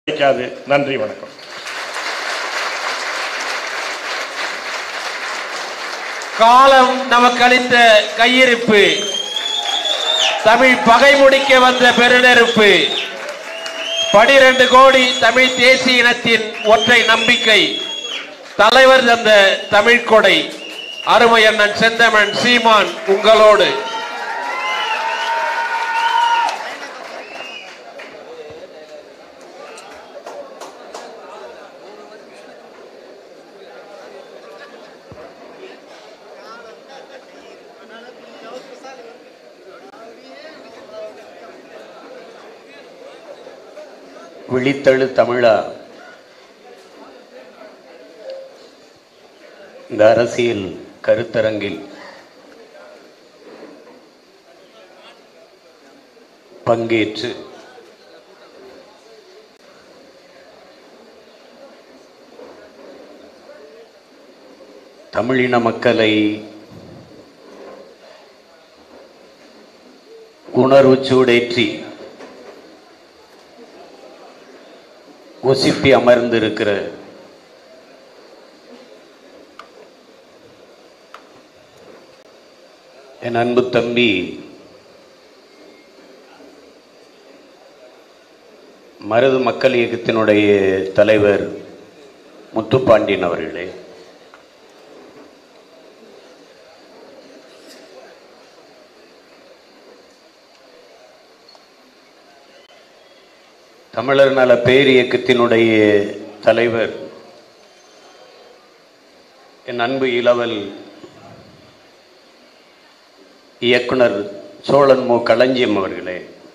நன்றி, வணக்கம். காலம் நமக்கு அளித்த கையிருப்பு, தமிழ் பகை முடிக்க வந்த பெருநெருப்பு, 12 கோடி தமிழ் தேசிய இனத்தின் ஒற்றை நம்பிக்கை, தலைவர் தந்த தமிழ் கொடை, அருமை அண்ணன் செந்தமன் சீமான் உங்களோடு. விழித்தெழு தமிழா, இந்த அரசியல் கருத்தரங்கில் பங்கேற்று தமிழின மக்களை உணர்வு சூடேற்றி ஒசிப்பி அமர்ந்திருக்கிற என் அன்பு தம்பி மருது மக்கள் இயக்கத்தினுடைய தலைவர் முத்துப்பாண்டியன் அவர்களே, தமிழர் நல பேர் இயக்கத்தினுடைய தலைவர் என் அன்பு இளவல் இயக்குனர் சோழன் மு களஞ்சியம் அவர்களே,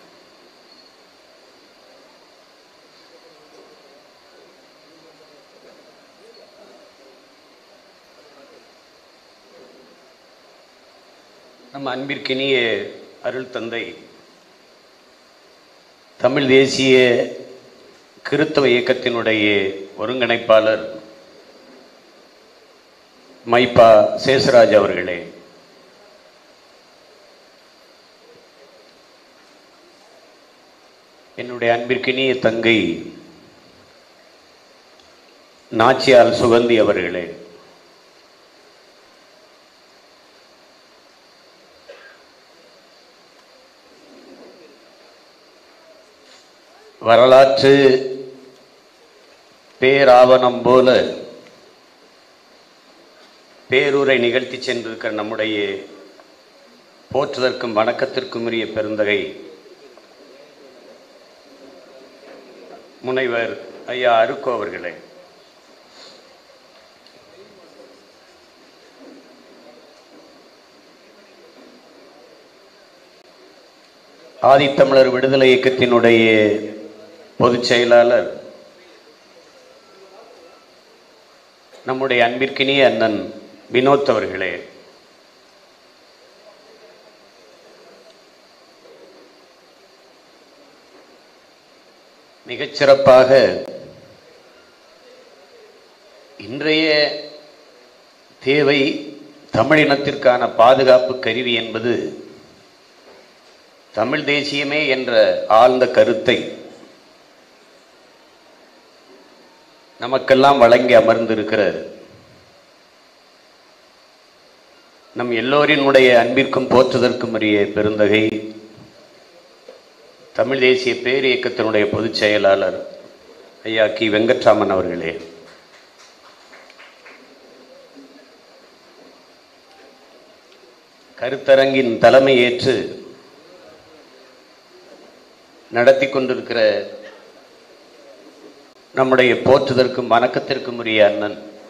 நம் அன்பிற்கினிய அருள் தந்தை தமிழ் தேசிய கிறித்தவ இயக்கத்தினுடைய ஒருங்கிணைப்பாளர் மைப்பா சேசராஜ் அவர்களே, என்னுடைய அன்பிற்கினிய தங்கை நாச்சியார் சுகந்தி அவர்களே, வரலாற்று பேராவணம் போல பேரூரை நிகழ்த்தி சென்றிருக்கிற நம்முடைய போற்றுதற்கும் வணக்கத்திற்கும் உரிய பெருந்தகை முனைவர் ஐயா அருக்கோ அவர்களே, ஆதித்தமிழர் விடுதலை இயக்கத்தினுடைய பொதுச் செயலாளர் நம்முடைய அன்பிற்கினிய அண்ணன் வினோத் அவர்களே, மிகச்சிறப்பாக இன்றைய தேவை தமிழினத்திற்கான பாதுகாப்பு கருவி என்பது தமிழ் தேசியமே என்ற ஆழ்ந்த கருத்தை நமக்கெல்லாம் வழங்கி அமர்ந்திருக்கிற நம் எல்லோரினுடைய அன்பிற்கும் போற்றுதற்கும் உரிய பெருந்தகை தமிழ் தேசிய பேர் இயக்கத்தினுடைய பொதுச் செயலாளர் ஐயா கி வெங்கட்ராமன் அவர்களே, கருத்தரங்கின் தலைமை ஏற்று நடத்தி கொண்டிருக்கிற நம்முடைய போற்றுதற்கும் வணக்கத்திற்கும் உரிய அண்ணன்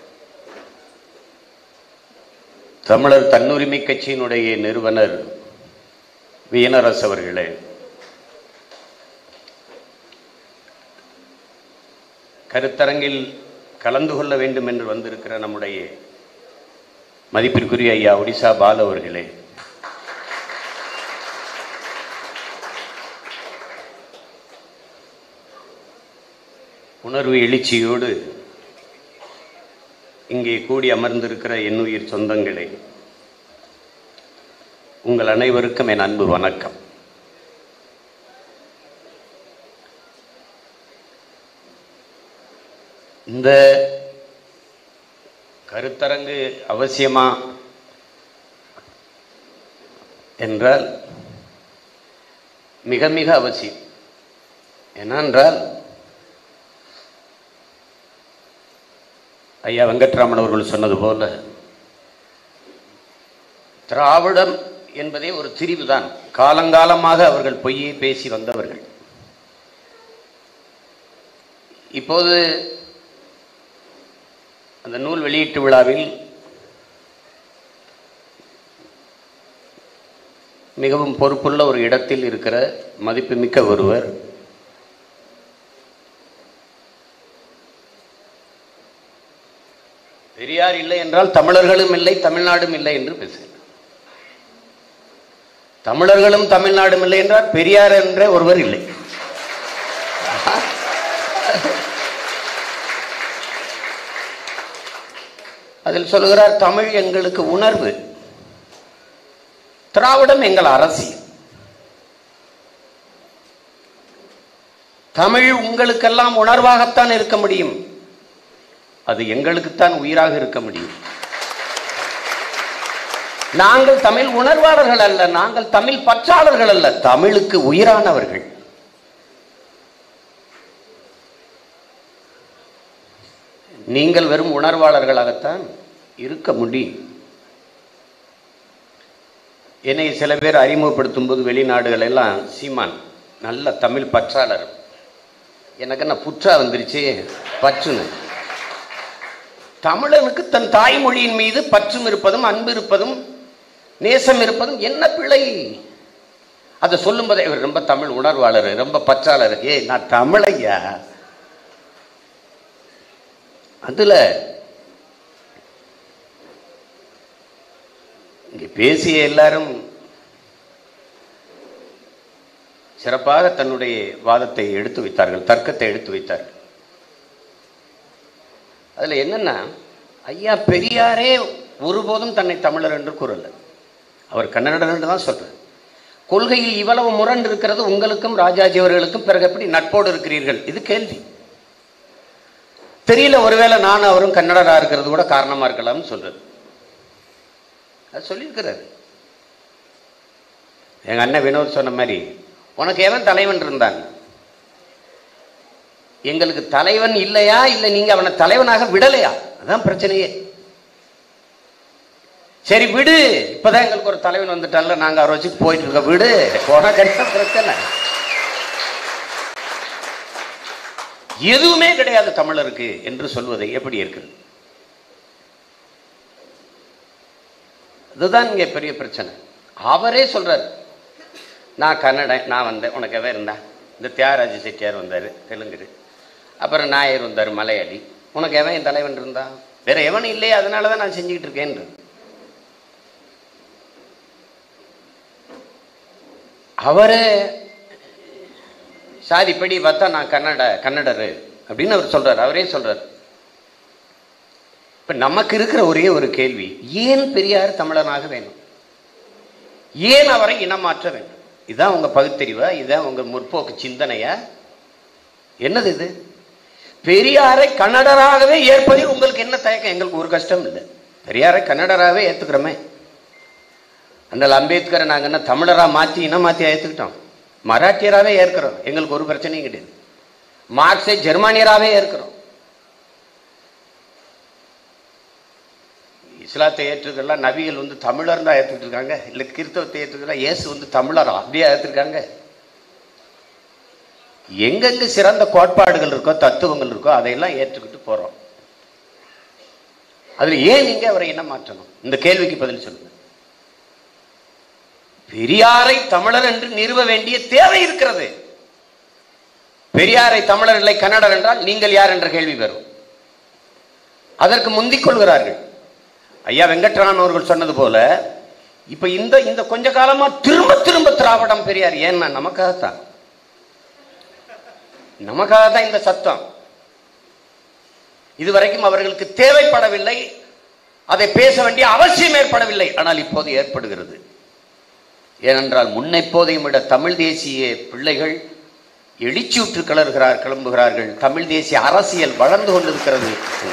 தமிழர் தன்னுரிமை கட்சியினுடைய நிறுவனர் வீணரசு அவர்களே, கருத்தரங்கில் கலந்து கொள்ள வேண்டும் என்று வந்திருக்கிற நம்முடைய மதிப்பிற்குரிய ஐயா ஒடிசா பாலு அவர்களே, உணர்வு எழுச்சியோடு இங்கே கூடி அமர்ந்திருக்கிற என்னுயிர் சொந்தங்களே, உங்கள் அனைவருக்கும் என் அன்பு வணக்கம். இந்த கருத்தரங்கு அவசியமா என்றால் மிக மிக அவசியம். ஏனென்றால் ஐயா வெங்கட்ராமன் அவர்கள் சொன்னது போல திராவிடம் என்பதே ஒரு திரிவுதான். காலங்காலமாக அவர்கள் பொய்யை பேசி வந்தவர்கள். இப்போது அந்த நூல் வெளியீட்டு விழாவில் மிகவும் பொறுப்புள்ள ஒரு இடத்தில் இருக்கிற மதிப்புமிக்க ஒருவர் பெரியார் இல்லை என்றால் தமிழர்களும் இல்லை, தமிழ்நாடும் இல்லை என்று பேசுகிறார். தமிழர்களும் தமிழ்நாடும் இல்லை என்றால் பெரியார் என்ற ஒருவர் இல்லை. அதில் சொல்லுகிறார், தமிழ் எங்களுக்கு உணர்வு, திராவிடம் எங்கள் அரசியல். தமிழ் உங்களுக்கெல்லாம் உணர்வாகத்தான் இருக்க முடியும், அது எங்களுக்குத்தான் உயிராக இருக்க முடியும். நாங்கள் தமிழ் உணர்வாளர்கள் அல்ல, நாங்கள் தமிழ் பற்றாளர்கள் அல்ல, தமிழுக்கு உயிரானவர்கள். நீங்கள் வெறும் உணர்வாளர்களாகத்தான் இருக்க முடியும். என்னை சில பேர் அறிமுகப்படுத்தும் போது வெளிநாடுகள் எல்லாம் சீமான் நல்ல தமிழ் பற்றாளர், எனக்கு என்ன புற்றா வந்துருச்சு பற்றுன்னு. தமிழனுக்கு தன் தாய்மொழியின் மீது பற்றும் இருப்பதும் அன்பு இருப்பதும் நேசம் இருப்பதும் என்ன பிழை? அதை சொல்லும் போதே இவர் ரொம்ப தமிழ் உணர்வாளர், ரொம்ப பற்றாளர். நான் தமிழையா? அதுல இங்கே பேசிய எல்லாரும் சிறப்பாக தன்னுடைய வாதத்தை எடுத்து வைத்தார்கள், தர்க்கத்தை எடுத்து வைத்தார்கள். அதுல என்னன்னா, ஐயா பெரியாரே ஒருபோதும் தன்னை தமிழர் என்று கூறல, அவர் கன்னடர் என்று தான் சொல்றார். கொள்கையில் இவ்வளவு முரண் இருக்கிறது, உங்களுக்கும் ராஜாஜி அவர்களுக்கும் பிறகு எப்படி நட்போடு இருக்கிறீர்கள்? இது கேள்வி. தெரியல, ஒருவேளை நானும் அவரும் கன்னடரா இருக்கிறது கூட காரணமா இருக்கலாம்னு சொல்றது. அது சொல்லியிருக்கிறாரு. எங்க அண்ணன் வினோத் சொன்ன மாதிரி, உனக்கு எவன் தலைவன் இருந்தான்? எங்களுக்கு தலைவன் இல்லையா, இல்லை நீங்க அவனை தலைவனாக விடலையா? அதான் பிரச்சனையே. சரி விடு, இப்பதான் எங்களுக்கு ஒரு தலைவன் வந்துட்டான்ல, நாங்க அவரை வச்சு போயிட்டு இருக்கோம், விடு, போனா கண்டிப்பா பிரச்சனை. எதுவுமே கிடையாது தமிழருக்கு என்று சொல்வதை எப்படி இருக்கிறது? அதுதான் இங்க பெரிய பிரச்சனை. அவரே சொல்றாரு, நான் கன்னடன், நான் வந்தேன், உனக்கு எவன் இருந்தா? இந்த தியாகராஜ செட்டியார் வந்தாரு தெலுங்கு, அப்புறம் நாயர் வந்தாரு மலையாளி, உனக்கு எவன் என் தலைவன் இருந்தா? வேற எவனும் இல்லையே, அதனாலதான் நான் செஞ்சுக்கிட்டு இருக்கேன். அவரே சாதிப்படி பார்த்தா நான் கன்னடரு அப்படின்னு அவர் சொல்றாரு. அவரே சொல்றாரு. இப்ப நமக்கு இருக்கிற ஒரே ஒரு கேள்வி, ஏன் பெரியார் தமிழனாக வேணும்? ஏன் அவரை இனமாற்ற வேண்டும்? இதுதான் உங்க பகுத்தறிவா? இதுதான் உங்க முற்போக்கு சிந்தனையா? என்னது இது? பெரியாரை கன்னடராகவே ஏற்பதில் உங்களுக்கு என்ன தயக்கம்? எங்களுக்கு ஒரு கஷ்டம் இல்லை, பெரியாரை கன்னடராகவே ஏத்துக்கிறோமே. அந்த அம்பேத்கரை நாங்கள் என்ன தமிழரா மாற்றி இனம் மாற்றி ஏற்றுக்கிட்டோம்? மராட்டியராகவே ஏற்கிறோம், எங்களுக்கு ஒரு பிரச்சனையும் கிடையாது. மார்க்ஸை ஜெர்மானியராகவே ஏற்கிறோம். இஸ்லாத்தை ஏற்றுக்கலாம், நபிகள் வந்து தமிழர் தான் ஏற்றுக்கிட்டு இருக்காங்க. இல்லை கிறிஸ்தவத்தை ஏற்றுக்கலாம், இயேசு வந்து தமிழரா அப்படியே ஏற்றுருக்காங்க. எங்கெங்க சிறந்த கோட்பாடுகள் இருக்கோ, தத்துவங்கள் இருக்கோ, அதையெல்லாம் ஏற்றுக்கிட்டு போறோம். அதுல ஏன் நீங்க அவரை இனம் மாற்றணும்? இந்த கேள்விக்கு பதில் சொல்லுங்க. பெரியாரை தமிழர் என்று நிறுவ வேண்டிய தேவை இருக்கிறது. பெரியாரை தமிழர் இல்லை கன்னடர் என்றால் நீங்கள் யார் என்ற கேள்வி வரும். அதற்கு முந்திக் கொள்கிறார்கள். ஐயா வெங்கட்ராமன் அவர்கள் சொன்னது போல இப்ப இந்த கொஞ்ச காலமா திரும்ப திரும்ப திராவிடம் பெரியார். ஏன்னா நமக்காகத்தான் இந்த சத்தம். இதுவரைக்கும் அவர்களுக்கு தேவைப்படவில்லை, அதை பேச வேண்டிய அவசியம் ஏற்படவில்லை. ஆனால் இப்போது ஏற்படுகிறது. ஏனென்றால் முன்னெப்போதையும் விட தமிழ் தேசிய பிள்ளைகள் எழுச்சியுற்று கிளம்புகிறார்கள். தமிழ் தேசிய அரசியல் வளர்ந்து கொண்டிருக்கிறது.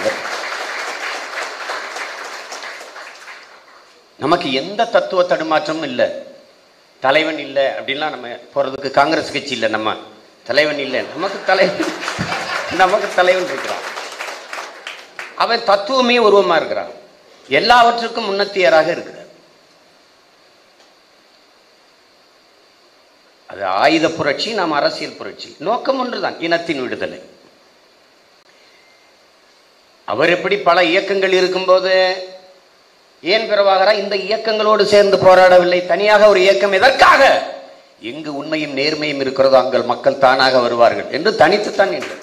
நமக்கு எந்த தத்துவ தடுமாற்றமும் இல்லை. தலைவன் இல்லை அப்படின்லாம் நம்ம போறதுக்கு காங்கிரஸ் கட்சி இல்லை. நம்ம தலைவன் இல்லை, நமக்கு தலைவன் இருக்கிறான். அவன் தத்துவமே உருவமா இருக்கிறான். எல்லாவற்றுக்கும் முன்னத்தியராக இருக்கிறார். அது ஆயுத புரட்சி, நாம் அரசியல் புரட்சி. நோக்கம் ஒன்றுதான், இனத்தின் விடுதலை. அவர் எப்படி பல இயக்கங்கள் இருக்கும்போது ஏன் பிறவாகிறார்? இந்த இயக்கங்களோடு சேர்ந்து போராடவில்லை. தனியாக ஒரு இயக்கம் எதற்காக? எங்கு உண்மையும் நேர்மையும் இருக்கிறதோ அங்கே மக்கள் தானாக வருவார்கள் என்று தனித்துத்தான் நின்று.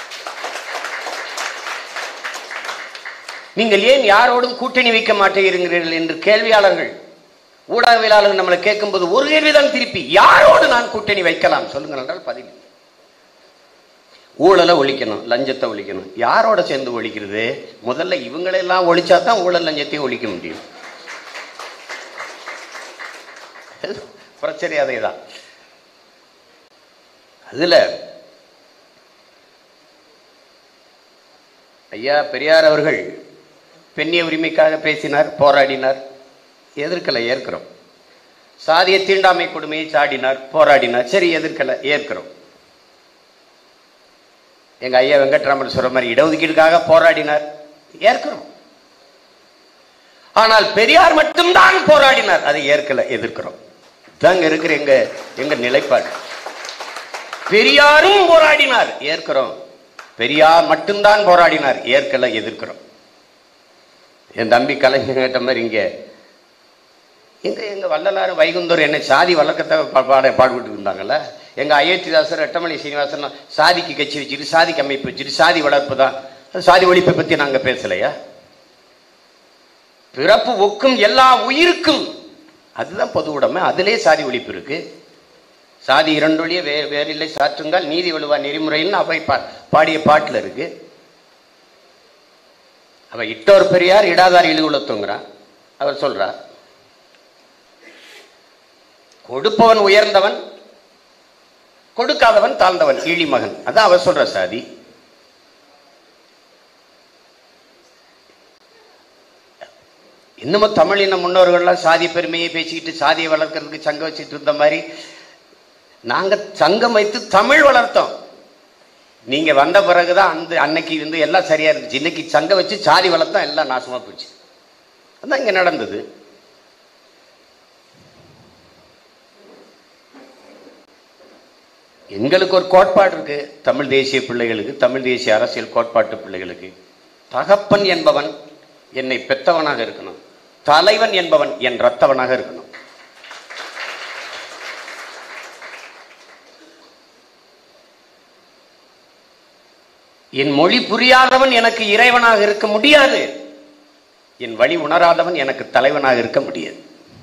நீங்கள் ஏன் யாரோடும் கூட்டணி வைக்க மாட்டேங்கிறீர்கள் என்று கேள்வியாளர்கள், ஊடகவியலாளர்கள் நம்மளை கேட்கும்போது ஒரு கேள்விதான் திருப்பி, யாரோடு நான் கூட்டணி வைக்கலாம் சொல்லுங்கள் என்றால் பதில். ஊழலை ஒழிக்கணும், லஞ்சத்தை ஒழிக்கணும். யாரோட சேர்ந்து ஒழிக்கிறது? முதல்ல இவங்களெல்லாம் ஒழிச்சா தான் ஊழல் லஞ்சத்தையும் ஒழிக்க முடியும். பிரச்சனை அதேதான். அதுல ஐயா பெரியார் அவர்கள் பெண்ணிய உரிமைக்காக பேசினார், போராடினார். எதிர்க்கலை, ஏற்கிறோம். சாதிய தீண்டாமை கொடுமையை சாடினார், போராடினார். சரி, எதிர்க்கலை, ஏற்கிறோம். எங்க ஐயா வெங்கட்ராமன் சொல்ற மாதிரி இடஒதுக்கீடுக்காக போராடினார், ஏற்கிறோம். ஆனால் பெரியார் மட்டும்தான் போராடினார், அதை ஏற்கல, எதிர்க்கிறோம். தாங்க இருக்கிற எங்க நிலைப்பாடு. பெரியாரும் போராடினார், ஏற்கிறோம். பெரியார் மட்டும்தான் போராடினார், ஏற்கல, எதிர்க்கிறோம். என் தம்பி கலைஞர் கேட்ட மாதிரி எங்க வள்ளலாறு வைகுந்தர் என்னை சாதி வழக்கத்தை பாடுபட்டு இருந்தாங்கல்ல. எங்க அயோத்திதாசர் ரெட்டமலை சீனிவாசன் சாதிக்கு கட்சி வச்சுட்டு, சாதிக்கு அமைப்பு வச்சுட்டு, சாதி வளர்ப்பு தான், சாதி ஒழிப்பை பத்தி நாங்க பேசலையா? பிறப்பு ஒக்கும் எல்லா உயிருக்கும், அதுதான் பொது உடைமை. அதிலே சாதி ஒழிப்பு இருக்கு. சாதி இரண்டொழிய வேறில்லை சாற்றுங்கால் நீதி வலுவா நெறிமுறைன்னு அவை பாடிய பாட்டுல இருக்கு. அவ இட்டோர் பெரியார் இடாதார் இழுகுலத்துங்கிறான். அவர் சொல்றார், கொடுப்பவன் உயர்ந்தவன், கொடுக்காதவன் தாழ்ந்தவன், ஈழி மகன். அதான் அவர் சொல்ற சாதி. இன்னமும் தமிழின முன்னோர்கள்லாம் சாதி பெருமையை பேசிக்கிட்டு சாதியை வளர்க்கறதுக்கு சங்கம் வச்சுட்டு இருந்த மாதிரி நாங்க சங்கம் வைத்து தமிழ் வளர்த்தோம். நீங்க வந்த பிறகுதான் அன்னைக்கு எல்லாம் சரியா இருந்துச்சு. இன்னைக்கு சங்கம் வச்சு சாதி வளர்த்தா எல்லாம் நாசமா போச்சு. அதான் இங்க நடந்தது. எங்களுக்கு ஒரு கோட்பாடு இருக்கு, தமிழ் தேசிய பிள்ளைகளுக்கு, தமிழ் தேசிய அரசியல் கோட்பாட்டு பிள்ளைகளுக்கு. தகப்பன் என்பவன் என்னை பெத்தவனாக இருக்கணும், தலைவன் என்பவன் என் ரத்தவனாக இருக்கணும். என் மொழி புரியாதவன் எனக்கு இறைவனாக இருக்க முடியாது, என் வழி உணராதவன் எனக்கு தலைவனாக இருக்க முடியாது.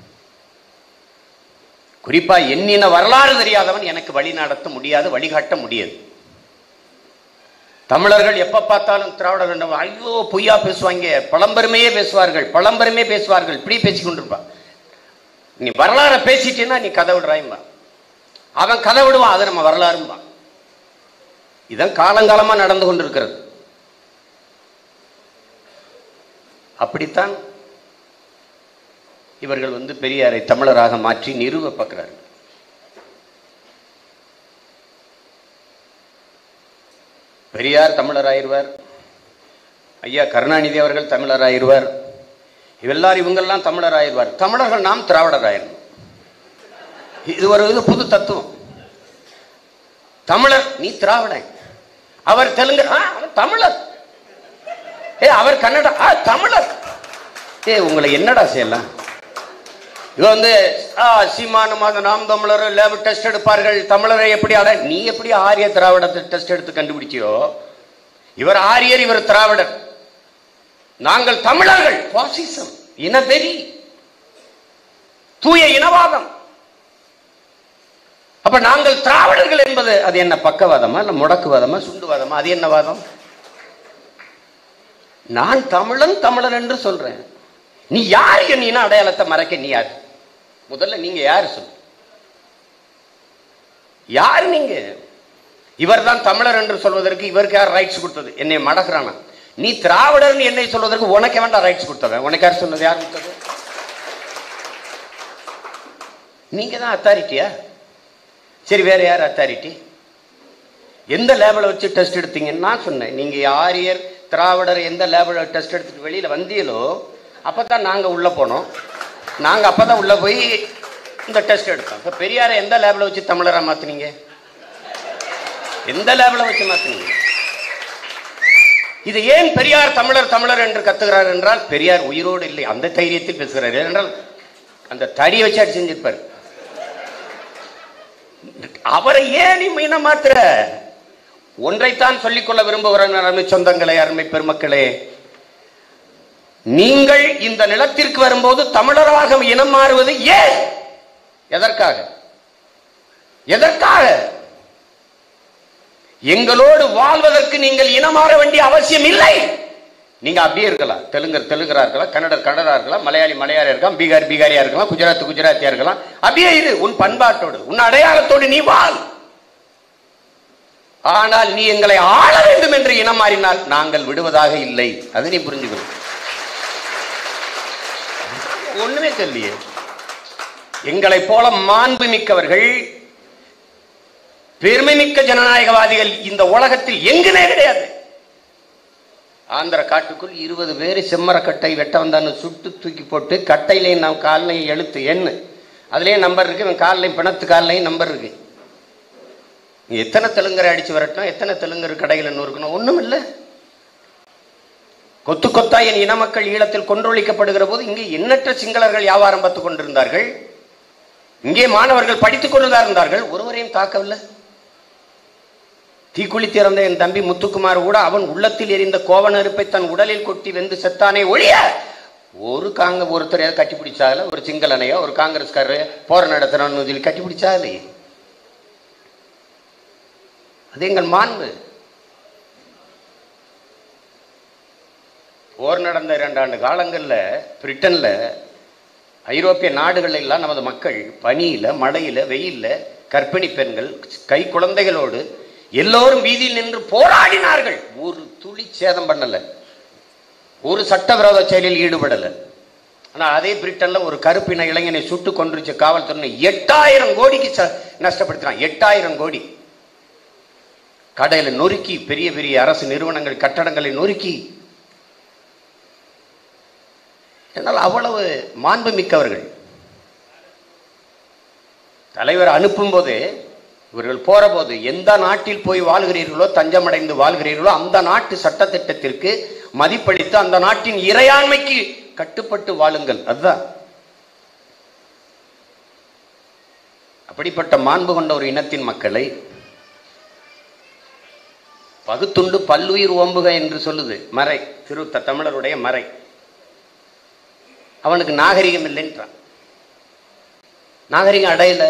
குறிப்பா எண்ணின வரலாறு தெரியாதவன் எனக்கு வழி நடத்த முடியாது, வழிகாட்ட முடியாது. தமிழர்கள் எப்ப பார்த்தாலும் திராவிடர்கள் ஐயோ பொய்யா பேசுவாங்க, பழம்பெருமையே பேசுவார்கள், பழம்பெருமையே பேசுவார்கள், இப்படி பேசிக் கொண்டிருப்பான். நீ வரலாற பேசிட்டேன்னா நீ கதை விடுறாய்மா, அவன் கதை விடுவான், அது நம்ம வரலாறும்பா. இதான் காலங்காலமா நடந்து கொண்டிருக்கிறது. அப்படித்தான் இவர்கள் பெரியாரை தமிழராக மாற்றி நிறுவ பார்க்கிறார்கள். பெரியார் தமிழராயிருவார், ஐயா கருணாநிதி அவர்கள் தமிழராயிருவார், இவங்கெல்லாம் தமிழராயிருவார். தமிழர்கள் நாம் திராவிடராயிருவோம். இது ஒரு புது தத்துவம். தமிழர் நீ திராவிடன், அவர் தெலுங்கு தமிழர், அவர் கன்னடா தமிழர். உங்களை என்னடா செய்யலாம்? சீமானமாக நாம் தமிழர் லேப் டெஸ்ட் எடுப்பார்கள். தமிழரை எப்படி நீ எப்படி ஆரிய திராவிடத்தை டெஸ்ட் எடுத்து கண்டுபிடிச்சியோ, இவர் ஆரியர், இவர் திராவிடர், நாங்கள் தமிழர்கள். பாசிசம், இனவெறி, தூய இனவாதம். அப்ப நாங்கள் திராவிடர்கள் என்பது அது என்ன பக்கவாதமா இல்ல முடக்குவாதமா சுண்டுவாதமா? அது என்ன வாதம்? நான் தமிழன் என்று சொல்றேன். நீ யாரு? நீ அடையாளத்தை மறைக்க நீ யாரு? முதல்ல நீங்க யாரு சொல்லு, யாரு நீங்க? இவர் தான் தமிழர் என்று சொல்வதற்கு இவருக்கு யார் ரைட்ஸ் கொடுத்தது? என்னை மடக்குறானா? நீ திராவிடர் என்னை சொல்வதற்கு உனக்கு வேண்டாம் ரைட்ஸ் கொடுத்தவன். உனக்கு யார் சொன்னது? யார் கொடுத்தது? நீங்க தான் அத்தாரிட்டியா? சரி, வேற யார் அத்தாரிட்டி? எந்த லேபில் வச்சு டெஸ்ட் எடுத்தீங்கன்னு நான் சொன்னேன். நீங்க ஆரியர் திராவிடர் எந்த லேபில் டெஸ்ட் எடுத்துட்டு வெளியில வந்தீங்களோ அப்பதான் நாங்க உள்ள போனோம். நாங்க அப்பதான் உள்ள போய் இந்த டெஸ்ட் எடுத்தோம். இப்ப பெரியாரை எந்த லேபில் வச்சு தமிழரா மாத்தினீங்க? எந்த லேபில் வச்சு மாத்தினீங்க? இது ஏன் பெரியார் தமிழர் தமிழர் என்று கத்துகிறார் என்றால், பெரியார் உயிரோடு இல்லை, அந்த தைரியத்தில் பேசுகிறார். என்றால் அந்த தடியை வச்சு அடி செஞ்சிருப்பார். அவரை ஏன் மீன மாத்திர? ஒன்றைத்தான் சொல்லிக்கொள்ள விரும்புகிறேன் அருமை சொந்தங்களே, அருமை பெருமக்களே. நீங்கள் இந்த நிலத்திற்கு வரும்போது தமிழராக இனம் மாறுவது ஏன்? எதற்காக? எதற்காக? எங்களோடு வாழ்வதற்கு நீங்கள் இனம் மாற வேண்டிய அவசியம் இல்லை. நீங்க அப்படியே இருக்கலாம். தெலுங்கர் தெலுங்கரா இருக்கலாம், கன்னடர் கன்னடா இருக்கலாம், மலையாளி மலையாளியா இருக்கலாம், பீகார் பீகாரியா இருக்கலாம், குஜராத் குஜராத்தியா இருக்கலாம். அப்படியே இரு, உன் பண்பாட்டோடு உன் அடையாளத்தோடு நீ வாழ். ஆனால் நீ எங்களை ஆள வேண்டும் என்று இனம் மாறினால் நாங்கள் விடுவதாக இல்லை. அதை நீ புரிஞ்சுக்கணும். ஒண்ணுமே சொல்லியே. எங்களை போல மாண்பு மிக்கவர்கள், பெருமை மிக்க ஜனநாயகவாதிகள் இந்த உலகத்தில் எங்குமே கிடையாது. ஆந்திர காட்டுக்குள் 20 பேர் செம்மரக்கட்டை வெட்ட வந்தான்னு சுட்டு தூக்கி போட்டு கட்டையிலையும் நாம் காலையும் எழுத்து எண்ணு, அதுலயும் நம்பர் இருக்கு. இவன் காலையும் பிணத்து காலையும் நம்பர் இருக்கு. எத்தனை தெலுங்கரை அடிச்சு வரட்டும், எத்தனை தெலுங்கர் கடையில் நூறுக்கணும், ஒண்ணும் இல்லை. கொத்து கொத்தா என் இன மக்கள் ஈழத்தில் கொன்றொழிக்கப்படுகிற போது இங்கே எண்ணற்ற சிங்களர்கள் வியாபாரம் பார்த்துக் கொண்டிருந்தார்கள். இங்கே மாணவர்கள் படித்துக் கொண்டுதான் இருந்தார்கள். ஒருவரையும் தாக்கவில்லை. தீக்குளித்திறந்த என் தம்பி முத்துக்குமார் கூட அவன் உள்ளத்தில் எரிந்த கோவ நெருப்பை தன் உடலில் கொட்டி வெந்து செத்தானே ஒழிய ஒருத்தரையாவது கட்டிப்பிடிச்சால, ஒரு சிங்களனையோ ஒரு காங்கிரஸ்காரர் போற நடத்தினு சொல்லி கட்டிப்பிடிச்சாலே. அது எங்கள் மாண்பு. போர் நடந்த 2 ஆண்டு காலங்கள்ல பிரிட்டன்ல, ஐரோப்பிய நாடுகள் எல்லாம் நமது மக்கள் பனியில மழையில வெயில்ல கர்ப்பிணி பெண்கள் கை குழந்தைகளோடு எல்லோரும் வீதியில் நின்று போராடினார்கள். ஒரு துளி சேதம் பண்ணல, ஒரு சட்டவிரோத செயலில் ஈடுபடல. ஆனால் அதே பிரிட்டன்ல ஒரு கருப்பின இளைஞனை சுட்டு கொன்றுச்ச காவல்துறை 8000 கோடிக்கு நஷ்டப்படுத்தினான். 8000 கோடி. கடையில நொறுக்கி, பெரிய பெரிய அரசு நிறுவனங்கள் கட்டடங்களை நொறுக்கி. என்னால் அவ்வளவு மாண்பு மிக்கவர்கள். தலைவர் அனுப்பும் போது, இவர்கள் போற போது, எந்த நாட்டில் போய் வாழ்கிறீர்களோ, தஞ்சமடைந்து வாழ்கிறீர்களோ அந்த நாட்டு சட்டத்திட்டத்திற்கு மதிப்பளித்து அந்த நாட்டின் இறையாண்மைக்கு கட்டுப்பட்டு வாழுங்கள். அதுதான். அப்படிப்பட்ட மாண்பு கொண்ட ஒரு இனத்தின் மக்களை பகுத்துண்டு பல்லுயிர் ஓம்புக என்று சொல்லுது மறை, தமிழருடைய மறை. அவனுக்கு நாகரிகம் இல்லைன்றான். நாகரிகம் அடையல.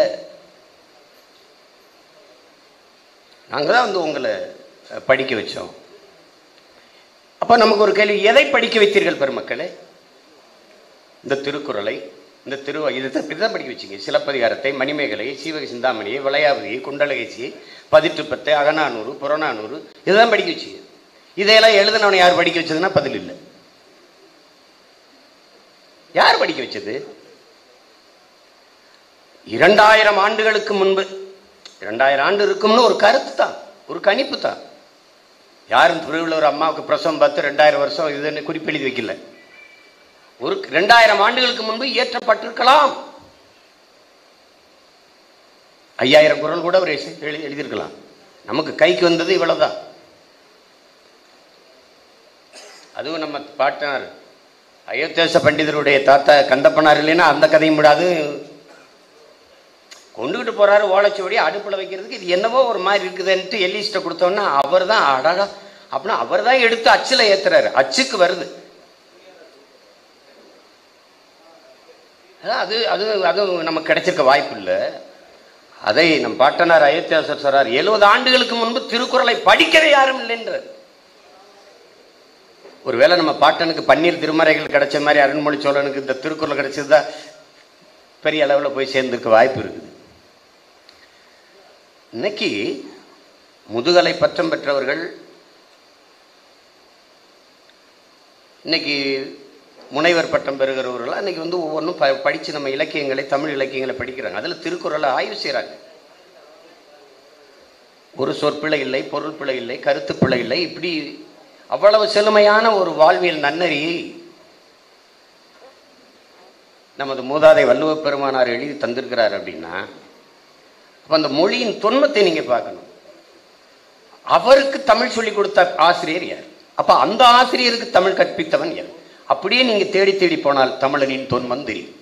நாங்க தான் உங்களை படிக்க வச்சோம். அப்ப நமக்கு ஒரு கேள்வி, எதை படிக்க வைத்தீர்கள் பெருமக்களே? இந்த திருக்குறளை, இந்த இதுதான் படிக்க வச்சிங்க. சிலப்பதிகாரத்தை, மணிமேகலை, சீவக சிந்தாமணியை, விளையாவதியை, குண்டலகேசியை, 18 அகநானூறு, புறநானூறு, இதுதான் படிக்க வச்சிங்க. இதையெல்லாம் எழுதினவனை யார் படிக்க வச்சதுன்னா பதில் இல்லை. யார் படிக்க வச்சது? 2000 ஆண்டுகளுக்கு முன்பு, 2000 ஆண்டு இருக்கும்னு ஒரு கருத்து தான், ஒரு கணிப்பு தான். யாரும் திருவள்ளுவர் அம்மாவுக்கு பிரசவம் பார்த்து 2000 வருஷம் இதுன்னு குறிப்பெழுதி வைக்கல. ஒரு 2000 ஆண்டுகளுக்கு முன்பு இயற்றப்பட்டிருக்கலாம். 5000 குறள் கூட ஒரு எழுதியிருக்கலாம். நமக்கு கைக்கு வந்தது இவ்வளவுதான். அதுவும் நம்ம பாட்டனார் அயோத்தியாச பண்டிதருடைய தாத்தா கந்தப்பனார் இல்லைன்னா அந்த கதையும் விடாது. கொண்டுகிட்டு போறாரு ஓலைச்சுவடி அடுப்புல வைக்கிறதுக்கு. இது என்னவோ ஒரு மாதிரி இருக்குதுன்ட்டு எல்லிஸ்ட கொடுத்தோன்னா அவர் தான் அடடா அப்படின்னா அவர் தான் எடுத்து அச்சுல ஏத்துறாரு. அச்சுக்கு வருது. அது அது அது நமக்கு கிடைச்சிருக்க வாய்ப்பு இல்லை. அதை நம் பாட்டனார் அயோத்தியாசர் சொல்றார், 70 ஆண்டுகளுக்கு முன்பு திருக்குறளை படிக்கவே யாரும் இல்லைன்றார். ஒருவேளை நம்ம பாட்டனுக்கு பன்னீர் திருமறைகள் கிடைச்ச மாதிரி அருண்மொழி சோழனுக்கு இந்த திருக்குறள் கிடைச்சதுதான் பெரிய அளவில் போய் சேர்ந்துருக்க வாய்ப்பு இருக்குது. இன்னைக்கு முதுகலை பட்டம் பெற்றவர்கள் இன்னைக்கு முனைவர் பட்டம் பெறுகிறவர்கள் அன்னைக்கு வந்து ஒவ்வொன்றும் படித்து நம்ம இலக்கியங்களை, தமிழ் இலக்கியங்களை படிக்கிறாங்க. அதில் திருக்குறளை ஆய்வு செய்கிறாங்க. ஒரு சொற்பிழை இல்லை, பொருள் பிழை இல்லை, கருத்து பிழை இல்லை. இப்படி அவ்வளவு செழுமையான ஒரு வாழ்வியல் நன்னறியை நமது மூதாதை வள்ளுவ பெருமானார் எழுதி தந்திருக்கிறார். அப்படின்னா அப்போ அந்த மொழியின் தொன்மத்தை நீங்க பார்க்கணும். அவருக்கு தமிழ் சொல்லிக் கொடுத்த ஆசிரியர் யார்? அப்ப அந்த ஆசிரியருக்கு தமிழ் கற்பித்தவன் யார்? அப்படியே நீங்க தேடி தேடி போனால் தமிழனின் தொன்மம் தெரியும்,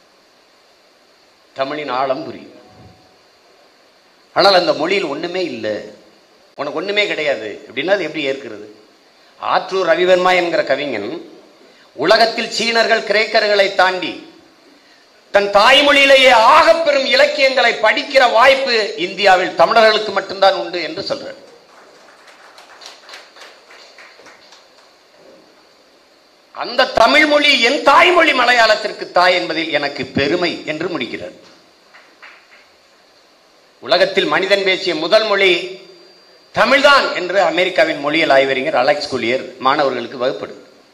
தமிழின் ஆழம் புரியும். ஆனால் அந்த மொழியில் ஒண்ணுமே இல்லை, உனக்கு ஒண்ணுமே கிடையாது அப்படின்னா அது எப்படி ஏற்கிறது? ஆற்றூர் ரவிவர்மா என்கிற கவிஞன் உலகத்தில் சீனர்கள், கிரேக்கர்களை தாண்டி தன் தாய்மொழியிலேயே ஆகப்பெரும் இலக்கியங்களை படிக்கிற வாய்ப்பு இந்தியாவில் தமிழர்களுக்கு மட்டும்தான் உண்டு என்று சொல்றார். அந்த தமிழ் மொழி என் தாய்மொழி மலையாளத்திற்கு தாய் என்பதில் எனக்கு பெருமை என்று முடிக்கிறார். உலகத்தில் மனிதன் பேசிய முதல் மொழி தமிழ்தான் என்று அமெரிக்காவின் மொழியியல் ஆய்வறிஞர் அலெக்ஸ் குலியர் மாணவர்களுக்கு வகுப்படு.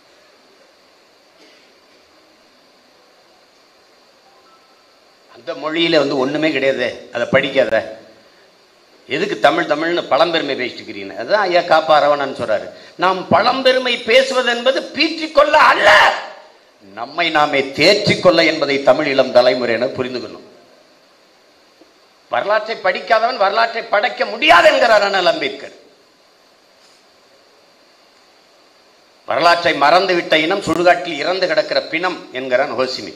அந்த மொழியில வந்து ஒண்ணுமே கிடையாது, அதை படிக்காத, எதுக்கு தமிழ் தமிழ்னு பழம்பெருமை பேசிட்டு இருக்கிறீங்க? அதுதான் ஐயா காப்பா அரவணன் சொல்றாரு, நாம் பழம்பெருமை பேசுவது என்பது பீற்றிக்கொள்ள அல்ல, நம்மை நாமே தேற்றிக்கொள்ள என்பதை தமிழ் இளம் தலைமுறையினர் புரிந்து கொள்ளும். வரலாற்றை படிக்காதவன் வரலாற்றை படைக்க முடியாது என்கிறார் அண்ணல் அம்பேத்கர். வரலாற்றை மறந்துவிட்ட இனம் சுடுகாட்டில் இறந்து கிடக்கிற பிணம் என்கிறான் ஹோசிமி.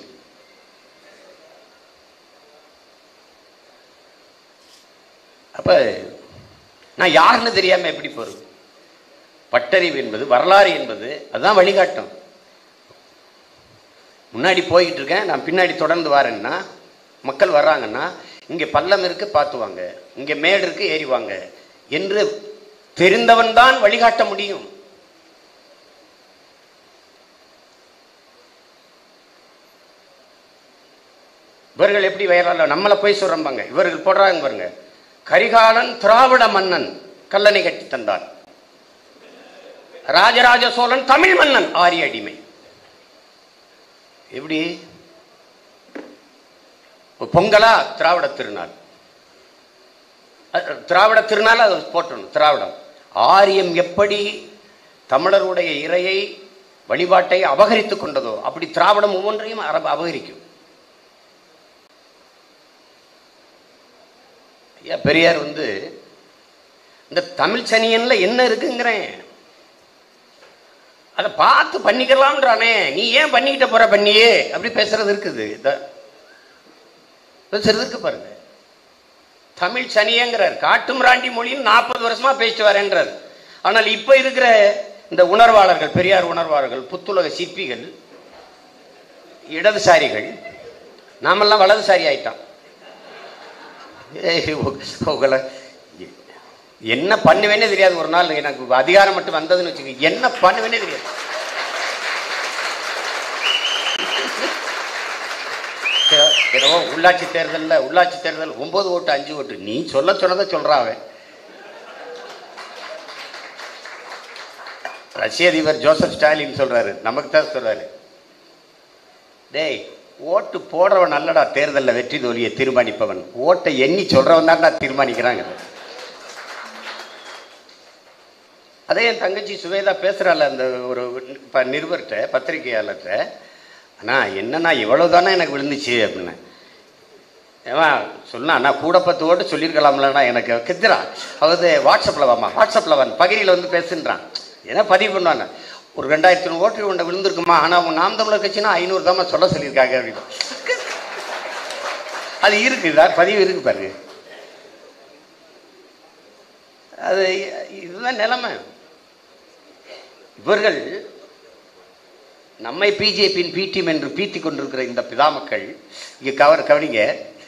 அப்ப நான் யாருன்னு தெரியாம எப்படி போறது? பட்டறிவு என்பது, வரலாறு என்பது அதுதான் வழிகாட்டும். முன்னாடி போய்கிட்டு இருக்கேன், நான் பின்னாடி தொடர்ந்து வரேன்னா, மக்கள் வர்றாங்கன்னா இங்க பள்ளம் இருக்கு பார்த்துவாங்க, இங்க மேடு இருக்கு ஏறிவாங்க என்று தெரிந்தவன் தான் வழிகாட்ட முடியும். இவர்கள் எப்படி வயலாள நம்மளை போய் சொல்றாங்க, இவர்கள் போடுறாங்க பாருங்க, கரிகாலன் திராவிட மன்னன் கல்லணை கட்டி தந்தான், ராஜராஜ சோழன் தமிழ் மன்னன் ஆரிய அடிமை. எப்படி பொங்கலா திராவிட திருநாள், திராவிட திருநாள் அது போட்டணும் திராவிடம். ஆரியம் எப்படி தமிழருடைய இறையை வழிபாட்டை அபகரித்துக் கொண்டதோ அப்படி திராவிடம் ஒவ்வொன்றையும் அபகரிக்கும். ஐயா பெரியார் வந்து இந்த தமிழ் சனியன்ல என்ன இருக்குங்கிறேன், அதை பார்த்து பண்ணிக்கலாம்ன்றானே, நீ ஏன் பண்ணிக்கிட்ட போற பண்ணியே அப்படி பேசுறது இருக்குது. பேசுறதுக்கு பாருங்க, தமிழ் சனியங்கிறார், காட்டுமிராண்டி மொழியில் 40 வருஷமா பேசிட்டு வரேன்றார். ஆனால் இப்ப இருக்கிற இந்த உணர்வாளர்கள், பெரியார் உணர்வாளர்கள், புத்துலக சிற்பிகள், இடதுசாரிகள், நாமெல்லாம் வலதுசாரி ஆயிட்டான். என்ன பண்ணுவேன்னே தெரியாது. ஒரு நாள் எனக்கு அதிகாரம் மட்டும் வந்ததுன்னு வச்சுக்க, என்ன பண்ணுவேன்னே தெரியாது. உள்ளாட்சி தேர்தல் 9 ஓட்டு 5 ஓட்டு, நீ சொல்ல சொன்னதை சொல்றான் அவன். ரஷ்ய அதிபர் ஜோசப் ஸ்டாலின் சொல்றாரு, நமக்கு தான் சொல்றாரு, டேய் ஓட்டு போடுறவன் நல்லடா தேர்தலில் வெற்றி தோல்வியை தீர்மானிப்பவன், ஓட்டை எண்ணி சொல்றவன் தான் தீர்மானிக்கிறாங்க. அதே என் தங்கச்சி சுவேதா பேசுறாள் அந்த ஒரு நிருபர்கிட்ட, பத்திரிகையாளர்கிட்ட, அண்ணா என்னன்னா இவ்வளவு தானே எனக்கு விழுந்துச்சு அப்படின்னு. ஏன் சொன்னா அண்ணா கூட 10 ஓட்டு சொல்லியிருக்கலாம்லண்ணா எனக்கு கெத்துறான். அதாவது வாட்ஸ்அப்பில் வாமா, வாட்ஸ்அப்பில் வந்து பகிரியில் வந்து பேசுன்றான், ஏன்னா பதிவு பண்ணுவாங்க. ஒரு 2000 ஓட்டு கொண்ட விழுந்திருக்குமா, ஆனா அவங்க நாம் தமிழர் கட்சினா 500 தான் சொல்ல சொல்லியிருக்காங்க அப்படின்னு. அது இருக்குதா, பதிவு இருக்கு பாருங்க. அது இதுதான் நிலைமை. இவர்கள் நம்மை பிஜேபியின் பிடிஎம் என்று பீத்தி கொண்டிருக்கிற இந்த பிதா மக்கள் இங்கே கவனிங்க.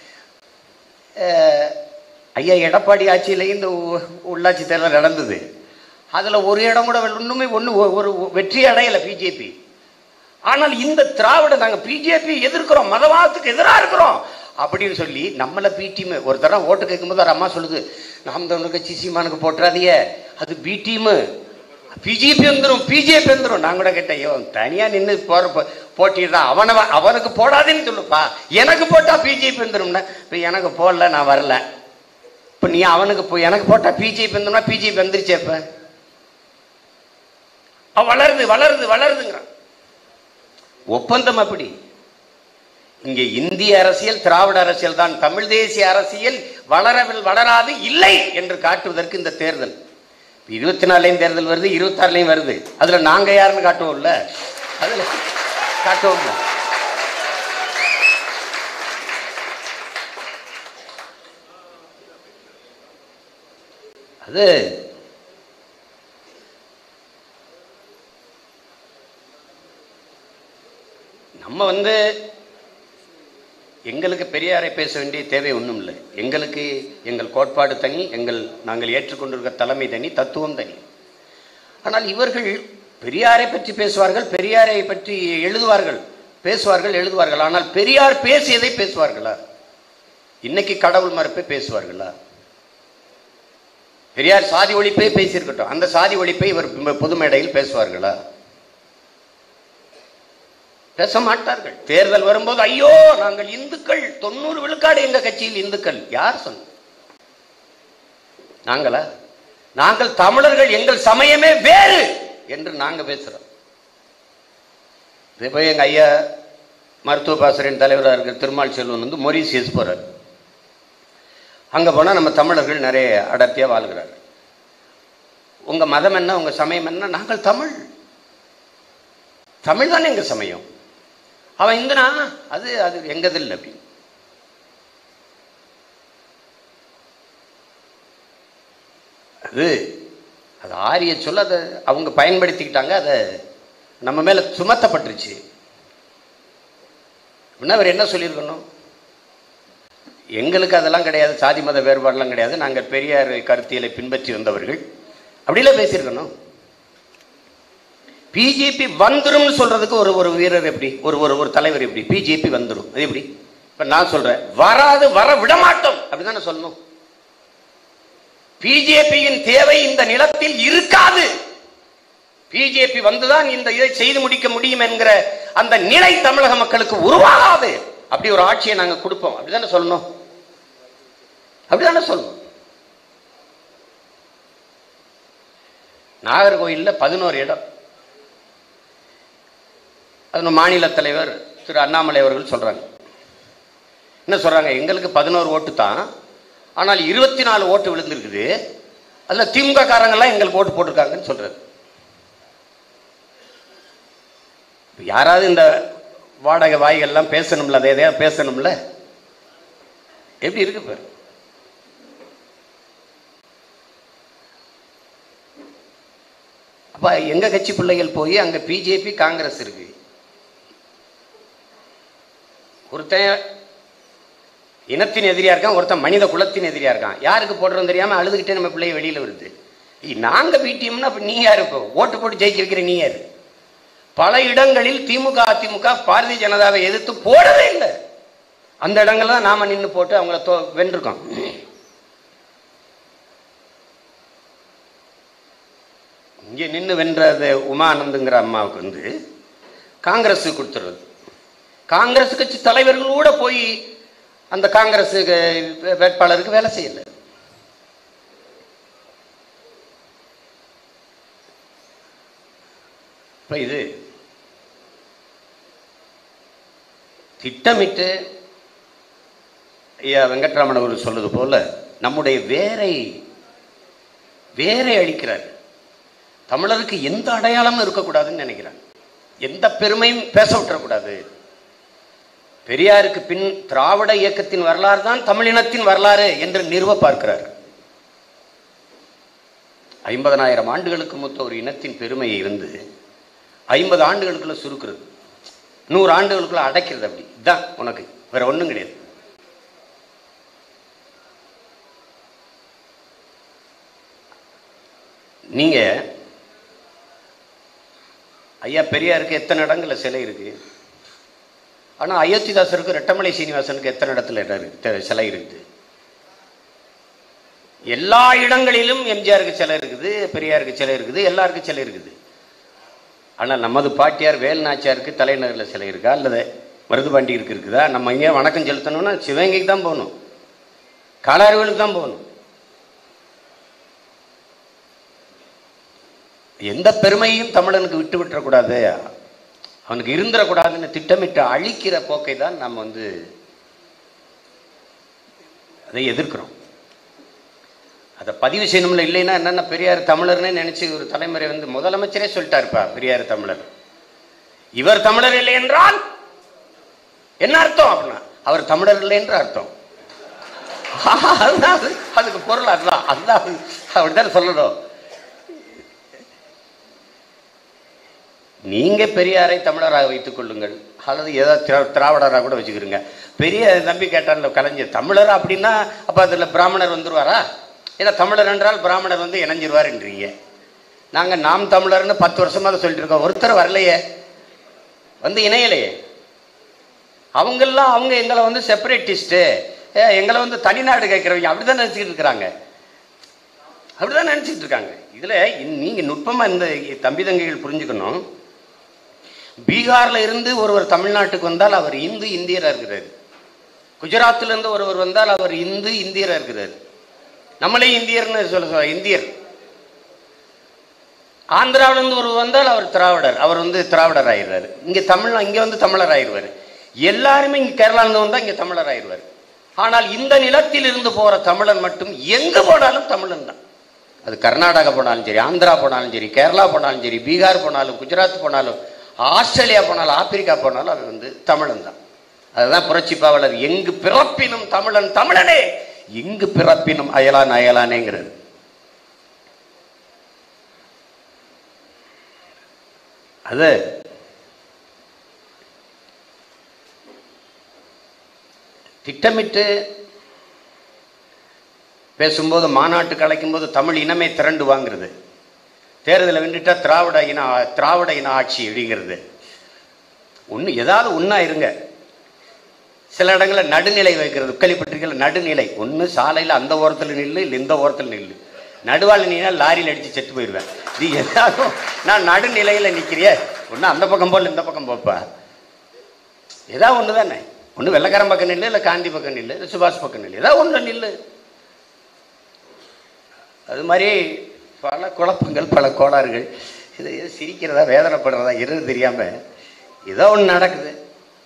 ஐயா எடப்பாடி ஆட்சியிலேயே இந்த உள்ளாட்சி தேர்தல் நடந்தது. அதுல ஒரு இடம் கூட இன்னுமே ஒரு வெற்றி அடையல பிஜேபி. ஆனால் இந்த திராவிட நாங்க பிஜேபி எதிர்க்கிறோம், மதவாதத்துக்கு எதிராக இருக்கிறோம், அப்படின்னு சொல்லி நம்மளை பி டீம். ஒரு தடவை ஓட்டு கேட்கும்போது ஒரு அம்மா சொல்லுது, நாம் தமிழர் கட்சி சீமானுக்கு போட்டுறாதிய, அது பி டீமு, பிஜேபி வந்துடும், பிஜேபி வந்துடும். நான் கூட கேட்டேன், ஐயோ தனியா நின்று போட்டிடுறான், அவனுக்கு போடாதுன்னு சொல்லுப்பா, எனக்கு போட்டா பிஜேபி வந்துடும்னா. இப்போ எனக்கு போடல, நான் வரல. இப்போ நீ அவனுக்கு எனக்கு போட்டா பிஜேபி வந்துடும்னா பிஜேபி வந்துருச்சே. இப்போ வளருது வளருது வளருதுங்கிறான். ஒப்பந்தம் அப்படி. இங்கே இந்திய அரசியல் திராவிட அரசியல் தான். தமிழ் தேசிய அரசியல் வளராது இல்லை என்று காட்டுவதற்கு இந்த தேர்தல். 24 தேர்தல் வருது, 26 வருது. அதுல நாங்க யாருன்னு காட்டுவோம்ல, அதுல காட்டுவோம்ல. அது நம்ம எங்களுக்கு பெரியாரை பேச வேண்டிய தேவை ஒன்றும் இல்லை. எங்களுக்கு எங்கள் கோட்பாடு தனி, நாங்கள் ஏற்றுக்கொண்டிருக்கிற தலைமை தனி, தத்துவம் தனி. ஆனால் இவர்கள் பெரியாரை பற்றி பேசுவார்கள், பெரியாரை பற்றி எழுதுவார்கள். ஆனால் பெரியார் பேசியதை பேசுவார்களா? இன்னைக்கு கடவுள் மறுப்பை பேசுவார்களா? பெரியார் சாதி ஒழிப்பை பேசியிருக்கட்டும், அந்த சாதி ஒழிப்பை இவர் பொது மேடையில் பேசுவார்களா? பேச மாட்டார்கள். தேர்தல் வரும்போது ஐயோ நாங்கள் இந்துக்கள், 90 விழுக்காடு எங்க கட்சியில் இந்துக்கள். யார் சொன்ன? நாங்களா? நாங்கள் தமிழர்கள், எங்கள் சமயமே வேறு என்று நாங்க பேசுறோம். இதே போய் எங்க ஐயா மருத்துவ பாசறையின் தலைவராக இருக்கிற திருமால் செல்வன் மொரீசியஸ் போறார். அங்க போனா நம்ம தமிழர்கள் நிறைய அடர்த்தியா வாழ்கிறார். உங்க மதம் என்ன, உங்க சமயம் என்ன? நாங்கள் தமிழ் தானே எங்க சமயம். அவன் இந்துனா அது எங்கது இல்லை அப்படி. அது ஆரிய சொல்ல அதை அவங்க பயன்படுத்திக்கிட்டாங்க, அதை நம்ம மேல சுமத்தப்பட்டுருச்சு. அவர் என்ன சொல்லியிருக்கணும்? எங்களுக்கு அதெல்லாம் கிடையாது, சாதி மத வேறுபாடுலாம் கிடையாது, நாங்கள் பெரியார் கருத்தியலை பின்பற்றி வந்தவர்கள் அப்படிலாம் பேசியிருக்கணும். பிஜேபி வந்துடும் சொல்றதுக்கு ஒரு வீரர் எப்படி, ஒரு தலைவர் எப்படி பிஜேபி வந்துடும், அது எப்படி? இப்ப நான் சொல்றேன், வராது, வர விடமாட்டோம் அப்படிதானே சொல்லணும். பிஜேபியின் தேவை இந்த நிலத்தில் இருக்காது, பிஜேபி வந்துதான் இந்த இதை செய்து முடிக்க முடியும் என்கிற அந்த நிலை தமிழக மக்களுக்கு உருவாகாது. அப்படி ஒரு ஆட்சியை நாங்க கொடுப்போம் அப்படிதானே சொல்லணும். நாகர்கோயில்ல 11 இடம், அது மாநில தலைவர் திரு அண்ணாமலை அவர்கள் சொல்றாங்க. என்ன சொல்றாங்க? எங்களுக்கு 11 ஓட்டு தான், ஆனால் 24 ஓட்டு விழுந்திருக்குது, அதுல திமுக காரங்கெல்லாம் எங்களுக்கு ஓட்டு போட்டிருக்காங்கன்னு சொல்றாரு. யாராவது இந்த வாடகை வாய்கள்லாம் பேசணும்ல, அதை எதையா பேசணும்ல, எப்படி இருக்கு பாரு. அப்ப எங்க கட்சி பிள்ளைகள் போய் அங்க பிஜேபி காங்கிரஸ் இருக்கு, ஒருத்தன் இனத்தின் எதிரியா இருக்கான், ஒருத்தன் மனித குலத்தின் எதிரியா இருக்கான். யாருக்கு போடுறோம் தெரியாம அழுதுகிட்டே நம்ம பிள்ளைய வெளியில வருது. நாங்க பீட்டியம்னா நீ யாரு? இப்போ ஓட்டு போட்டு ஜெயிக்க வைக்கிற நீ யாரு? பல இடங்களில் திமுக அதிமுக பாரதிய ஜனதாவை எதிர்த்து போடவே இல்லை. அந்த இடங்கள்ல தான் நாம நின்று போட்டு அவங்கள வென்றிருக்கோம். இங்கே நின்று வென்றது உமானந்துங்கிற அம்மாவுக்கு காங்கிரஸ் கொடுத்துறது. காங்கிரஸ் கட்சி தலைவர்கள் கூட போய் அந்த காங்கிரஸ் வேட்பாளருக்கு வேலை செய்யல. இது திட்டமிட்டு ஐயா வெங்கட்ராமன் அவர்கள் சொல்வது போல நம்முடைய வேரை அழிக்கிறார். தமிழருக்கு எந்த அடையாளமும் இருக்கக்கூடாதுன்னு நினைக்கிறார், எந்த பெருமையும் பேச விட்டுறக்கூடாது. பெரியாருக்கு பின் திராவிட இயக்கத்தின் வரலாறு தான் தமிழினத்தின் வரலாறு என்று நிறுவ பார்க்கிறார். 50,000 ஆண்டுகளுக்கு மூத்த ஒரு இனத்தின் பெருமையை இருந்து 50 ஆண்டுகளுக்குள்ள சுருக்கிறது, 100 ஆண்டுகளுக்குள்ள அடைக்கிறது. அப்படி இதுதான் உனக்கு, வேற ஒண்ணும் கிடையாது. நீங்க ஐயா பெரியாருக்கு எத்தனை இடங்கள்ல சிலை இருக்கு? ஆனால் அயோத்திதாசருக்கு ரெட்டமலை சீனிவாசனுக்கு எத்தனை இடத்துல சிலை இருக்குது? எல்லா இடங்களிலும் எம்ஜிஆருக்கு சிலை இருக்குது, பெரியாருக்கு சிலை இருக்குது, எல்லாருக்கும் சிலை இருக்குது. ஆனால் நமது பாட்டியார் வேலுநாச்சியாருக்கு தலைநகரில் சிலை இருக்கா அல்லது மருதுபாண்டியருக்கு இருக்குதா? நம்ம இங்கே வணக்கம் செலுத்தணும்னா சிவகங்கைக்கு தான் போகணும், காலாறுகளுக்கு தான் போகணும். எந்த பெருமையும் தமிழனுக்கு விட்டு விட்டுறக்கூடாது, அவனுக்கு இருந்துடக்கூடாதுன்னு திட்டமிட்டு அழிக்கிற போக்கை தான் நம்ம அதை எதிர்க்கிறோம். அதை பதிவு செய்யணும்ல. இல்லைன்னா என்னென்ன பெரியார் தமிழர்னே நினைச்சு ஒரு தலைமுறை முதலமைச்சரே சொல்லிட்டாருப்பா, பெரியார் தமிழர். இவர் தமிழர் இல்லை என்றால் என்ன அர்த்தம் அப்படின்னா அவர் தமிழர் இல்லை என்று அர்த்தம். அதுக்கு பொருள் அதுதான், அதுதான் அப்படித்தான் சொல்லணும். நீங்க பெரியாரை தமிழராக வைத்துக் கொள்ளுங்கள், அல்லது ஏதாவது திராவிடராக கூட வச்சுக்கிறீங்க. பெரிய தம்பி கேட்டான்ல கலைஞர் தமிழர் அப்படின்னா அப்ப அதுல பிராமணர் வந்துருவாரா? ஏன்னா தமிழர் என்றால் பிராமணர் இணைஞ்சிருவாருன்றீங்க. நாங்க நாம் தமிழர்னு 10 வருஷமா சொல்லிட்டு இருக்கோம், ஒருத்தர் வரலையே, இணையலையே. அவங்கெல்லாம் அவங்க எங்களை செப்பரேட்டிஸ்ட், எங்களை தனிநாடு கேட்கிறவங்க அப்படிதான் நினைச்சிட்டு இருக்கிறாங்க, அப்படிதான் நினைச்சிட்டு இருக்காங்க. இதுல நீங்க நுட்பமா இந்த தம்பி தங்கைகள் புரிஞ்சுக்கணும். பீகார்ல இருந்து ஒருவர் தமிழ்நாட்டுக்கு வந்தால் அவர் இந்தியரா இருக்கிறார். குஜராத்ல இருந்து ஒருவர் வந்தால் அவர் இந்தியரா இருக்கிறார். நம்மளே இந்தியர்னு சொல்ல இந்தியர். ஆந்திராவில இருந்து ஒருவர் வந்தால் அவர் திராவிடர், அவர் திராவிடர் ஆயிடுறாரு. இங்க தமிழர் ஆயிடுவாரு. எல்லாருமே இங்க கேரளால இருந்து வந்தா இங்க தமிழர் ஆயிடுவாரு. ஆனால் இந்த நிலத்தில் இருந்து போற தமிழன் மட்டும் எங்க போனாலும் தமிழன் தான். அது கர்நாடகா போனாலும் சரி, ஆந்திரா போனாலும் சரி, கேரளா போனாலும் சரி, பீகார் போனாலும், குஜராத் போனாலும், ஆஸ்திரேலியா போனாலும், ஆப்பிரிக்கா போனாலும் அது தமிழன் தான். அதுதான் புரட்சி பாவலர் எங்கு பிறப்பினும் தமிழன் தமிழனே, எங்கு பிறப்பினும் அயலான் அயலானேங்கிறது. அது திட்டமிட்டு பேசும்போது, மாநாட்டு கலைக்கும் போது தமிழ் இனமே திரண்டு வாங்கிறது, தேர்தலில் வென்றுட்டா திராவிட இன ஆட்சி அப்படிங்கிறது. ஏதாவது ஒன்றா இருங்க. சில இடங்களில் நடுநிலை வைக்கிறது, கேள்விப்பட்டிருக்கீங்களா? நடுநிலை. ஒன்று சாலையில் அந்த ஓரத்தில் நில்லு, இல்லை இந்த ஓரத்தில் நில்லு. நடுவாள் நீனா லாரியில் அடித்து செத்து போயிடுவேன். இது ஏதாலும் நான் நடுநிலையில் நிற்கிறிய, ஒன்று அந்த பக்கம் போல் இந்த பக்கம் போப்பா, ஏதாவது ஒன்று தானே. ஒன்று வெள்ளக்காரன் பக்கம் நில்லு, இல்லை காந்தி பக்கம் நில்லு, இல்லை சுபாஷ் பக்கம் நில்லு, ஏதாவது ஒன்று நில்லு. அது மாதிரி பல குழப்பங்கள், பல கோளாறுகள். இது சிரிக்கிறதா வேதனைப்படுறதா இருந்து தெரியாம ஏதோ ஒன்று நடக்குது.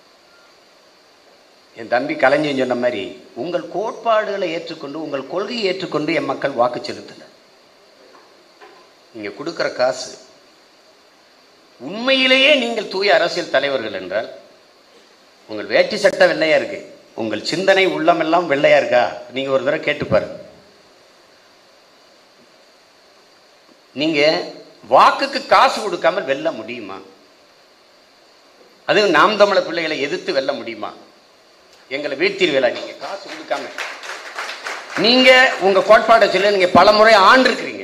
என் தம்பி கலைஞன் சொன்ன மாதிரி உங்கள் கோட்பாடுகளை ஏற்றுக்கொண்டு, உங்கள் கொள்கையை ஏற்றுக்கொண்டு என் மக்கள் வாக்கு செலுத்தல. நீங்க கொடுக்கிற காசு உண்மையிலேயே நீங்கள் தூய அரசியல் தலைவர்கள் என்றால், உங்கள் வேட்டி சட்டை வெள்ளையா இருக்கு, உங்கள் சிந்தனை உள்ளமெல்லாம் வெள்ளையா இருக்கா? நீங்க ஒரு தடவை கேட்டு பாருங்க. நீங்க வாக்குக்கு காசு கொடுக்காமல் வெல்ல முடியுமா? அது நாம் தமிழர் பிள்ளைகளை எதிர்த்து வெல்ல முடியுமா? எங்களை வீழ்த்தீர்களா? நீங்க காசு கொடுக்காம நீங்க உங்க கோட்பாட்டை சொல்லி நீங்க பல முறை ஆண்டு இருக்கிறீங்க.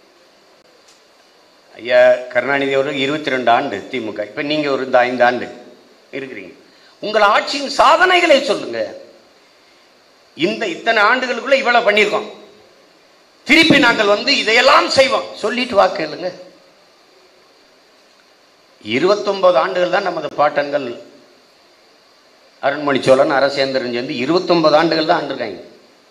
ஐயா கருணாநிதி அவர்கள் 22 ஆண்டு திமுக, இப்ப நீங்க ஒரு 5 ஆண்டு இருக்கிறீங்க. உங்கள் ஆட்சியின் சாதனைகளை சொல்லுங்க. இத்தனை ஆண்டுகளுக்குள்ள இவ்வளவு பண்ணியிருக்கோம், திருப்பி நாங்கள் இதையெல்லாம் செய்வோம் சொல்லிட்டு வாக்கு இல்லைங்க. 29 ஆண்டுகள் தான் நமது பாட்டன்கள் அருண்மொழி சோழன், அரசேந்திரன் சேர்ந்து 29 ஆண்டுகள் தான் ஆண்டிருக்காங்க.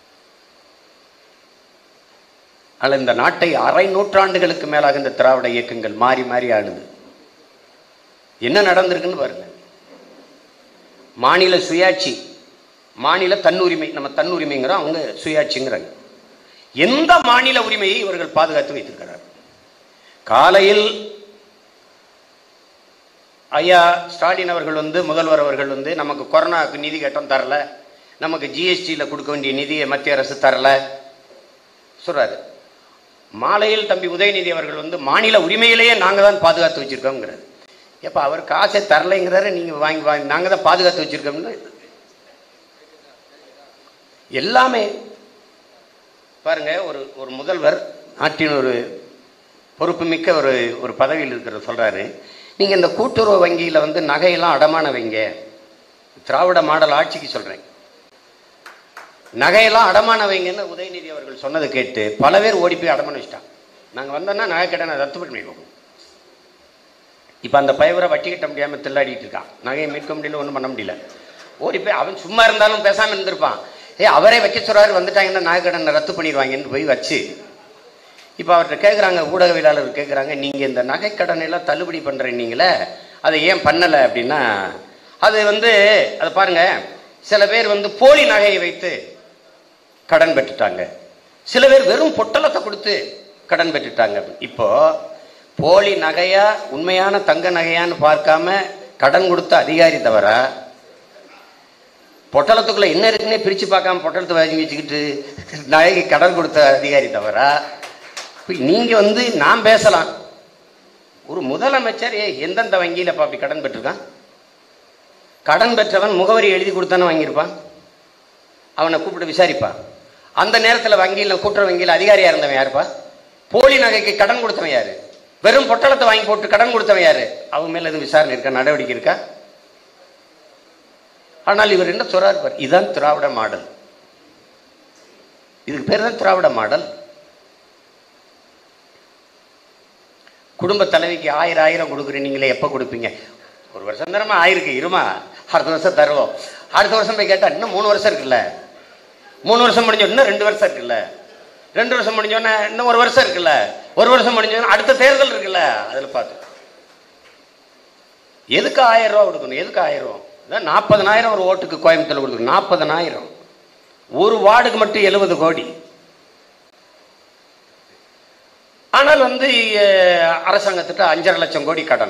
ஆனால் இந்த நாட்டை அரை நூற்றாண்டுகளுக்கு மேலாக இந்த திராவிட இயக்கங்கள் மாறி மாறி ஆளுது. என்ன நடந்திருக்குன்னு பாருங்க. மாநில சுயாட்சி, மாநில தன்னுரிமை, நம்ம தன்னுரிமைங்கிறோம், அவங்க சுயாட்சிங்கிறாங்க. எந்த மாநில உரிமையை இவர்கள் பாதுகாத்து வைத்திருக்கிறார்? காலையில் ஐயா ஸ்டாலின் அவர்கள் முதல்வர் அவர்கள் நமக்கு கொரோனாவுக்கு நிதி கேட்டோம் தரல, நமக்கு ஜிஎஸ்டியில் கொடுக்க வேண்டிய நிதியை மத்திய அரசு தரல சொல்றாரு. மாலையில் தம்பி உதயநிதி அவர்கள் மாநில உரிமையிலேயே நாங்கள் தான் பாதுகாத்து வச்சிருக்கோங்கிறாரு. எப்ப அவர் காசை தரலைங்கிறாரு, நீங்க வாங்கி நாங்கள் தான் பாதுகாத்து வச்சிருக்கோம்னு. எல்லாமே பாருங்க. ஒரு முதல்வர், நாட்டின் ஒரு பொறுப்புமிக்க ஒரு பதவியில் இருக்கிற சொல்றாரு, நீங்க இந்த கூட்டுறவு வங்கியில நகையெல்லாம் அடமான வைங்க, திராவிட மாடல் ஆட்சிக்கு சொல்றேன். நகையெல்லாம் அடமான வைங்கன்னு உதயநிதி அவர்கள் சொன்னதை கேட்டு பல பேர் ஓடி போய் அடமான வச்சுட்டான். நாங்கள் வந்தோம்னா நகை கடனை ரத்து பண்ணிடுவோம். இப்போ அந்த பயவரை வட்டி கட்ட முடியாமல் தில்லாடிட்டு இருக்கான். நகையை மீட்க முடியல, ஒன்றும் பண்ண முடியல. ஓடி போய் அவன் சும்மா இருந்தாலும் பேசாமல் இருந்திருப்பான். அவரே வைக்க சொல்றாரு, வந்துட்டாங்கன்னா நகை கடனை ரத்து பண்ணிடுவாங்கன்னு போய் வச்சு இப்போ அவர்கிட்ட கேட்குறாங்க, ஊடகவியலாளர் கேட்குறாங்க, நீங்கள் இந்த நகை கடனையெல்லாம் தள்ளுபடி பண்ணுறீங்களே அதை ஏன் பண்ணலை அப்படின்னா, அது அதை பாருங்க, சில பேர் போலி நகையை வைத்து கடன் பெற்றுட்டாங்க, சில பேர் வெறும் பொட்டலத்தை கொடுத்து கடன் பெற்றுட்டாங்க. இப்போ போலி நகையா உண்மையான தங்க நகையான்னு பார்க்காம கடன் கொடுத்த அதிகாரி தவிர, பொட்டலத்துக்குள்ள என்ன இருக்குன்னே பிரிச்சு பார்க்காம பொட்டலத்தை வாங்கி வச்சுக்கிட்டு நகைக்கு கடன் கொடுத்த அதிகாரி தவிர, நீங்க நான் பேசலாம், ஒரு முதலமைச்சர் எந்தெந்த வங்கியில் அப்படி கடன் பெற்றிருக்கான்? கடன் பெற்றவன் முகவரி எழுதி கொடுத்தானே வாங்கியிருப்பான், அவனை கூப்பிட்டு விசாரிப்பான். அந்த நேரத்தில் வங்கியில் கூட்டுற வங்கியில் அதிகாரியா இருந்தவன் யாருப்பா? போலி நகைக்கு கடன் கொடுத்தவன் யாரு? வெறும் பொட்டலத்தை வாங்கி போட்டு கடன் கொடுத்தவன் யாரு? அவன் மேல எதுவும் விசாரணை இருக்கா, நடவடிக்கை இருக்கா? ஆனால் இவர் என்ன சொல்றாரு, இதுதான் திராவிட மாடல். இதுக்கு பேர் தான் திராவிட மாடல். குடும்ப தலைவிக்கு 1000 கொடுக்குறேன், நீங்களே எப்ப கொடுப்பீங்க? ஒரு வருஷம் தானமா ஆயிருக்கு, இருமா அடுத்த வருஷம் தருவோம். அடுத்த வருஷம் போய் கேட்டா இன்னும் 3 வருஷம் இருக்குல்ல, 3 வருஷம் முடிஞ்ச இன்னும் 2 வருஷம் இருக்குல்ல, 2 வருஷம் முடிஞ்சோன்னா இன்னும் 1 வருஷம் இருக்குல்ல, 1 வருஷம் முடிஞ்சோன்னா அடுத்த தேர்தல் இருக்குல்ல, அதில் பார்த்து எதுக்கு 1000 ரூபா கொடுக்கணும்? எதுக்கு 1000 ரூபா? 40,000 ஒரு ஓட்டுக்கு கோயம்புத்தூர்ல கொடுக்கணும். 40,000 ஒரு வார்டுக்கு மட்டும் 70 கோடி. ஆனால் அரசாங்கத்திட்ட 5.5 லட்சம் கோடி கடன்.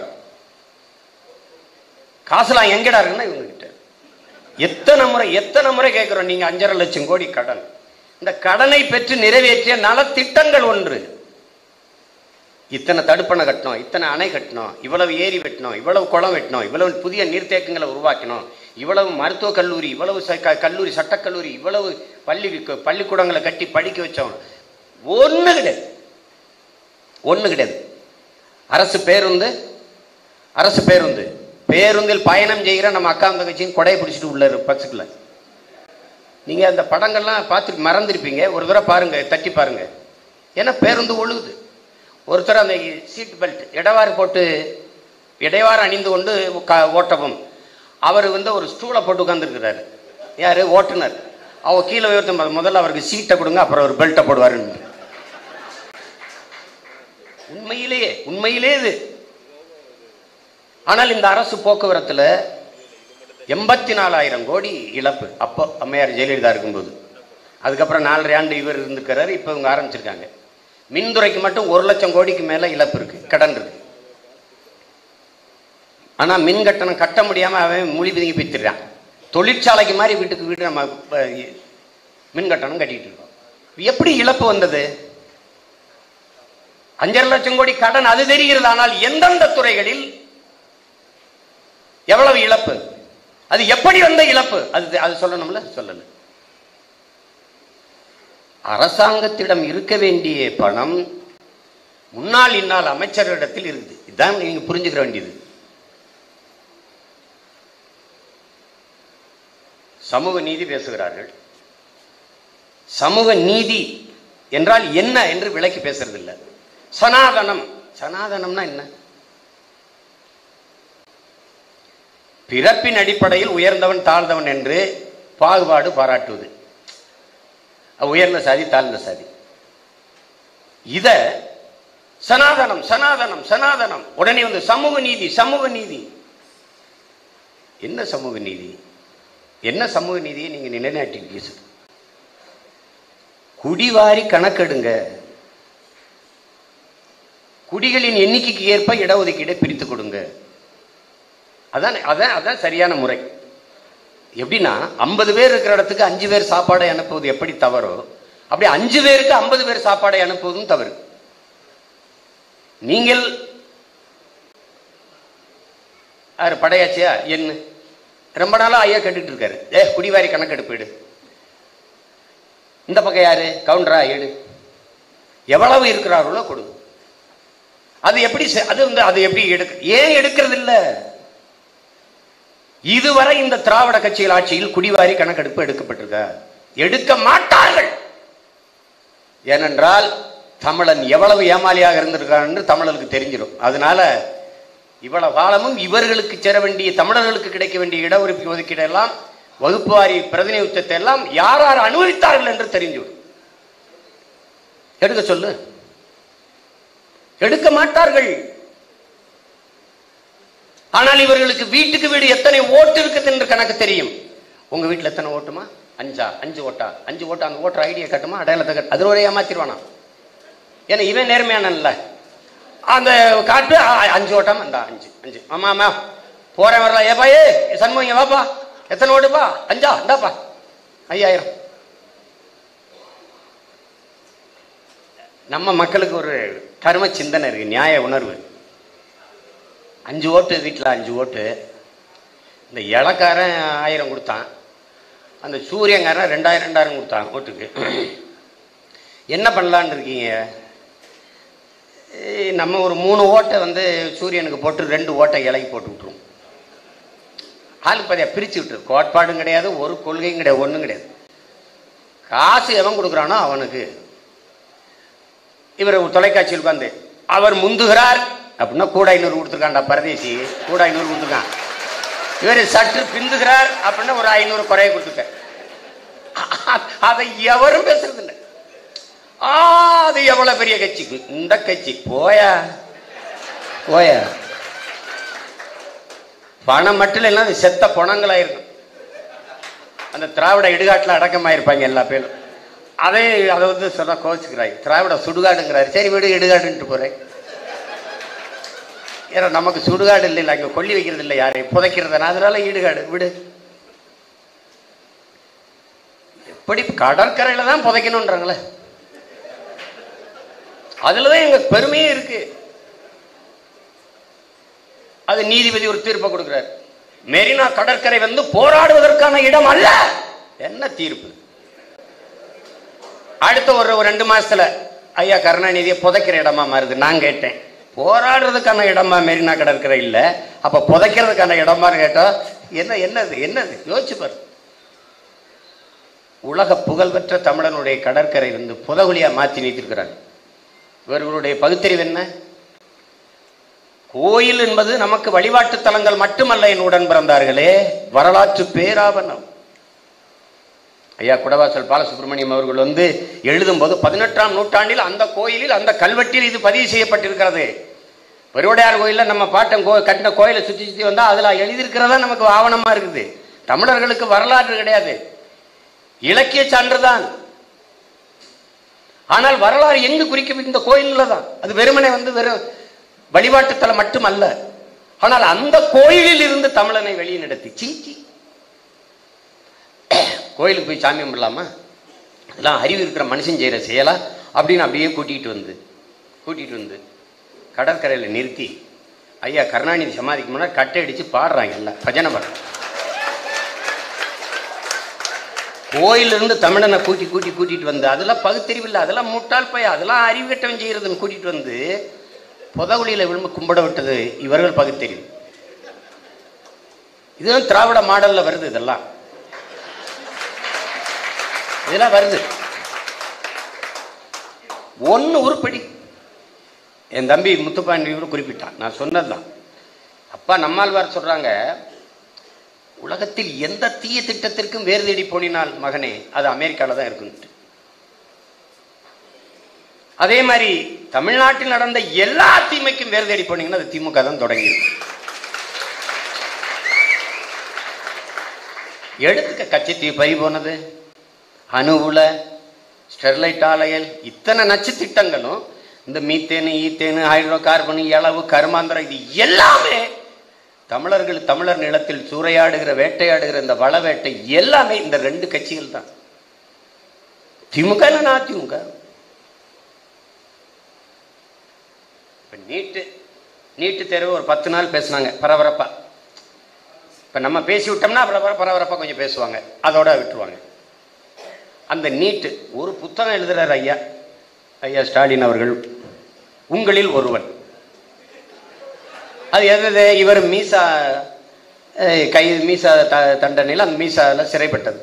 காசுலாம் எங்கடா இருக்குன்னா இவங்க கிட்ட. எத்தனை முறை கேட்கிறோம், நீங்க 5.5 லட்சம் கோடி கடன். இந்த கடனை பெற்று நிறைவேற்றிய நலத்திட்டங்கள் ஒன்று. இத்தனை தடுப்பணை கட்டணும், இத்தனை அணை கட்டணும், இவ்வளவு ஏரி வெட்டணும், இவ்வளவு குளம் வெட்டணும், இவ்வளவு புதிய நீர்த்தேக்கங்களை உருவாக்கணும், இவ்வளவு மருத்துவக் கல்லூரி, இவ்வளவு கல்லூரி, சட்டக்கல்லூரி, இவ்வளவு பள்ளிக்கூடங்களை கட்டி படிக்க வச்சோம். ஒண்ணு கிடையாது. அரசு பேருந்தில் பயணம் செய்கிற நம்ம அக்கா தங்கச்சியும் கொடையை பிடிச்சிட்டு உள்ள பஸ்ஸுக்குள்ள. நீங்க அந்த படங்கள்லாம் பார்த்து மறந்துருப்பீங்க, ஒரு தடவை பாருங்க, தட்டி பாருங்க. ஏன்னா பேருந்து ஒழுகுது. ஒருத்தர் அந்த சீட் பெல்ட் இடைவாறு அணிந்து கொண்டு ஓட்டவும், அவர் ஒரு ஸ்டூலை போட்டு உட்கார்ந்துருக்கிறாரு. யாரு? ஓட்டுநர். அவ கீழே உயர்த்த, முதல்ல அவருக்கு சீட்டை கொடுங்க, அப்புறம் ஒரு பெல்ட்டை போடுவாரு. உண்மையிலே இது. ஆனால் இந்த அரசு போக்குவரத்துல 84,000 கோடி இழப்பு. அப்போ அம்மையார் ஜெயலலிதா இருக்கும்போது. அதுக்கப்புறம் 4.5 ஆண்டு இவர் இருந்துக்கிறாரு. இப்போ இவங்க ஆரம்பிச்சிருக்காங்க. மின்துறைக்கு மட்டும் 1 லட்சம் கோடிக்கு மேல இழப்பு இருக்கு, கடன் இருக்கு. ஆனா மின் கட்டணம் கட்ட முடியாம அவன் மொழி பிதுங்கி பித்துறான். தொழிற்சாலைக்கு மாதிரி வீட்டுக்கு வீடு நம்ம மின் கட்டணம் கட்டிட்டு இருக்கோம். எப்படி இழப்பு வந்தது? 5.5 லட்சம் கோடி கடன், அது தெரிகிறது. ஆனால் எந்தெந்த துறைகளில் எவ்வளவு இழப்பு, அது எப்படி வந்த இழப்பு, அது சொல்லணும்ல, சொல்லல. அரசாங்கத்திடம் இருக்க வேண்டிய பணம் முன்னாள் இந்நாள் அமைச்சரிடத்தில் இருக்குது. இதுதான் நீங்க புரிஞ்சுக்க வேண்டியது. சமூக நீதி பேசுகிறார்கள். சமூக நீதி என்றால் என்ன என்று விளக்கி பேசுறது இல்லை. சனாதனம்னா என்ன? பிறப்பின் அடிப்படையில் உயர்ந்தவன் தாழ்ந்தவன் என்று பாகுபாடு பாராட்டுவது. உயர்ந்த சாதி, தாழ்ந்த சாதி. இத சனாதனம் சனாதனம் சனாதனம். உடனே சமூக நீதி சமூக நீதி. என்ன சமூக நீதி? என்ன சமூக நீதியை நீங்க நிலைநாட்டிருக்கீங்க? குடிவாரி கணக்கெடுங்க. குடிகளின் எண்ணிக்கைக்கு ஏற்ப இடஒதுக்கீடை பிரித்து கொடுங்க. அதான் சரியான முறை. எப்படின்னா 50 பேர் இருக்கிற இடத்துக்கு 5 பேர் சாப்பாடை அனுப்புவது எப்படி தவறோ, அப்படி 5 பேருக்கு 50 பேர் சாப்பாடை அனுப்புவதும் தவறு. நீங்கள் படையாச்சியா என்ன ரொம்ப நாளா ஐயா கேட்டுட்டு இருக்காரு, குடிவாரி கணக்கெடுப்பு. இந்த பக்கம் யாரு? கவுண்டரா? எடு. எவ்வளவு இருக்கிறார்களோ கொடு. அது எப்படி? அது எப்படி எடுக்க? ஏன் எடுக்கிறது இல்ல? இதுவரை இந்த திராவிட கட்சிகள் ஆட்சியில் குடிவாரி கணக்கெடுப்பு எடுக்கப்பட்டிருக்க எடுக்க மாட்டார்கள். ஏனென்றால் தமிழன் எவ்வளவு ஏமாளியாக இருந்திருக்கான் என்று தமிழர்களுக்கு தெரிஞ்சிடும். அதனால இவ்வளவு காலமும் இவர்களுக்கு சேர வேண்டிய தமிழர்களுக்கு கிடைக்க வேண்டிய இட ஒதுக்கீடு எல்லாம் வகுப்பு வாரி பிரதிநிதித்துவத்தை எல்லாம் யார் யார் அனுபவித்தார்கள் என்று தெரிஞ்சுவிடும். எடுக்க சொல்லு, எடுக்க மாட்டார்கள். ஆனால் இவர்களுக்கு வீட்டுக்கு வீடு எத்தனை ஓட்டு இருக்குது என்று கணக்கு தெரியும். உங்க வீட்டில் எத்தனை ஓட்டுமா? 5 ஓட்டா? 5 ஓட்டா. அந்த ஓட்டர் ஐடியா கட்டுமா, அடையாளத்தை கட்டு. அது ஒரு ஏமாத்திடுவானா? ஏன்னா இவன் நேர்மையானல்ல. அந்த காட்டு 5 ஓட்டாம இந்த 5 ஆமா ஆமா போறேன் வரல. ஏப்பா ஏ சண்முகம் வாப்பா, எத்தனை ஓட்டுப்பா? 5 இந்தாப்பா 5000. நம்ம மக்களுக்கு ஒரு கர்ம சிந்தனை இருக்கு, நியாய உணர்வு. 5 ஓட்டு வீட்டில் 5 ஓட்டு. இந்த இலக்காரன் 1000 கொடுத்தான், அந்த சூரியங்காரன் 2000 கொடுத்தான் ஓட்டுக்கு. என்ன பண்ணலான்னு இருக்கீங்க? நம்ம ஒரு 3 ஓட்டை சூரியனுக்கு போட்டு 2 ஓட்டை இலைக்கு போட்டு விட்டுருவோம். ஆளுக்கு பாதியா பிரித்து விட்டுரு. கோட்பாடும் கிடையாது, ஒரு கொள்கையும் கிடையாது, ஒன்றும் கிடையாது. காசு எவன் கொடுக்குறானோ அவனுக்கு. இவர் தொலைக்காட்சியில் உட்காந்து அவர் முந்துகிறார் அப்படின்னா கூட 500 கொடுத்துருக்கான்டா பரதேசி, கூட 500 கொடுத்துருக்கான். இவர் சற்று பிந்துகிறார் அப்படின்னா ஒரு 500 குறைய கொடுத்துருக்க. அதை எவரும் பேசுறது இல்லை. அது எவ்வளவு பெரிய கட்சிக்கு இந்த கட்சி போயா போயா. பணம் மட்டும் இல்லைன்னா அது செத்த பணங்களாயிருக்கும். அந்த திராவிட இடுகாட்டில் அடக்கமாயிருப்பாங்க எல்லா பேரும். அதை சொல்ல கோச்சுக்கிறாய். திராவிட சுடுகாடுங்கிறாரு. சரி விடு, இடுகாடுன்ட்டு போறேன். ஏன்னா நமக்கு சுடுகாடு இல்லை, அங்கே கொல்லி வைக்கிறது இல்லை, யாரையும் புதைக்கிறதுனா, அதனால இடுகாடு விடு. எப்படி கடற்கரையில தான் புதைக்கணும்ன்றாங்களே, அதுலதான் எங்க பெருமையே இருக்கு. அது நீதிபதி ஒரு தீர்ப்பை கொடுக்கிறார். மெரினா கடற்கரை போராடுவதற்கான இடம் அல்ல. என்ன தீர்ப்பு? அடுத்த ஒரு 2 மாசத்துல ஐயா கருணாநிதியை புதைக்கிற இடமா மாறுது. நான் கேட்டேன், போராடுறதுக்கான இடமா மெரினா கடற்கரை இல்ல, அப்ப புதைக்கிறதுக்கான இடமா கேட்டா என்னது யோசிச்சு பாரு. உலக புகழ்பெற்ற தமிழனுடைய கடற்கரை புதகுலியா மாற்றி நீத்திருக்கிறாங்க. இவர்களுடைய பகுத்தறிவு என்ன? கோயில் என்பது நமக்கு வழிபாட்டு தலங்கள் மட்டுமல்ல என் உடன் பிறந்தார்களே, வரலாற்று பேராவணம். ஐயா குடவாசல் பாலசுப்ரமணியம் அவர்கள் எழுதும் போது 18ஆம் நூற்றாண்டில் அந்த கோயிலில் அந்த கல்வெட்டில் இது பதிவு செய்யப்பட்டிருக்கிறது. பெருவுடையார் கோயில்ல நம்ம பாட்டம் கட்டின கோயிலை சுற்றி சுற்றி வந்தா அதுல எழுதியிருக்கிறதா நமக்கு ஆவணமா இருக்குது. தமிழர்களுக்கு வரலாறு கிடையாது, இலக்கிய சான்றுதான். ஆனால் வரலாறு எங்கு குறிக்க இந்த கோயில்ல தான். அது வெறுமனே வெறும் வழிபாட்டு தலம் மட்டுமல்ல. ஆனால் அந்த கோயிலில் இருந்து தமிழனை வெளியே நடத்தி சீச்சி. கோயிலுக்கு போய் சாமி கும்பிடலாமா? அதெல்லாம் அறிவு இருக்கிற மனுஷன் செய்யற செய்யலா அப்படின்னு அப்படியே கூட்டிட்டு வந்து கடற்கரையில் நிறுத்தி ஐயா கருணாநிதி சமாதிக்கு முன்னாடி கட்டை அடிச்சு பாடுறாங்க, எல்லாம் பஜனை பாடுறாங்க. கோயிலிருந்து தமிழனை கூட்டிட்டு வந்து அதெல்லாம் பகுத்தறிவு இல்லை, அதெல்லாம் முட்டாள் பைய, அதெல்லாம் அறிவு கட்டவன் செய்யறதுன்னு கூட்டிட்டு வந்து புதகுலியில விழுந்து கும்பிட விட்டது இவர்கள் பகுத்தறிவு. இதுதான் திராவிட மாடல்ல வருது. இதெல்லாம் வருது. ஒன்னு உருப்படி. என் தம்பி முத்துப்பாண்டி குறிப்பிட்டான், நான் சொன்னதுதான். அப்பா நம்மாழ்வார் சொல்றாங்க, உலகத்தில் எந்த தீய திட்டத்திற்கும் வேறு தேடி போனினால் மகனே அது அமெரிக்கால தான் இருக்கு. அதே மாதிரி தமிழ்நாட்டில் நடந்த எல்லா தீமைக்கும் வேறு தேடி போனீங்கன்னா அது திமுக தான் தொடங்கி. எடுத்துக்க கட்சி பறி போனது, அணுவுல ஸ்டெர்லைட் ஆலைகள், இத்தனை நச்சு திட்டங்களும் இந்த மீத்தேனு ஈத்தேனு ஹைட்ரோ கார்பன் இளவு கருமாந்திரம் இது எல்லாமே தமிழர் நிலத்தில் சூறையாடுகிற வேட்டையாடுகிற இந்த வள வேட்டை எல்லாமே இந்த 2 கட்சிகள் தான். திமுக இல்லைன்னா அதிமுக. நீட்டு தேர்வு ஒரு 10 நாள் பேசினாங்க பரபரப்பா. இப்ப நம்ம பேசி விட்டோம்னா பரபரப்பா கொஞ்சம் பேசுவாங்க, அதோட விட்டுருவாங்க. அந்த நீட்டு ஒரு புத்தகம் எழுதுறாரு ஐயா ஸ்டாலின் அவர்கள், உங்களில் ஒருவன். அது எது? இவர் மீசா மீசா தண்டனையில் அந்த மீசாவில் சிறைப்பட்டது.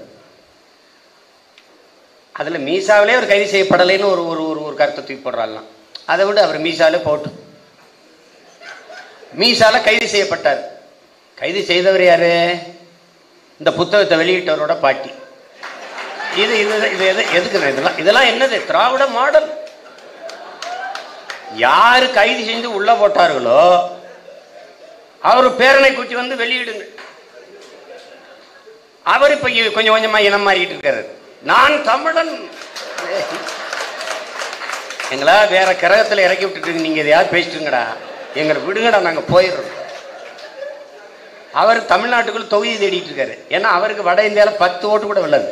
அதில் மீசாவிலே அவர் கைது செய்யப்படலைன்னு ஒரு ஒரு ஒரு கருத்தை தூக்கி போடுறாங்களாம். அதை விட அவர் மீசாவிலே போட்டு மீசால கைது செய்யப்பட்டார். கைது செய்தவர் யாரு? இந்த புத்தகத்தை வெளியிட்டவரோட பாட்டி. இது இது இது எதுக்கு இதெல்லாம் என்னது? திராவிட மாடல். யாரு கைது செஞ்சு உள்ள போட்டார்களோ அவர் பேரனை கூட்டி வந்து வெளியிடுங்க. அவர் இப்ப கொஞ்சம் கொஞ்சமா இனம் மாறிட்டு இருக்காரு. நான் தமிழன். எங்களா வேற கிரகத்துல இறக்கி விட்டுட்டு நீங்க எதையாவது பேசிட்டுங்கடா, எங்களை விடுங்கடா, நாங்க போயிடுறோம். அவர் தமிழ்நாட்டுக்குள்ள தொகுதி தேடிட்டு இருக்காரு. ஏன்னா அவருக்கு வட இந்தியாவில் 10 ஓட்டு கூட விழாது.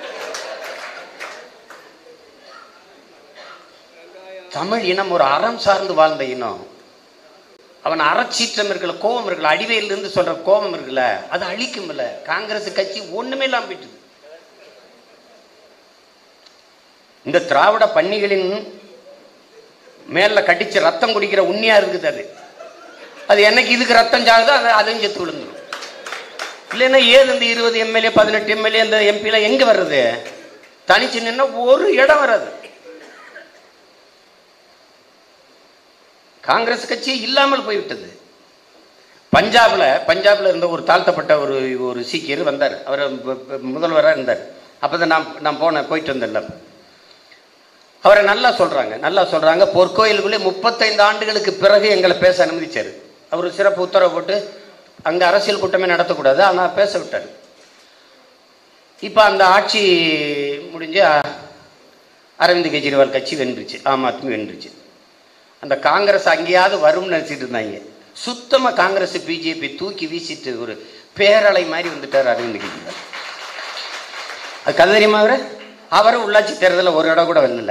தமிழ் இனம் ஒரு அறம் சார்ந்து வாழ்ந்த இனம். அவன் அறச்சீற்றம் இருக்கல, கோபம் இருக்கல, அடிவையில இருந்து சொல்ற கோபம் இருக்குல்ல, அது அழிக்கும் இல்ல. காங்கிரஸ் கட்சி ஒண்ணுமே இல்லாம போயிட்டு. இந்த திராவிட பன்னிகளின் மேல கட்டிச்சு ரத்தம் குடிக்கிற உண்மையா இருக்குது. அது என்னைக்கு இதுக்கு ரத்தம் சாகுதோ அதையும் செத்து விழுந்துடும். இல்லைன்னா ஏது இந்த 20 எம்எல்ஏ 18 எம்எல்ஏ இந்த எம்பில எங்க வர்றது? தனிச்சு நின்னா ஒரு இடம் வராது. காங்கிரஸ் கட்சி இல்லாமல் போய்விட்டது. பஞ்சாப்ல இருந்த ஒரு தாழ்த்தப்பட்ட ஒரு சீக்கியர் வந்தார். அவர் முதல்வராக இருந்தார். அப்பதான் நான் போயிட்டு வந்தேன். அவரை நல்லா சொல்றாங்க. பொற்கோயிலுக்குள்ளே 35 ஆண்டுகளுக்கு பிறகு எங்களை பேச அனுமதிச்சாரு. அவர் சிறப்பு உத்தரவு போட்டு அங்க அரசியல் கூட்டமே நடத்தக்கூடாது, ஆனா பேச விட்டாரு. இப்ப அந்த ஆட்சி முடிஞ்சு அரவிந்த் கெஜ்ரிவால் கட்சி வென்றுச்சு, ஆம் ஆத்மி வென்றுச்சு. அந்த காங்கிரஸ் அங்கேயாவது வரும்னு நினைச்சிட்டு இருந்தாங்க. சுத்தமா காங்கிரஸ் பிஜேபி தூக்கி வீசிட்டு ஒரு பேரலை மாதிரி வந்துட்டார் அரவிந்த் கெஜ்ரிவால். அது கதை தெரியுமா? அவரு உள்ளாட்சி தேர்தலில் ஒரு இடம் கூட வெல்லல,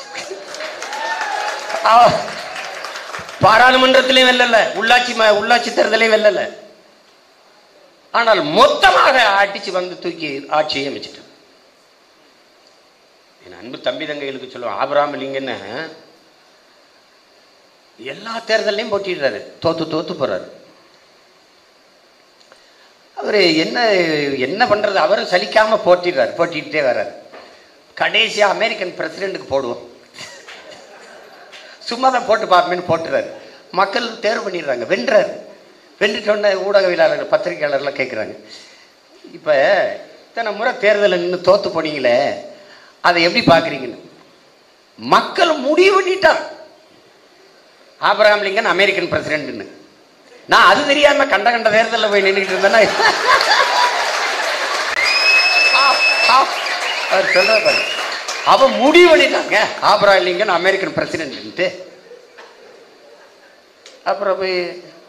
பாராளுமன்றத்திலையும் வெல்லல, உள்ளாட்சி தேர்தலையும் வெல்லல. ஆனால் மொத்தமாக அடிச்சு வந்து தூக்கி ஆட்சியை அமைச்சிட்டு. என் அன்பு தம்பி தங்கைகளுக்கு சொல்லுவோம், ஆபிரகாம் லிங்கன்னு எல்லா தேர்தலையும் போட்டிடுறாரு, தோத்து போறாரு. அவரு என்ன பண்றது? அவரும் சலிக்காம போட்டிட்டே வர்றாரு. கடைசியா அமெரிக்கன் பிரசிடென்ட்டுக்கு போடுவோம், சும்மா தான் போட்டு பார்ப்பேன்னு போட்டுறாரு. மக்கள் தேர்வு பண்ணிடுறாங்க, வென்றாரு. வென்றுட்டோன்ன ஊடகவியலாளர்கள் பத்திரிகையாளர்லாம் கேட்குறாங்க, இப்போ இத்தனை முறை தேர்தலில் நின்று தோத்து போனீங்களே, அதை எப்படி பார்க்குறீங்கன்னு. மக்கள் முடிவு பண்ணிட்டான் ஆபிரகாம் லிங்கன் அமெரிக்கன் பிரசிடென்ட்னு. நான் அது தெரியாம கண்ட தேர்தலில் போய் நின்றுட்டு இருந்தேன்னா அவர் சொல்ற அவன் முடிவு பண்ணிட்டாங்க ஆபிரகாம் லிங்கன் அமெரிக்கன் பிரசிடென்ட். அப்புறம் போய்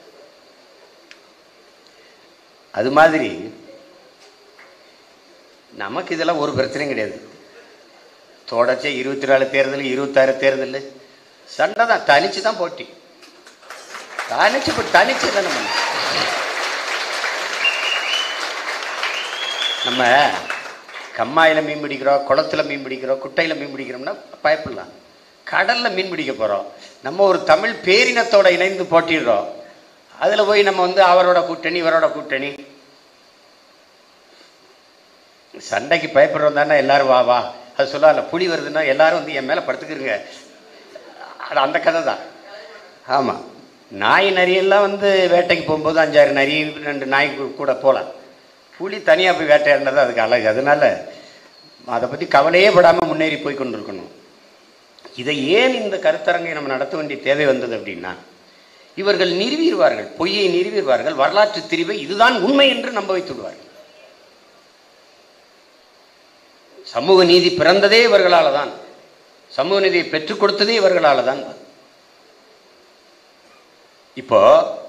அது மாதிரி நமக்கு இதெல்லாம் ஒரு பிரச்சனையும் கிடையாது. தொடர்ச்சி 24 தேர்தல் 26 தேர்தல் சண்டை தான், தனிச்சு தான் போட்டி, தனிச்சு தானே. நம்ம கம்மாயில மீன் பிடிக்கிறோம், குளத்துல மீன் பிடிக்கிறோம், குட்டையில மீன் பிடிக்கிறோம்னா பயப்படலாம். கடல்ல மீன் பிடிக்க போறோம், நம்ம ஒரு தமிழ் பேரினத்தோட இணைந்து போட்டிடுறோம். அதுல போய் நம்ம அவரோட கூட்டணி இவரோட கூட்டணி சண்டைக்கு பயப்படுறோம் தானே. எல்லாரும் வா அது சொல்லல, புலி வருதுன்னா எல்லாரும் என் மேல படுத்துக்கிறங்க, அந்த கதை தான். ஆமா, நாய் நரியெல்லாம் வேட்டைக்கு போகும்போது 5-6 நரி 2 நாய் கூட போகலாம். புலி தனியாக போய் வேட்டையாடினது அதுக்கு அழகு. அதனால அதை பற்றி கவலையே படாமல் முன்னேறி போய் கொண்டிருக்கணும். இதை ஏன் இந்த கருத்தரங்கை நம்ம நடத்த வேண்டிய தேவை வந்தது அப்படின்னா, இவர்கள் நிறுவிடுவார்கள், பொய்யை நிறுவிடுவார்கள், வரலாற்று திரிவை இதுதான் உண்மை என்று நம்ப வைத்து விடுவார்கள். சமூக நீதி பிறந்ததே இவர்களால தான், சமூக நீதியை பெற்றுக் கொடுத்ததே இவர்களால தான். இப்போ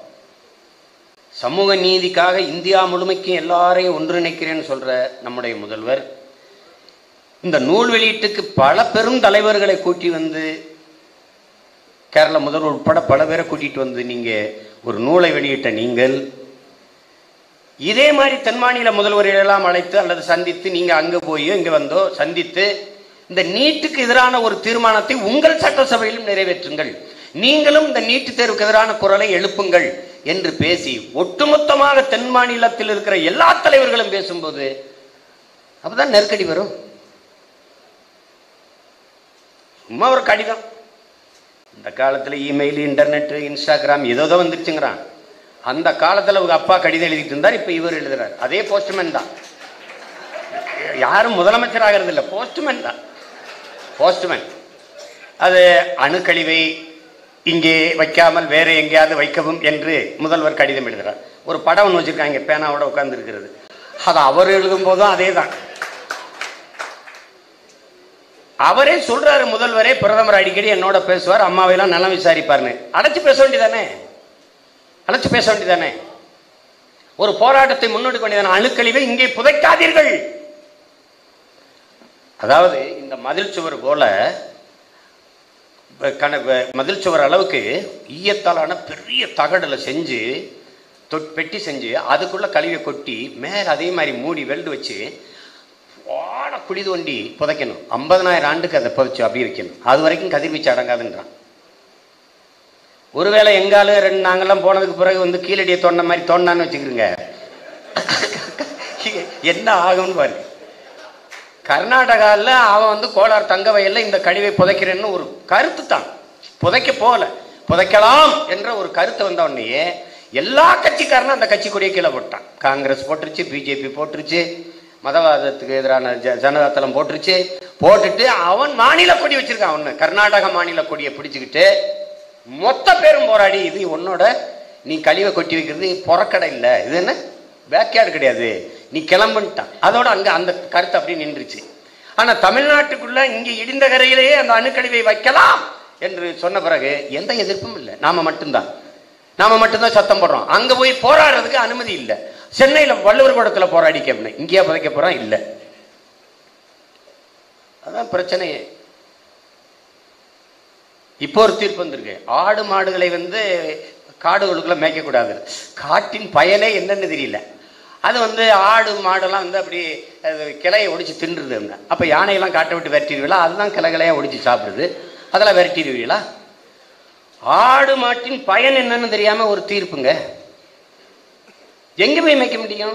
சமூக நீதிக்காக இந்தியா முழுமைக்கும் எல்லாரையும் ஒன்றிணைக்கிறேன்னு சொல்ற நம்முடைய முதல்வர் இந்த நூல் வெளியீட்டுக்கு பல பெரும் தலைவர்களை கூட்டி வந்து, கேரள முதல்வர் உட்பட பல பேரை கூட்டிட்டு வந்து நீங்க ஒரு நூலை வெளியிட்ட நீங்கள், இதே மாதிரி தென்மாநில முதல்வர்களெல்லாம் அழைத்து அல்லது சந்தித்து, நீங்க அங்க போயோ இங்க வந்தோ சந்தித்து இந்த நீட்டுக்கு எதிரான ஒரு தீர்மானத்தை உங்கள் சட்டசபையிலும் நிறைவேற்றுங்கள், நீங்களும் இந்த நீட்டு தேர்வுக்கு எதிரான குரலை எழுப்புங்கள் என்று பேசி ஒட்டுமொத்தமாக தென் மாநிலத்தில் இருக்கிற எல்லா தலைவர்களும் பேசும்போது அப்பதான் நெருக்கடி வரும். சும்மா ஒரு கடிதம். இந்த காலத்துல இமெயில், இன்டர்நெட், இன்ஸ்டாகிராம் ஏதோ வந்துருச்சுங்கிறான். அந்த காலத்துல உங்க அப்பா கடிதம் எழுதிட்டு இருந்தார், இப்ப இவர் எழுதுறாரு. அதே போஸ்ட்மேன் தான். யாரும் முதலமைச்சர் ஆகிறது இல்லை, போஸ்ட்மேன் தான். போஸ்ட்மேன் அது அணுக்கழிவை இங்கே வைக்காமல் வேற எங்கேயாவது வைக்கவும் என்று முதல்வர் கடிதம் எழுதுறார். ஒரு படம் ஒன்று வச்சிருக்காங்க, பேனாவோட உட்கார்ந்து இருக்கிறது. அது அவர் எழுதும் போதும் அதே தான். அவரே சொல்றாரு, முதல்வரே பிரதமர் அடிக்கடி என்னோட பேசுவார், அம்மாவையெல்லாம் நலம் விசாரிப்பார்னு. அடைச்சு பேச வேண்டியதானே, அழைச்சு பேச வேண்டியதானே, ஒரு போராட்டத்தை முன்னெடுக்க வேண்டியதானே. அணுக்கழிவை இங்கே புதைக்காதீர்கள். அதாவது இந்த மதில் சுவர் போல மதில் சுவர் அளவுக்கு ஈயத்தாலான பெரிய தகடலை செஞ்சு பெட்டி செஞ்சு அதுக்குள்ள கழிவை கொட்டி மேல அதே மாதிரி மூடி வெல்டு வச்சு குழி தோண்டி புதைக்கணும். 50,000 ஆண்டுக்கு அதை புதைச்சு அப்படி வைக்கணும். அது வரைக்கும் கதிர்வீச்சு அடங்காதுன்றான். ஒருவேளை எங்காலும் 2 நாங்கெல்லாம் போனதுக்கு பிறகு கீழடியை தோண்ட மாதிரி தோண்டான்னு வச்சுக்கிறோங்க, என்ன ஆகும்னு பாருங்க. கர்நாடகாவில் அவன் கோலார் தங்க வயல்ல இந்த கழிவை புதைக்கிறேன்னு ஒரு கருத்து தான். புதைக்க போகல, புதைக்கலாம் என்ற ஒரு கருத்து வந்த உடனே எல்லா கட்சிக்காரனும் அந்த கட்சி கொடியை கீழே போட்டான். காங்கிரஸ் போட்டுருச்சு, பிஜேபி போட்டுருச்சு, மதவாதத்துக்கு எதிரான ஜனதாதளம் போட்டுருச்சு. போட்டுட்டு அவன் மாநில கொடி வச்சிருக்கான். அவனு கர்நாடக மாநில கொடியை பிடிச்சுக்கிட்டு மொத்த பேரும் போராடி, இது உன்னோட நீ கழிவை கொட்டி வைக்கிறது புறக்கடை இல்லை, இது என்ன பேக்யார்டு கிடையாது, நீ கிளம்புட்டான். அதோட அங்க அந்த கருத்து அப்படி நின்றுச்சு. ஆனா தமிழ்நாட்டுக்குள்ள இங்க இடிந்த கரையிலேயே அந்த அணுக்கழிவை வைக்கலாம் என்று சொன்ன பிறகு எந்த எதிர்ப்பும் இல்லை. நாம மட்டும்தான் சத்தம் போடுறோம். அங்க போய் போராடுறதுக்கு அனுமதி இல்லை. சென்னையில வள்ளுவர் கூடத்துல போராடி கேட்பேன், இங்கேயா புதைக்க போறான்? இல்லை. அதான் பிரச்சனையே. இப்போ ஒரு தீர்ப்பு வந்திருக்கு, ஆடு மாடுகளை காடுகளுக்குள்ள மேய்க்கக்கூடாது. காட்டின் பயனே என்னன்னு தெரியல. அது ஆடு மாடெல்லாம் அப்படி கிளையை ஒடிச்சு தின்றுது. அப்ப யானையெல்லாம் காட்டை விட்டு விரட்டிடுவீங்களா? அதுதான் கிளைகளையா ஒடிச்சு சாப்பிடுது, அதெல்லாம் விரட்டிடுவீங்களா? ஆடு மாட்டின் பயன் என்னன்னு தெரியாம ஒரு தீர்ப்புங்க. எங்க போய் மேய்க்க முடியும்?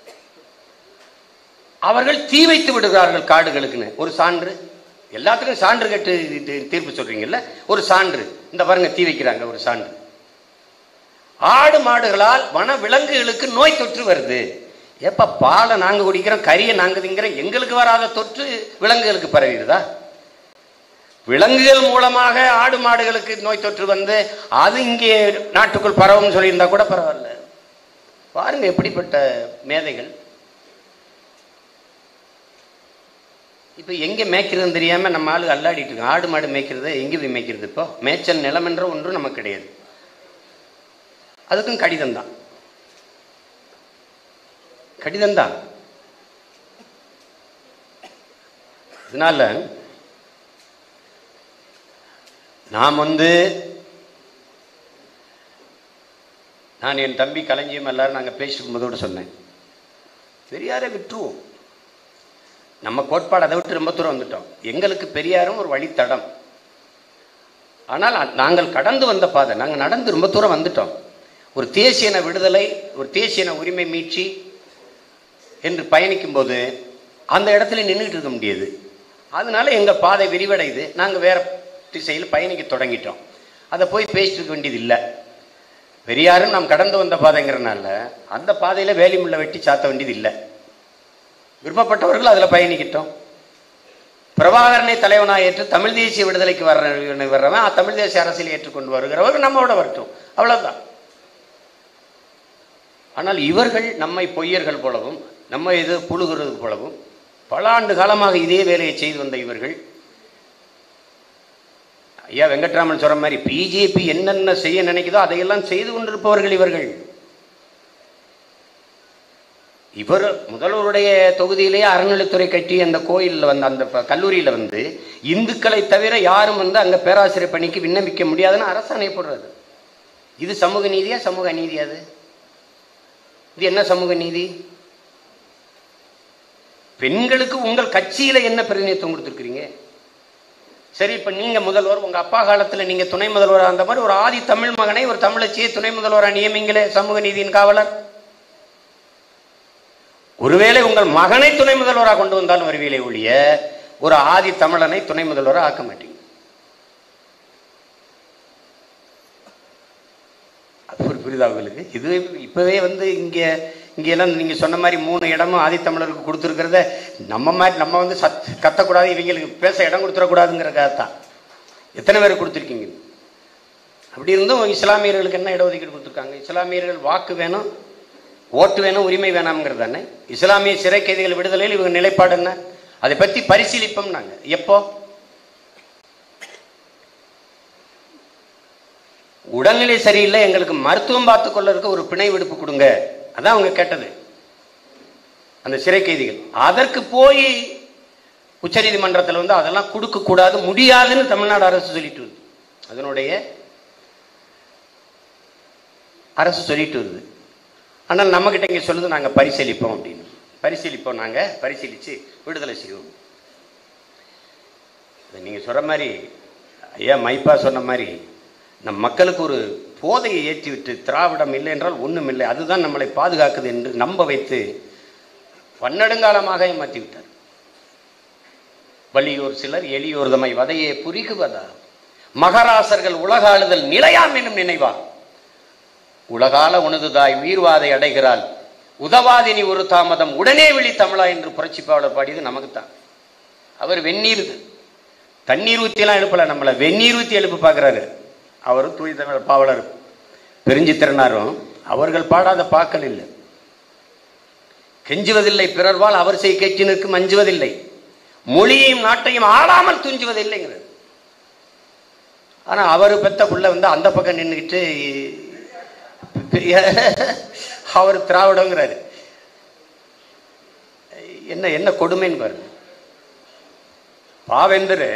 அவர்கள் தீ வைத்து விடுகிறார்கள் காடுகளுக்குன்னு ஒரு சான்று. எல்லாத்துக்கும் சான்று கேட்டு தீர்ப்பு சொல்றீங்கல்ல, ஒரு சான்று. இந்த பாருங்க, தீ வைக்கிறாங்க, ஒரு சான்று. ஆடு மாடுகளால் வன விலங்குகளுக்கு நோய் தொற்று வருது. எப்ப பாலை நாங்க குடிக்கிறோம், கறியை நாங்க திங்கிறோம், எங்களுக்கு வராத தொற்று விலங்குகளுக்கு பரவிடுதா? விலங்குகள் மூலமாக ஆடு மாடுகளுக்கு நோய் தொற்று அது இங்கே நாட்டுக்குள் பரவும் சொல்லியிருந்தா கூட பரவாயில்ல. பாருங்க எப்படிப்பட்ட மேதைகள். இப்ப எங்க மேய்க்கிறதுன்னு தெரியாம நம்ம ஆளு அல்லாடிட்டு இருக்கோம். ஆடு மாடு மேய்க்கிறது எங்க போய் மேய்க்கிறது? இப்போ மேய்ச்சல் நிலம் என்ற ஒன்றும் நமக்கு கிடையாது. அதுக்கும் கடிதம் தான், கடிதம் தான். அதனால நாம் நான் என் தம்பி களஞ்சியம் எல்லாரும் நாங்கள் பேசிக்கும் போதோடு சொன்னேன், பெரியாரை விட்டுருவோம். நம்ம கோட்பாடு அதை விட்டு ரொம்ப தூரம் வந்துட்டோம். எங்களுக்கு பெரியாரும் ஒரு வழித்தடம். ஆனால் நாங்கள் கடந்து வந்த பாதை, நாங்கள் நடந்து ரொம்ப தூரம் வந்துட்டோம். ஒரு தேசியன விடுதலை, ஒரு தேசியன உரிமை மீட்சி என்று பயணிக்கும் போது அந்த இடத்துல நின்றுட்டு இருக்க முடியாது. அதனால எங்கள் பாதை விரிவடையுது. நாங்கள் வேற திசையில் பயணிக்க தொடங்கிட்டோம். அதை போய் பேசிட்டு இருக்க வேண்டியது இல்லை. பெரியாரும் நாம் கடந்து வந்த பாதைங்கிறனால அந்த பாதையில் வேலிமுள்ள வெட்டி சாத்த வேண்டியது இல்லை. விருப்பப்பட்டவர்கள் அதில் பயணிக்கிட்டோம். பிரபாகரனை தலைவனாக ஏற்று தமிழ் தேசிய விடுதலைக்கு வர்றவன் தமிழ் தேசிய அரசியல் ஏற்றுக்கொண்டு வருகிறவர்கள் நம்மோட வரட்டும், அவ்வளவுதான். ஆனால் இவர்கள் நம்மை பொய்யர்கள் போலவும் நம்ம இது புழுகிறது போலவும் பல ஆண்டு காலமாக இதே வேலையை செய்து வந்த இவர்கள், ஐயா வெங்கட்ராமன் சொல்ற மாதிரி பிஜேபி என்னென்ன செய்ய நினைக்குதோ அதையெல்லாம் செய்து கொண்டிருப்பவர்கள் இவர்கள். இவர் முதல்வருடைய தொகுதியிலேயே அறநிலைத்துறை கட்டி அந்த கோயிலில் அந்த கல்லூரியில் இந்துக்களை தவிர யாரும் அங்கே பேராசிரியர் பணிக்கு விண்ணப்பிக்க முடியாதுன்னு அரசாணை போடுறது. இது சமூக நீதியா? சமூக அநீதியா? இது என்ன சமூக நீதி? பெண்களுக்கு உங்கள் கட்சியில என்ன பிரதிநிதித்துவம் கொடுத்துருக்கீங்க? சரி, இப்ப நீங்க முதல்வர், உங்க அப்பா காலத்துல நீங்க துணை முதல்வர், அந்த மாதிரி ஒரு ஆதி தமிழ் மகனை ஒரு தமிழச்சியை துணை முதல்வரா நியமிங்களே, சமூக நீதியின் காவலர். ஒருவேளை உங்கள் மகனை துணை முதல்வராக கொண்டு வந்தாலும் வருவீலே ஒழிய ஒரு ஆதி தமிழனை துணை முதல்வராக ஆக்க மாட்டீங்க. அது ஒரு புரிதா உங்களுக்கு? இது இப்பவே இங்கெல்லாம் நீங்க சொன்ன மாதிரி 3 இடமும் ஆதித்தமிழருக்கு கொடுத்துருக்கிறத நம்ம கத்தக்கூடாது, இவங்களுக்கு பேச இடம் கொடுத்துடக்கூடாதுங்கிறதான் எத்தனை பேர் கொடுத்துருக்கீங்க? அப்படி இருந்தும் இஸ்லாமியர்களுக்கு என்ன இடஒதுக்கீடு கொடுத்துருக்காங்க? இஸ்லாமியர்கள் வாக்கு வேணும், ஓட்டு வேணும், உரிமை வேணாம்ங்கிறது தானே. இஸ்லாமிய சிறை கைதிகள் விடுதலையில் இவங்க நிலைப்பாடு என்ன? அதை பற்றி பரிசீலிப்போம். நாங்க எப்போ உடல்நிலை சரியில்லை, எங்களுக்கு மருத்துவம் பார்த்துக் கொள்ளறதுக்கு ஒரு பிணை விடுப்பு கொடுங்க, அதான் அவங்க கேட்டது அந்த சிறை கைதிகள். அதற்கு போய் உச்ச நீதிமன்றத்தில் அதெல்லாம் கொடுக்க கூடாது, முடியாதுன்னு தமிழ்நாடு அரசு சொல்லிட்டு வருது. அதனுடைய அரசு சொல்லிட்டு வருது. ஆனால் நம்ம கிட்ட இங்க சொல்லுது நாங்க பரிசீலிப்போம் அப்படின்னு. பரிசீலிப்போம், நாங்க பரிசீலிச்சு விடுதலை செய்வோம். நீங்க சொல்ற மாதிரி ஐயா மைப்பா சொன்ன மாதிரி நம் மக்களுக்கு ஒரு போதையை ஏற்றிவிட்டு திராவிடம் இல்லை என்றால் ஒன்றும் இல்லை, அதுதான் நம்மளை பாதுகாக்குது என்று நம்ப வைத்து பன்னெடுங்காலமாக ஏமாற்றி விட்டார். வலியோர் சிலர் எளியோர் தம்மை வதையே புரிகுவதா, மகராசர்கள் உலக ஆளுதல் நிலையாம் என்னும் நினைவா, உலகால உணதுதாய் உயிர்வாதை அடைகிறாள், உதவாதினி ஒரு தாமதம் உடனே விழி தமிழா என்று புரட்சிப்பாளர் பாடியது நமக்குத்தான். அவர் வெந்நீர் தண்ணீர் ஊற்றிலாம் எழுப்பல, நம்மளை வெந்நீர் ஊற்றி எழுப்ப பார்க்குறாரு. அவரும் தூய் தமிழ் பாவலர் பெருஞ்சித்திரனாரும் அவர்கள் பாடாத பாக்கள் இல்லை. கெஞ்சுவதில்லை பிறர்வால் அவர் செய் கேட்சினுக்கு மஞ்சுவதில்லை, மொழியையும் நாட்டையும் ஆளாமல் துஞ்சுவதில்லைங்கிறது. ஆனா அவரு பெத்த புள்ள அந்த பக்கம் நின்றுக்கிட்டு அவர் திராவிடங்கிறாரு. என்ன என்ன கொடுமைன்னு பாருங்க. பாவேந்தர்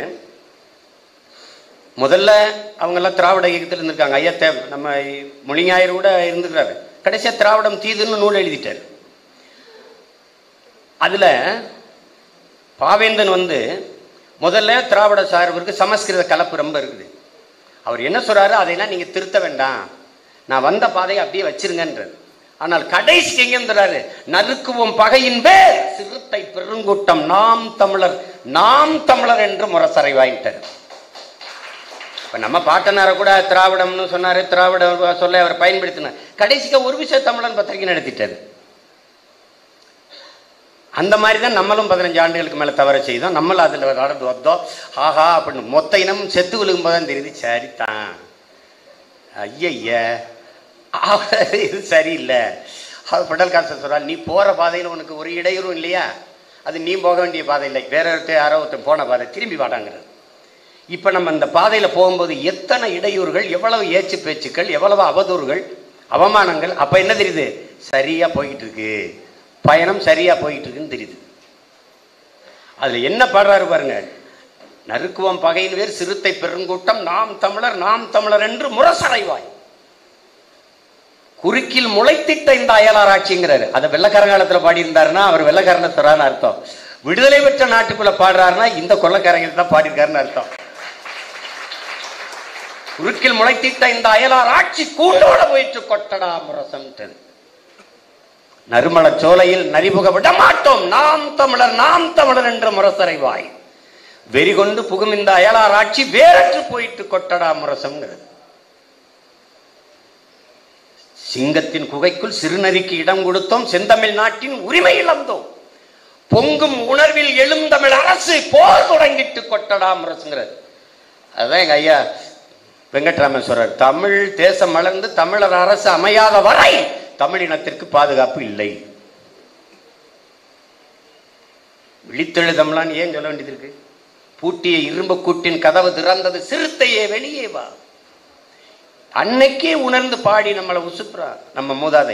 முதல்ல அவங்க எல்லாம் திராவிட இயக்கத்தில் இருந்திருக்காங்க. ஐயா நம்ம மொழிஞாயிறு கூட இருந்துக்கிறாரு. கடைசியா திராவிடம் தீதுன்னு நூல் எழுதிட்டார். அதுல பாவேந்தன் முதல்ல திராவிட சார்பிற்கு சமஸ்கிருத கலப்பு ரொம்ப இருக்குது. அவர் என்ன சொல்றாரு, அதையெல்லாம் நீங்க திருத்த வேண்டாம், நான் வந்த பாதையை அப்படியே வச்சிருங்கன்றார். ஆனால் கடைசிக்கு எங்க இருந்தாரு, நறுக்குவோம் பகையின் பேர் சிறுத்தை பெருங்கூட்டம் நாம் தமிழர் நாம் தமிழர் என்று முரசறை வாங்கிட்டார். இப்ப நம்ம பாட்டனார கூட திராவிடம்னு சொன்னாரு, திராவிட சொல்ல அவர் பயன்படுத்தினார். கடைசிக்கு ஒரு விஷயம் தமிழன் பத்திரிகை நடத்திட்டாரு. அந்த மாதிரி தான் நம்மளும் 15 ஆண்டுகளுக்கு மேல தவற செய்தோம். நம்மளும் அதுல நடந்து வந்தோம். ஆஹா அப்படின்னு மொத்த இனமும் செத்து விழுகும் போதான் தெரியுது, சரிதான் ஐய இது சரியில்லை. அவர் படல் காசு சொல்றாரு, நீ போற பாதையில் உனக்கு ஒரு இடையூறும் இல்லையா, அது நீ போக வேண்டிய பாதை இல்லை, வேற ஒருத்தர் யாரோ ஒருத்தர் போன பாதை, திரும்பி வாடாங்கிறது. இப்ப நம்ம இந்த பாதையில போகும்போது எத்தனை இடையூறுகள், எவ்வளவு ஏச்சு பேச்சுக்கள், எவ்வளவு அவதூறுகள், அவமானங்கள். அப்ப என்ன தெரியுது, சரியா போய்கிட்டு இருக்கு, பயணம் சரியா போயிட்டு இருக்குன்னு தெரியுது. அதுல என்ன பாடுறாரு பாருங்க, நறுக்குவோம் பகையின் வேர் சிறுத்தை பெருங்கூட்டம் நாம் தமிழர் என்று முரசறைவாய், குறுக்கில் முளைத்திட்ட இந்த அயலாராட்சிங்கிறாரு. அதை வெள்ளக்காரங்காலத்துல பாடி இருந்தாருன்னா அவர் வெள்ளக்காரனத்துறான்னு அர்த்தம். விடுதலை பெற்ற நாட்டுக்குள்ள பாடுறாருன்னா இந்த கொள்ளக்காரங்க தான் பாடியிருக்காருன்னு அர்த்தம். குறுக்கில் முளைத்திட்ட இந்த அயலாராட்சி கூண்டோட போயிட்டு கொட்டடா முரசம். நறுமண சோலையில் நரிபுக விட மாட்டோம் நாம் தமிழர் என்ற முரசறைவாய், வெறிகொண்டு புகும் இந்த அயலாராட்சி வேறற்று போயிட்டு கொட்டடா முரசம்ங்கிறது. சிங்கத்தின் குகைக்குள் சிறுநரிக்கு இடம் கொடுத்தோம், செந்தமிழ் நாட்டின் உரிமை இழந்தோம், பொங்கும் உணர்வில் எழுந்தமிழ் அரசு போர் தொடங்கிட்டு கொட்டடா முரசுங்கிறது. அதுதான் எங்க ஐயா வெங்கட்ராமேஸ்வரர், தமிழ் தேசம் வளர்ந்து தமிழர் அரசு அமையாத வரை தமிழினத்திற்கு பாதுகாப்பு இல்லை. விழித்தெழுதம்லாம் ஏன் சொல்ல வேண்டியது இருக்கு? பூட்டிய இரும்பு கூட்டின் கதவு திறந்தது, சிறுத்தையே வெளியே வா. அன்னைக்கே உணர்ந்து பாடி நம்மளை உசுப்புறா நம்ம மூதாதை.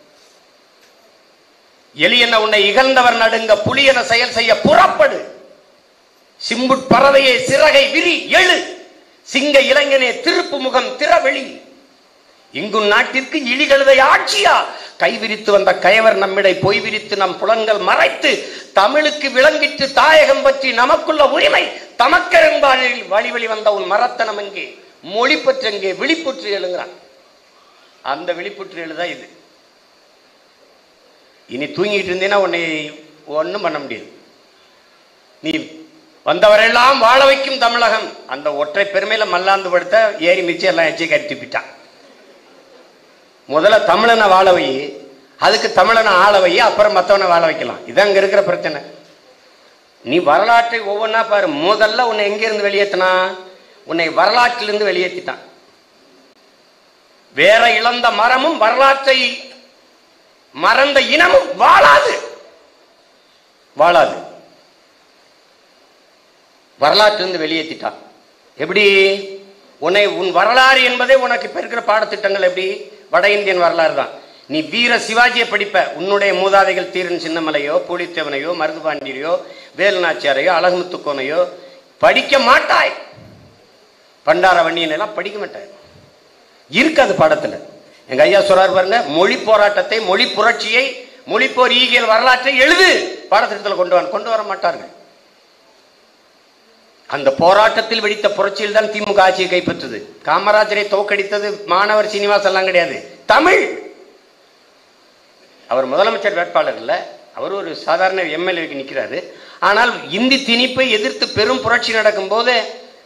எலியன உன்னை இகழ்ந்தவர் நடுங்க, புலியன செயல் செய்ய புறப்படு, சிம்புட் பறவையே சிறகை விரி எழு, சிங்க இளைஞனே திருப்பு முகம் திறவெளி, இங்கும் நாட்டிற்கு இழிகழுதை ஆட்சியா, கைவிரித்து வந்த கயவர் நம்மிடை பொய் விரித்து நம் புலன்கள் மறைத்து தமிழுக்கு விளங்கிட்டு தாயகம் பற்றி நமக்குள்ள உரிமை தமக்கரன்பாலில் வழி வழி வந்த உன் மரத்தனம் எங்கே, மொழிப்பற்று எங்கே, விழிப்புற்று எழுங்கிறான். அந்த விழிப்புற்று எழுதா இது. இனி தூங்கிட்டு இருந்தீங்கன்னா உன்னை ஒன்றும் பண்ண முடியாது. நீ வந்தவரெல்லாம் வாழ வைக்கும் தமிழகம், அந்த ஒற்றை பெருமையில மல்லாந்து படுத்த ஏறி மிச்சம் எல்லாம் எச்சி கருத்திப்பிட்டான். முதல்ல தமிழனை வாழ வை, அதுக்கு தமிழனை ஆள வை, அப்புறம் மற்றவனை வாழ வைக்கலாம். இதான் அங்க இருக்கிற பிரச்சனை. நீ வரலாற்றை ஒவ்வொன்றா பாரு. முதல்ல உன்னை எங்கிருந்து வெளியேற்றினா, உன்னை வரலாற்றிலிருந்து வெளியேற்றிட்டான். வேற இழந்த மரமும் வரலாற்றை மறந்த இனமும் வாழாது வாழாது. வரலாற்றிலிருந்து வெளியேற்றிட்டான். எப்படி? உன்னை உன் வரலாறு என்பதே உனக்கு இப்ப இருக்கிற பாடத்திட்டங்கள் எப்படி? வட இந்தியன் வரலாறு தான். நீ வீர சிவாஜியை படிப்ப, உன்னுடைய மூதாதைகள் தீரன் சின்னமலையோ, பூலித்தேவனையோ, மருதுபாண்டியரையோ, வேலுநாச்சியாரையோ, அழகுமுத்துக்கோனையோ படிக்க மாட்டாய். பண்டார வண்டியன் எல்லாம் படிக்க மாட்டாய், இருக்காது பாடத்துல. எங்க ஐயா சொல்றாரு பாருங்க, மொழி போராட்டத்தை, மொழி புரட்சியை, மொழிப்போர் ஈகியல் வரலாற்றை எழுது பாடத்திட்டத்தில் கொண்டு வர மாட்டார்கள். அந்த போராட்டத்தில் வெடித்த புரட்சியில் தான் திமுக ஆட்சியை கைப்பற்றது. காமராஜரை தோற்கடித்தது மாணவர் சீனிவாசன் எல்லாம் கிடையாது, தமிழ். அவர் முதலமைச்சர் வேட்பாளர் இல்ல, அவர் ஒரு சாதாரண எம்எல்ஏக்கு நிற்கிறாரு. ஆனால் இந்தி திணிப்பை எதிர்த்து பெரும் புரட்சி நடக்கும் போது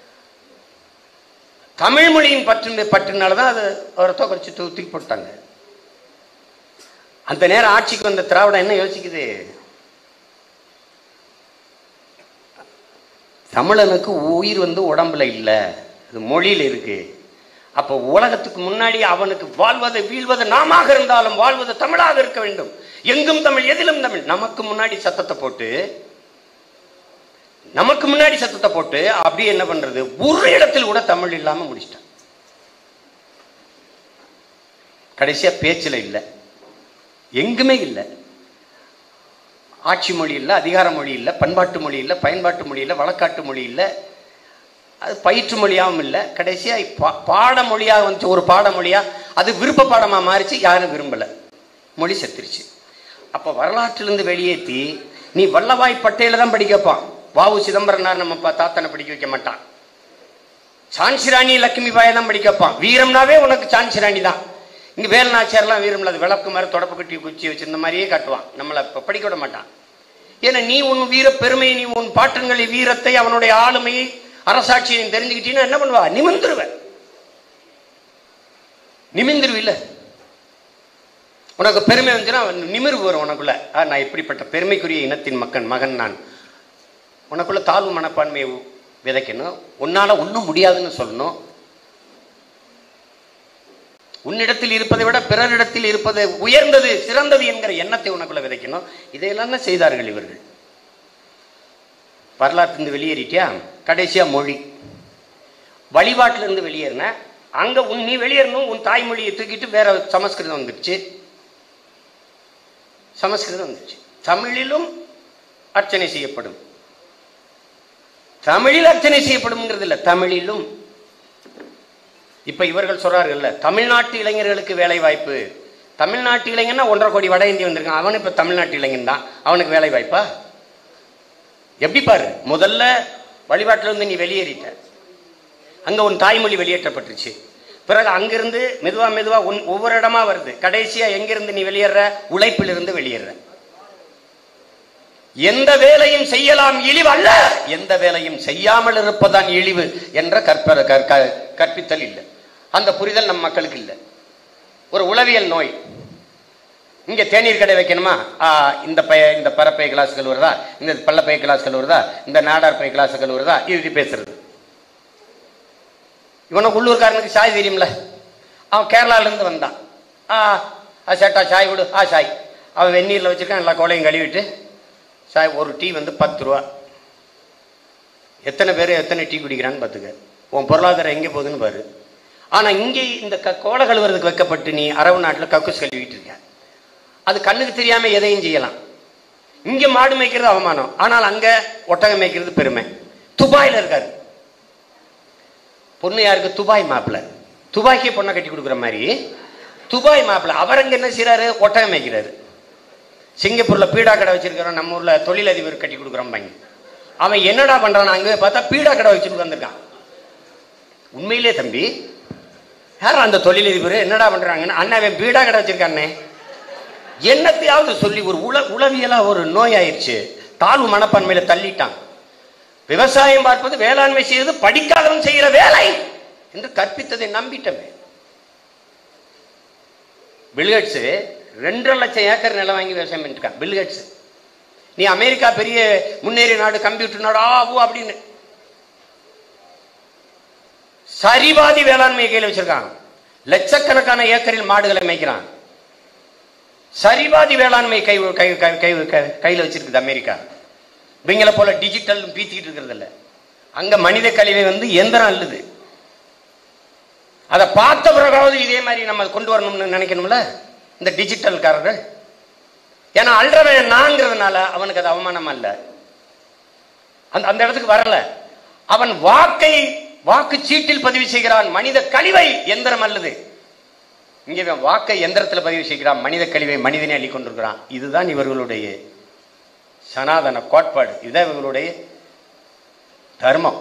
தமிழ் மொழியின் பற்றினால்தான் அது அவரை தோற்கடிச்சு தூக்கி போட்டாங்க. அந்த நேரம் ஆட்சிக்கு வந்த திராவிடம் என்ன யோசிக்குது? தமிழனுக்கு உயிர் உடம்புல இல்ல, அது மொழியில இருக்கு. அப்ப உலகத்துக்கு முன்னாடி அவனுக்கு வாழ்வது வீழ்வது நாம இருந்தாலும் வாழ்வது தமிழாக இருக்க வேண்டும். எங்கும் தமிழ், எதிலும் தமிழ். நமக்கு முன்னாடி சத்தத்தை போட்டு அப்படி என்ன பண்றது, ஒரு இடத்தில் கூட தமிழ் இல்லாம முடிச்சிட்டான். கடைசியா பேச்சுல இல்ல, எங்குமே இல்லை. ஆட்சி மொழி இல்லை, அதிகார மொழி இல்லை, பண்பாட்டு மொழி இல்லை, பயன்பாட்டு மொழி இல்லை, வழக்காட்டு மொழி இல்லை, அது பயிற்று மொழியாகவும் இல்லை. கடைசியா பாடமொழியாக வந்துச்சு. ஒரு பாடமொழியா அது விருப்ப பாடமா மாறிச்சு, யாரும் விரும்பல, மொழி செத்துருச்சு. அப்ப வரலாற்றிலிருந்து வெளியேற்றி நீ வல்லபாய் பட்டேல தான் படிக்க வைப்பான். வாவு சிதம்பரனார் நம்ம தாத்தனை படிக்க வைக்க மாட்டான். சான்சி ராணி லட்சுமி பாயை தான் படிக்க வைப்பான். வீரம்னாவே உனக்கு சான்சி ராணி தான். இங்க வேலுநாச்சியார்லாம் வீரம் இல்லாத விளக்கு மாதிரி தொடப்பு கட்டி குச்சி வச்சிருந்த மாதிரியே காட்டுவான். நம்மளை படிக்க விட மாட்டான். ஏன்னா நீ உன் வீர பெருமையை, நீ உன் பாட்டன்களின் வீரத்தை, அவனுடைய ஆளுமையை, அரசாட்சியை தெரிஞ்சுக்கிட்டீங்கன்னா என்ன பண்ணுவா? நிமிந்துருவ இல்ல. உனக்கு பெருமை வந்துச்சுன்னா நிமிர்வு வரும் உனக்குள்ள. நான் இப்படிப்பட்ட பெருமைக்குரிய இனத்தின் மகன் நான். உனக்குள்ள தாழ்வு மனப்பான்மையை விதைக்கணும். உன்னால ஒன்றும் முடியாதுன்னு சொல்லணும். உன்னிடத்தில் இருப்பதை விட பிறரிடத்தில் இருப்பது உயர்ந்தது, சிறந்தது என்கிற எண்ணத்தை உனக்குள்ள விதைக்கணும். இதையெல்லாம் தான் செய்தார்கள் இவர்கள். வரலாற்றிலிருந்து வெளியேறிட்டியா, கடைசியா மொழி. வழிபாட்டிலிருந்து வெளியேறின, அங்க நீ வெளியேறணும். உன் தாய்மொழியை தூக்கிட்டு வேற சமஸ்கிருதம் வந்துருச்சு. தமிழிலும் அர்ச்சனை செய்யப்படும். தமிழில் அர்ச்சனை செய்யப்படும்ங்கிறது இல்லை, தமிழிலும். இப்ப இவர்கள் சொல்றார்கள், தமிழ்நாட்டு இளைஞர்களுக்கு வேலை வாய்ப்பு. தமிழ்நாட்டு இளைஞன்னா 1.5 கோடி வட இந்திய வந்திருக்கான். அவனு இப்ப தமிழ்நாட்டு இளைஞன் தான், அவனுக்கு வேலை வாய்ப்பா? எப்படி பாரு. முதல்ல வழிபாட்டில இருந்து நீ வெளியேறிட்ட, அங்க உன் தாய்மொழி வெளியேற்றப்பட்டுருச்சு. பிறகு அங்கிருந்து மெதுவா ஒவ்வொரு இடமா வருது. கடைசியா எங்கிருந்து நீ வெளியேற? உழைப்பிலிருந்து வெளியேற. எந்த வேலையும் செய்யலாம் இழிவு அல்ல, எந்த வேலையும் செய்யாமல் இருப்பதான் இழிவு என்ற கற்பித்தல் இல்லை. அந்த புரிதல் நம் மக்களுக்கு இல்லை. ஒரு உளவியல் நோய். இங்க தேநீர் கடை வைக்கணுமா, இந்த பரப்பை கிளாஸ்கள் வருதா, இந்த பள்ளப்பை கிளாஸ்கள் வருதா, இந்த நாடார் பை கிளாஸ்கள் வருதா, இது பேசுறது. இவனுக்கு உள்ளூர்காரனுக்கு சாய் தெரியும்ல. அவன் கேரளால இருந்து வந்தான். சேட்டா சாய் விடு, சாய். அவன் வெந்நீர்ல வச்சிருக்கான், எல்லா கோலையும் கழுவிட்டு சாய். ஒரு டீ 10 ரூபா. எத்தனை பேர் எத்தனை டீ குடிக்கிறான்னு பார்த்துக்க. உன் பொருளாதாரம் எங்கே போகுதுன்னு பாரு. ஆனா இங்கே இந்த கோலை கழுவுறதுக்கு வைக்கப்பட்டு நீ அரபு நாட்டில் கக்கூஸ் கழுவிட்டு இருக்க. அது கண்ணுக்கு தெரியாம எதையும் செய்யலாம். இங்க மாடு மேய்க்கிறது அவமானம், ஆனால் அங்க ஒட்டகம் மேய்க்கிறது பெருமை. துபாயில இருக்காரு பொண்ணு. யாருக்கு? துபாய் மாப்பிள்ள. துபாய்க்கே பொண்ணை கட்டி கொடுக்குற மாதிரி துபாய் மாப்பிள்ள. அவர் அங்க என்ன செய்யறாரு? ஒட்டகம் மேய்க்கிறாரு. சிங்கப்பூர்ல பீடா கடை வச்சிருக்கிறோம், நம்ம ஊர்ல தொழிலதிபர் கட்டி கொடுக்குறோம். அவன் என்னடா பண்றான் அங்கே பார்த்தா பீடா கடை வச்சுட்டு வந்திருக்கான். உண்மையிலே தம்பி யாரும் அந்த தொழிலதிபர் என்னடா பண்றாங்கன்னு, அண்ணா அவன் பீடா கடை வச்சிருக்கானே. என்னத்தையாவது சொல்லி ஒரு உளவியலா ஒரு நோய் ஆயிடுச்சு, தாழ்வு மனப்பான்மையில தள்ளிட்டான். விவசாயம் பார்ப்பது, வேளாண்மை செய்வது படிக்காதவன் செய்கிற வேலை என்று கற்பித்ததை நம்பிட்டமே. பில்கேட்ஸ் 2.5 லட்சம் ஏக்கர் நிலம் வாங்கி விவசாயம் பண்ணிருக்கான். பில்கேட்ஸ் நீ அமெரிக்கா பெரிய முன்னேறிய நாடு, கம்ப்யூட்டர் நாடு ஆவோ அப்படின்னு சரிபாதி வேளாண்மையை கையில் வச்சிருக்கான். லட்சக்கணக்கான ஏக்கரில் மாடுகளை மேய்க்கிறான். சரிபாதி வேளாண்மை கையில் வச்சிருக்குது அமெரிக்கா. இவங்களை போல டிஜிட்டல் பீத்திக்கிட்டு இருக்கிறது இல்ல. அங்க மனித கழிவை எந்திரம் அல்லது. அதை பார்த்த பிறகாவது இதே மாதிரி நம்ம கொண்டு வரணும்னு நினைக்கணும்ல இந்த டிஜிட்டல் காரர்கள். ஏன்னா அல்றவன் நான்கிறதுனால அவனுக்கு அது அவமானம் அல்ல, அந்த இடத்துக்கு வரல. அவன் வாக்கு சீட்டில் பதிவு செய்கிறான், மனித கழிவை எந்திரம் அல்லது. இங்கே வாக்கை எந்திரத்தில் பதிவு செய்கிறான், மனித கழிவை மனிதனை அள்ளி கொண்டிருக்கிறான். இதுதான் இவர்களுடைய சனாதன கோட்பாடு, இதுதான் இவர்களுடைய தர்மம்.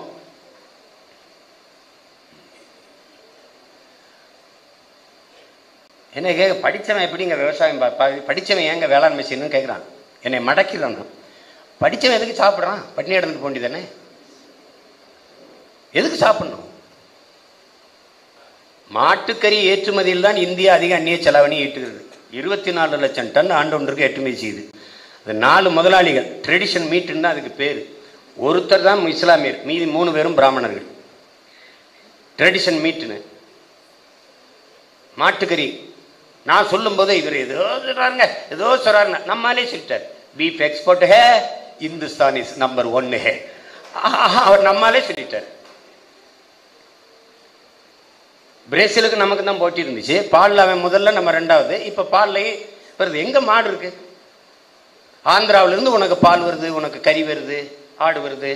என்ன கேட்க, படித்தவன் எப்படிங்க விவசாயம் படித்தவன் ஏங்க வேளாண்மை செய்யணும்னு கேட்குறான். என்னை மடக்கிறான். படித்தவன் எதுக்கு சாப்பிட்றான்? பட்டினி இடத்துக்கு போண்டி தானே, எதுக்கு சாப்பிடணும்? மாட்டுக்கறி ஏற்றுமதியில் தான் இந்தியா அதிக அந்நிய செலவணி ஈட்டுகிறது. 24 லட்சம் டன் ஆண்டொன்றுக்கு ஏற்றுமதி செய்யுது. அது 4 முதலாளிகள். ட்ரெடிஷன் மீட்டுன்னு தான் அதுக்கு பேர். ஒருத்தர் தான் இஸ்லாமியர், மீதி 3 பேரும் பிராமணர்கள். ட்ரெடிஷன் மீட்டுன்னு மாட்டுக்கறி நான் சொல்லும் போது இவர் ஏதோ சொல்றாருங்க, நம்மாலே சொல்லிட்டார். பீஃப் எக்ஸ்போர்ட் ஹே, இந்துஸ்தான் இஸ் நம்பர் 1 ஹே. அவர் நம்மாலே சொல்லிட்டார். பிரேசிலுக்கு நமக்கு தான் போட்டி இருந்துச்சு. பாலில் அவன் முதல்ல, நம்ம 2வது. இப்போ பால்லையே வருது. எங்கே மாடு இருக்கு? ஆந்திராவிலிருந்து உனக்கு பால் வருது, உனக்கு கறி வருது, ஆடு வருது.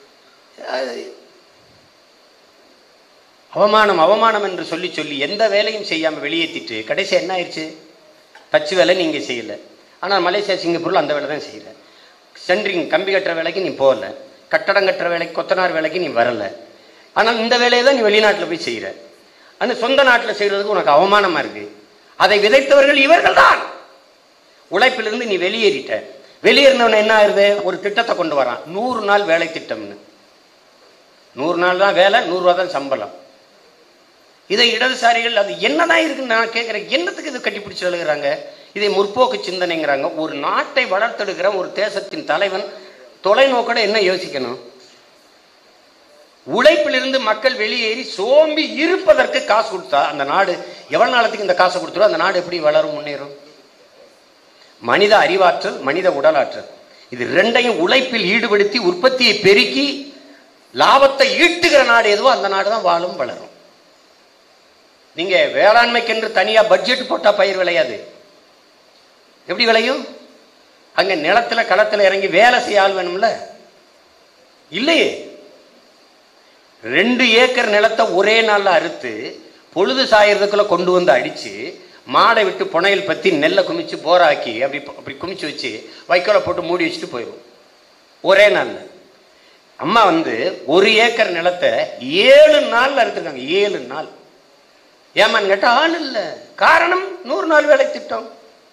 அவமானம் அவமானம் என்று சொல்லி சொல்லி எந்த வேலையும் செய்யாமல் வெளியேற்றிட்டு கடைசி என்ன ஆயிடுச்சு? தச்சு வேலை நீங்கள் செய்யலை. ஆனால் மலேசியா சிங்கப்பூரில் அந்த வேலை தான் செய்யலை. சென்ட்ரிங் கம்பி கட்டுற வேலைக்கு நீ போகல, கட்டடம் கட்டுற வேலைக்கு, கொத்தனார் வேலைக்கு நீ வரலை. ஆனால் இந்த வேலையை தான் நீ வெளிநாட்டில் போய் செய்கிற. ஆனால் சொந்த நாட்டில் செய்கிறதுக்கு உனக்கு அவமானமாக இருக்குது. அதை விதைத்தவர்கள் இவர்கள் தான். உழைப்பிலிருந்து நீ வெளியேறிட்ட. வெளியேறினவன என்ன ஆகுது? ஒரு திட்டத்தை கொண்டு வரான், 100 நாள் வேலை திட்டம்னு. 100 நாள் தான் வேலை, 100 ரூபா தான் சம்பளம். இதை இடதுசாரிகள் அது என்னதான் இருக்குன்னு நான் கேட்குறேன். என்னத்துக்கு இது கட்டிப்பிடிச்சு எழுதுகிறாங்க? இதை முற்போக்கு சிந்தனைங்கிறாங்க. ஒரு நாட்டை வளர்த்தெடுக்கிற ஒரு தேசத்தின் தலைவன் தொலைநோக்கோட என்ன யோசிக்கணும்? உழைப்பிலிருந்து மக்கள் வெளியேறி சோம்பி இருப்பதற்கு காசு கொடுத்தா அந்த நாடு எவ்வளவு நாளத்துக்கு இந்த காசை கொடுத்துரும்? அந்த நாடு எப்படி வளரும், முன்னேறும்? மனித அறிவாற்றல், மனித உடலாற்றல், இது 2ஐயும் உழைப்பில் ஈடுபடுத்தி உற்பத்தியை பெருக்கி லாபத்தை ஈட்டுகிற நாடு எதுவோ அந்த நாடு தான் வாழும், வளரும். நீங்க வேளாண்மைக்கென்று தனியா பட்ஜெட் போட்டா பயிர் விளையாது. எப்படி விளையும்? அங்க நிலத்துல களத்துல இறங்கி வேலை செய்ய ஆள் வேணும்ல, இல்லையே. 2 ஏக்கர் நிலத்தை ஒரே நாள்ல அறுத்து பொழுது சாயறதுக்குள்ள கொண்டு வந்து அடிச்சு மாடை விட்டு புனையில் பத்தி நெல்லை குமிச்சு போராக்கி அப்படி குமிச்சு வச்சு வைக்கோலை போட்டு மூடி வச்சுட்டு போயிடும் ஒரே நாள்ல. அம்மா 1 ஏக்கர் நிலத்தை 7 நாள்ல அறுத்துருக்காங்க. 7 நாள். ஏமான்னு கேட்டா ஆள் இல்ல. காரணம் 100 நாள் வேலை திட்டம்.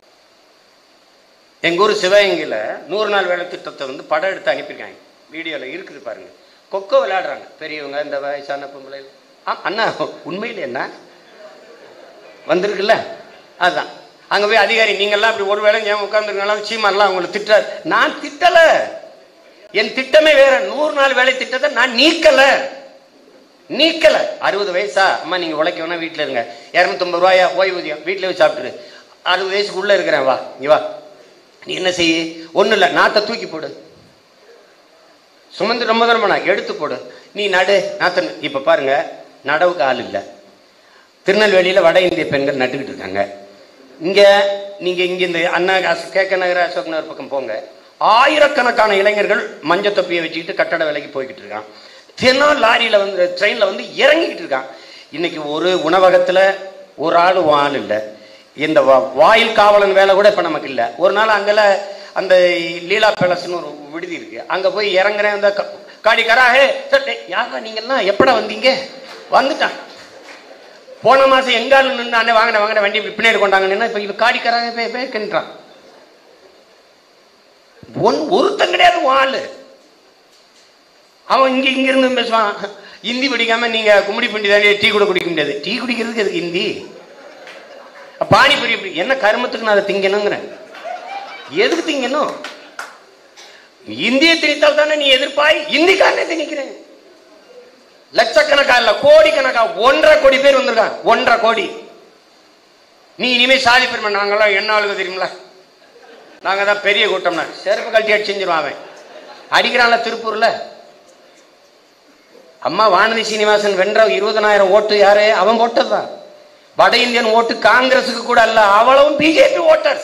எங்க ஊர் சிவகங்கையில 100 நாள் வேலை திட்டத்தை படம் எடுத்து அனுப்பியிருக்காங்க. வீடியோல இருக்குது பாருங்க. கொக்கோ விளையாடுறாங்க பெரியவங்க, இந்த வயசான பொம்பளை. அண்ணா உண்மையில் என்ன வந்திருக்குல்ல, அதுதான். அங்க போய் அதிகாரி நீங்கெல்லாம் அப்படி ஒரு வேலை ஏன் உட்காந்துருக்கலாம் சீமான்லாம் அவங்களை திட்டார். நான் திட்டல, என் திட்டமே வேற. 100 நாள் வேலை திட்டத்தை நான் நீக்கல. 60 வயசா அம்மா நீங்க உழைக்கணும்னா வீட்டுல இருங்க, 250 ரூபாயா ஓய்வூதியம், வீட்டுல போய் சாப்பிட்டுரு. 60 வயசுக்கு உள்ள இருக்கிறேன், வா நீ வா. நீ என்ன செய்ய? ஒண்ணு இல்ல, நாத்தை தூக்கி போடு, சுமந்து ரொம்ப தரமான எடுத்து போடு, நீ நடு நாத்த. இப்ப பாருங்க, நடவுக்கு ஆள் இல்லை. திருநெல்வேலியில வட இந்திய பெண்கள் நட்டுக்கிட்டு இருக்காங்க. நீங்க இங்க இந்த அண்ணா கேக்க நகர், அசோக் நகர் பக்கம் போங்க, ஆயிரக்கணக்கான இளைஞர்கள் மஞ்சள் தொப்பியை வச்சுக்கிட்டு கட்டட வேலைக்கு போய்கிட்டு இருக்கான். தினம் லாரியில ட்ரெயின்ல இறங்கிக்கிட்டு இருக்கான். இன்னைக்கு ஒரு உணவகத்துல ஒரு ஆள் இல்லை. இந்த வாயில் காவலன் வேலை கூட இப்ப நமக்கு இல்லை. ஒரு நாள் அங்கெல்லாம் அந்த லீலா பேலஸ்னு ஒரு விடுதி இருக்கு, அங்க போய் இறங்குறேன். அந்த காடிக்காராக யாரா நீங்கெல்லாம் எப்படா வந்தீங்க? வந்துட்டான். போன மாசம் எங்காலும் நின்று அண்ணே வாங்கின வண்டி பின்னாடி கொண்டாங்கன்னு இப்ப இவ காடிக்காராக பேக்கின்றான். ஒருத்தன் கிடையாது ஆளு. அவன் இங்க இருந்து பேசுவான். ஹிந்தி படிக்காம நீங்க கும்மிடி பண்டி தானே டீ கூட குடிக்க முடியாது. டீ குடிக்கிறதுக்கு எதுக்கு ஹிந்தி? பானிபுரி என்ன கருமத்துக்கு நான் அதை திங்கணுங்கிறேன். எதுக்கு திங்கணும்? இந்திய திணித்தால் தானே நீ எதிர்ப்பாய். இந்திக்காரனே திணிக்கிறேன். லட்சக்கணக்கா இல்ல கோடிக்கணக்கா 1.5 கோடி பேர் வந்திருக்காங்க. 1.5 கோடி. நீ இனிமே சாதி பெருமை. நாங்கெல்லாம் என்ன ஆளுங்க தெரியுங்களா? நாங்க தான் பெரிய கூட்டம்னா செருப்பு கழட்டி அடிச்சு செஞ்சிருவான். அவன் அடிக்கிறான்ல திருப்பூர்ல. அம்மா வானதி சீனிவாசன் வென்ற 20,000 ஓட்டு யாரு? அவன் போட்டதுதான். வட இந்தியன் ஓட்டு காங்கிரசுக்கு கூட அல்ல, அவ்வளவும் பிஜேபி ஓட்டர்ஸ்.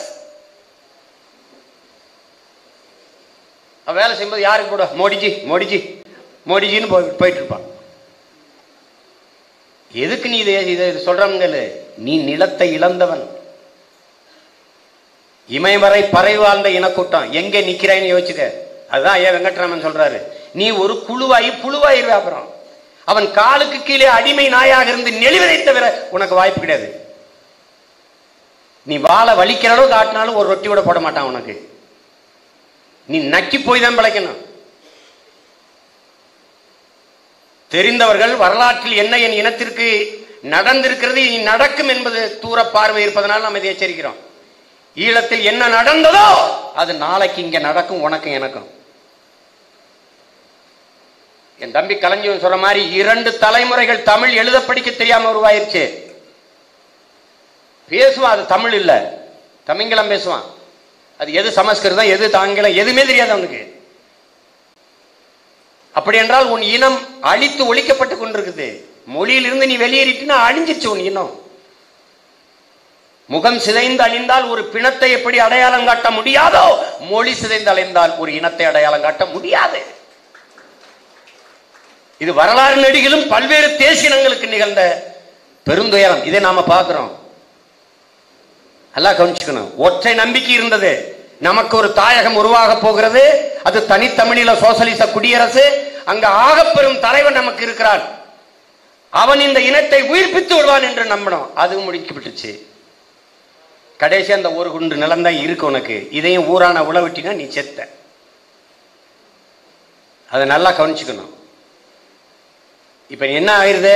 வேலை செய்யும்போது யாருக்கு போட? மோடிஜி மோடிஜி மோடிஜின்னு போயிட்டு இருப்பான். எதுக்கு நீ இதை சொல்றவங்க? நீ நிலத்தை இழந்தவன். இமயவரை பறை வாழ்ந்த இனக்கூட்டம் எங்கே நிக்கிறான்னு யோசிச்சுக்க. அதுதான் ஐயா வெங்கட்ராமன் சொல்றாரு, நீ ஒரு புழுவாயிருவே. அப்புறம் அவன் காலுக்கு கீழே அடிமை நாயாக இருந்து நெளிவதை தவிர உனக்கு வாய்ப்பு கிடையாது. நீ வாழை வலிக்கிற அளவு காட்டினாலும் ஒரு ரொட்டி கூட போட மாட்டான் உனக்கு. நீ நக்கி போய் தான் பிழைக்கணும். தெரிந்தவர்கள் வரலாற்றில் என்ன என் இனத்திற்கு நடந்திருக்கிறது இனி நடக்கும் என்பது தூர பார்வை இருப்பதனால் நாம் இதை எச்சரிக்கிறோம். ஈழத்தில் என்ன நடந்ததோ அது நாளைக்கு இங்க நடக்கும், உனக்கும் எனக்கும். என் தம்பி கலைஞன் சொல்ற மாதிரி 2 தலைமுறைகள் தமிழ் எழுத படிக்க தெரியாம உருவாயிருச்சு. பேசுவான், அது தமிழ் இல்ல, தமிங்கிலம் பேசுவான். அது எது சமஸ்கிருதம் எது ஆங்கிலம் எதுவுமே தெரியாது அவனுக்கு. அப்படி என்றால் உன் இனம் அழித்து ஒழிக்கப்பட்டு கொண்டிருக்குது. மொழியிலிருந்து நீ வெளியேறிட்டுனா அழிஞ்சிச்சு உன் இனம். முகம் சிதைந்து அழிந்தால் ஒரு பிணத்தை எப்படி அடையாளம் காட்ட முடியாதோ, மொழி சிதைந்து அழிந்தால் ஒரு இனத்தை அடையாளம் காட்ட முடியாது. இது வரலாறு நெடுகிலும் பல்வேறு தேசியங்களுக்கு நிகழ்ந்த பெருந்துயரம். இதை நாம பார்க்கிறோம். நல்லா கவனிச்சுக்கணும். ஒற்றை நம்பிக்கை இருந்தது, நமக்கு ஒரு தாயகம் உருவாக போகிறது, அது தனித்தமிழில சோசலிச குடியரசு, அங்க ஆகப்பெரும் தலைவன் நமக்கு இருக்கிறான், அவன் இந்த இனத்தை உயிர்ப்பித்து விடுவான் என்று நம்பணும். அதுவும் முடிக்கப்பட்டுச்சு. கடைசி அந்த ஒரு குண்டு நிலம்தான் இருக்கு உனக்கு. இதையும் ஊரான உழவிட்டினா நீ செத்த. அதை நல்லா கவனிச்சுக்கணும். இப்ப என்ன ஆயிருது?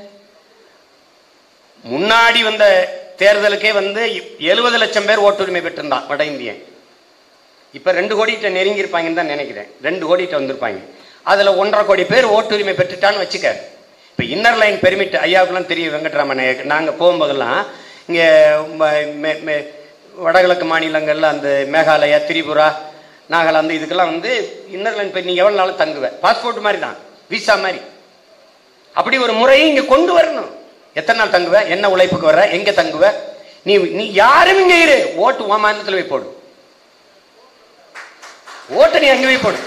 முன்னாடி வந்த தேர்தலுக்கே 70 லட்சம் பேர் ஓட்டுரிமை பெற்றிருந்தான் வட இந்தியன். இப்ப 2 கோடிட்ட நெருங்கி இருப்பாங்கன்னு தான் நினைக்கிறேன். 2 கோடிட்ட வந்திருப்பாங்க. அதுல 1.5 கோடி பேர் ஓட்டுரிமை பெற்றுட்டான்னு வச்சுக்க. இப்ப இன்னர் லைன் பெர்மிட் ஐயாவுக்குலாம் தெரியும். வெங்கட்ராமன் நாங்க போகும்போதெல்லாம் இங்க வடகிழக்கு மாநிலங்கள்ல அந்த மேகாலயா, திரிபுரா, நாகாலாந்து இதுக்கெல்லாம் இன்னர் லைன் நீங்க எவ்வளவு நாளும் தங்குவ. பாஸ்போர்ட் மாதிரி தான், விசா மாதிரி. அப்படி ஒரு முறையை இங்க கொண்டு வரணும். எத்தனை நாள் தங்குவ, என்ன உழைப்புக்கு வர்ற, எங்க தங்குவ, நீ யாரும் இங்க இரு, ஓட்டு உன் மாநிலத்தில் போய் போடு, ஓட்டு நீ அங்க போய் போடு.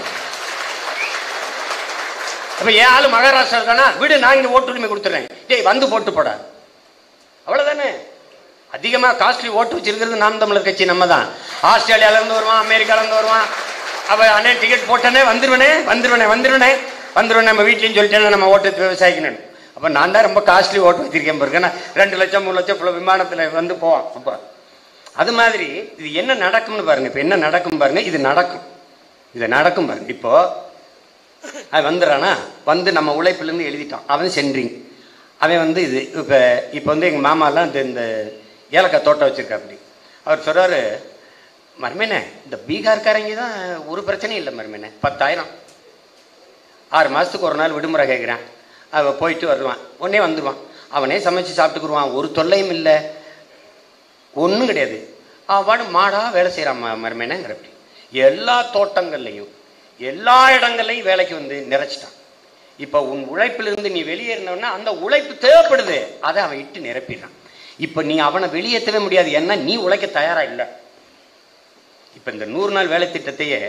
அப்ப என் ஆளு மகாராஷ்டிரா இருக்கானா, விடு நான் இங்க ஓட்டுரிமை கொடுத்துறேன், டேய் வந்து போட்டு போட. அவ்வளவுதானே. அதிகமா காஸ்ட்லி ஓட்டு வச்சிருக்கிறது நாம் தமிழர் கட்சி. நம்ம தான். ஆஸ்திரேலியால இருந்து வருவான், அமெரிக்கால இருந்து வருவான். அவ அண்ணே டிக்கெட் போட்டனே வந்துருவனே நம்ம வீட்லயும் சொல்லிட்டேன் நம்ம ஓட்டு விவசாயிக்கணும். அப்ப நான் தான் ரொம்ப காஸ்ட்லி ஓட்டு வச்சிருக்கேன் பாருங்க. 2 லட்சம் 3 லட்சம் விமானத்துல போவான். அப்ப அது மாதிரி இது என்ன நடக்கும்னு பாருங்க. இப்ப என்ன நடக்கும் பாருங்க. இது நடக்கும் பாருங்க. இப்போ அது வந்துடுறானா, நம்ம உழைப்புல எழுதிட்டான். அவன் சென்ட்ரிங், அவன் இது இப்ப எங்க மாமாலாம் இந்த ஏலக்காய் தோட்டம் வச்சிருக்கா. அப்படி அவர் சொல்றாரு, மருமேனே இந்த பீகார்காரங்க தான் ஒரு பிரச்சனையும் இல்லை மருமேனே, 10,000 6 மாசத்துக்கு ஒரு நாள் விடுமுறை கேட்குறான். அவன் போயிட்டு வருவான், உடனே வந்துடுவான், அவனே சமைச்சு சாப்பிட்டுக்குருவான், ஒரு தொல்லையும் இல்லை, ஒன்றும் கிடையாது. அவன் மாடா வேலை செய்கிறான் மருமேனேங்கிற. அப்படி எல்லா தோட்டங்கள்லையும் எல்லா இடங்கள்லையும் வேலைக்கு நிறைச்சிட்டான். இப்போ உன் உழைப்பிலிருந்து நீ வெளியேறினவனா அந்த உழைப்பு தேவைப்படுது, அதை அவன் இட்டு நிரப்பிடுறான். இப்போ நீ அவனை வெளியேற்றவே முடியாது, ஏன்னா நீ உழைக்க தயாரா இல்லை. இப்போ இந்த 100 நாள் வேலை திட்டத்தையே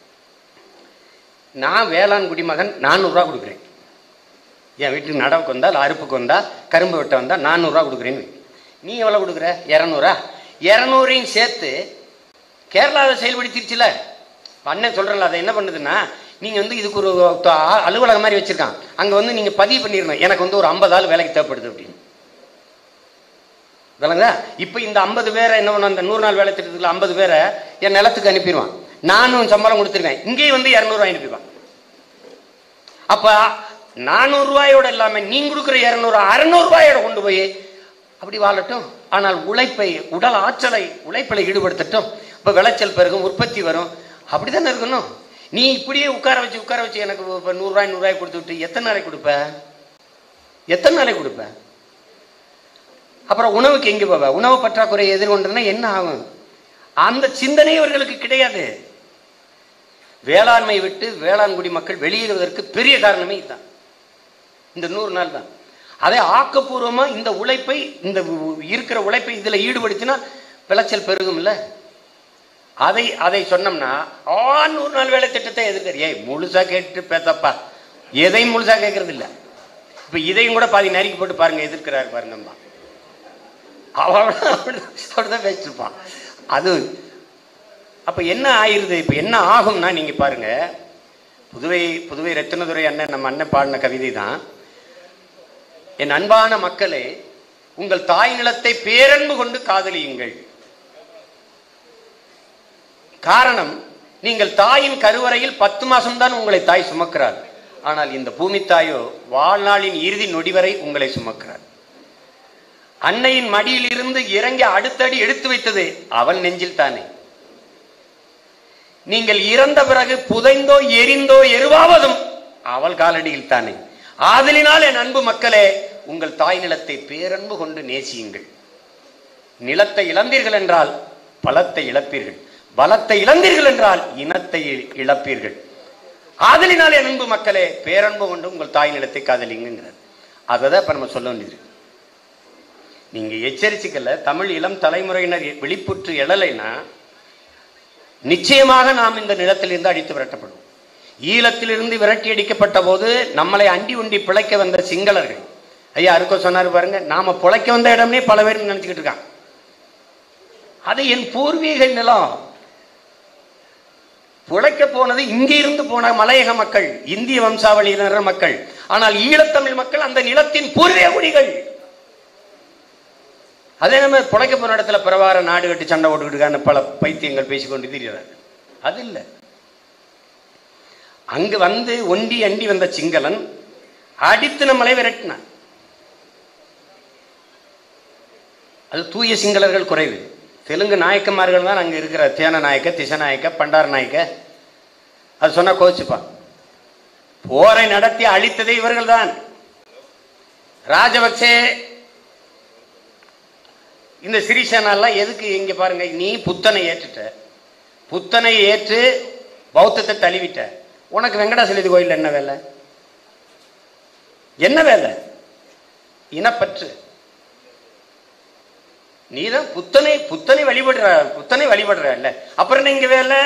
நான் வேளாண் குடிமகன் 400 ரூபா கொடுக்குறேன். என் வீட்டுக்கு நடவுக்கு வந்தா, அறுப்புக்கு வந்தா, கரும்பு வெட்ட வந்தா 400 ரூபா கொடுக்குறேன்னு. நீ எவ்வளோ கொடுக்குற? 200. 200 சேர்த்து கேரளாவை செயல்படுத்திருச்சுல. அண்ணன் சொல்றேன்ல, அதை என்ன பண்ணுதுன்னா, நீங்க வந்து இதுக்கு ஒரு அலுவலகம் மாதிரி வச்சிருக்கான், அங்க வந்து நீங்க பதிவு பண்ணிடணும், எனக்கு வந்து ஒரு 50 ஆள் வேலைக்கு தேவைப்படுது அப்படின்னு. இப்ப இந்த 50 பேரை என்ன பண்ண, அந்த 100 நாள் வேலை திட்டத்துக்குள்ள 50 பேரை என் நிலத்துக்கு அனுப்பிடுவான். நானும் சம்பளம் கொடுத்துருவேன், இங்கேயும் வந்து 200 ரூபாய் அனுப்பிடுவான். அப்ப 400 ரூபாயோட இல்லாம நீங்க கொடுக்குற 200 600 ரூபாயோட கொண்டு போய் அப்படி வாழட்டும். ஆனால் உழைப்பை, உடல் ஆற்றலை, உழைப்பில் ஈடுபடுத்தட்டும். இப்ப விளைச்சல் பெருகும், உற்பத்தி வரும். அப்படித்தானே இருக்கணும். நீ இப்படியே உட்கார வச்சு எனக்கு 100 ரூபாய் 100 ரூபாய் கொடுத்து விட்டு எத்தனை நாளைக்கு கொடுப்ப? எத்தனை நாளைக்கு கொடுப்ப? அப்புறம் உணவுக்கு எங்க போவ? உணவு பற்றாக்குறையை எதிர்கொண்டதுன்னா என்ன ஆகும்? அந்த சிந்தனை அவர்களுக்கு கிடையாது. வேளாண்மை விட்டு வேளாண்குடி மக்கள் வெளியேறுவதற்கு பெரிய காரணமே இதுதான், இந்த 100 நாள் தான். அதை ஆக்கப்பூர்வமா இந்த உழைப்பை, இந்த இருக்கிற உழைப்பை இதுல ஈடுபடுத்தினா விளைச்சல் பெருகும் இல்ல. அதை சொன்னோம்னா 100 நாள் வேலை திட்டத்தை எதிர்க்கிற. முழுசா கேட்டு பேசப்பா, எதையும் முழுசா கேட்கறது இல்ல. இப்ப இதையும் கூட பாதி நறுக்கி போட்டு பாருங்க, எதிர்க்கிறாரு பாருங்கம்மா, அப்படிதான் பேசிருப்பான். அது அப்ப என்ன ஆயிருது? இப்ப என்ன ஆகும்னா, நீங்க பாருங்க, புதுவை ரத்தினதுரை அண்ணன், நம்ம அண்ணன் பாடின கவிதை தான். என் அன்பான மக்களே, உங்கள் தாய் நிலத்தை பேரன்பு கொண்டு காதலியுங்கள். காரணம், நீங்கள் தாயின் கருவறையில் 10 மாசம் தான் உங்களை தாய் சுமக்கிறார். ஆனால் இந்த பூமி தாயோ வாழ்நாளின் இறுதி நொடி வரை உங்களை சுமக்கிறார். அன்னையின் மடியில் இருந்து இறங்கி அடுத்தடி எடுத்து வைத்தது அவள் நெஞ்சில் தானே. நீங்கள் இறந்த பிறகு புதைந்தோ எரிந்தோ எருவாவதும் அவள் காலடியில் தானே. ஆதலினால் என் அன்பு மக்களே, உங்கள் தாய் நிலத்தை பேரன்பு கொண்டு நேசியுங்கள். நிலத்தை இழந்தீர்கள் என்றால் பலத்தை இழப்பீர்கள், பலத்தை இழந்தீர்கள் என்றால் இனத்தை இழப்பீர்கள். ஆதலினால் என் அன்பு மக்களே, பேரன்பு கொண்டு உங்கள் தாய் நிலத்தை காதலிங்கிறார். அதைதான் இப்ப நம்ம சொல்ல வேண்டியது. நீங்க எச்சரிச்சுக்கல, தமிழ் இளம் தலைமுறையினர் விழிப்புற்று எழலைன்னா நிச்சயமாக நாம் இந்த நிலத்திலிருந்து அடித்து விரட்டப்படும். ஈழத்திலிருந்து விரட்டி அடிக்கப்பட்ட போது நம்மளை அண்டி உண்டி பிழைக்க வந்த சிங்களர்கள், ஐயா அருக்கோ சொன்னாரு பாருங்க, நாம பிழைக்க வந்த இடம்னே பல பேர் நினைச்சுக்கிட்டு இருக்கான். அது என் பூர்வீக நிலம். பிழைக்க போனது இங்கே இருந்து போன மலையக மக்கள், இந்திய வம்சாவளியினர் மக்கள். ஆனால் ஈழத்தமிழ் மக்கள் அந்த நிலத்தின் பூர்வீக குடிகள். அதே நம்ம பிழைக்க போன இடத்துல பிரவார நாடு கட்டி சண்டை போட்டுக்கிட்டு பல பைத்தியங்கள் பேசிக்கொண்டு திரிகிறார்கள். அது இல்லை. அங்கு வந்து ஒண்டி அண்டி வந்த சிங்களன் அடித்து நம்மளை விரட்டினான். அது தூய சிங்களர்கள் குறைவு. தெலுங்கு நாயக்கமார்கள் தான் அங்க இருக்கிற தேன நாயக்க, திசநாயக்க, பண்டார நாயக்க. அது சொன்னா கோச்சுப்பான். போரை நடத்தி அழித்ததே இவர்கள் தான். ராஜபக்சே இந்த சிறிசேனாலாம் எதுக்கு? இங்க பாருங்க, நீ புத்தனை ஏற்றுட்ட, புத்தனை ஏற்று பௌத்தத்தை தழுவிட்ட, உனக்கு வெங்கடாசலதி கோயில் என்ன வேலை? என்ன வேலை? இனப்பற்று. நீதான் புத்தனை வழிபடுற இல்ல, அப்புறம் என்ன இங்க வேலை?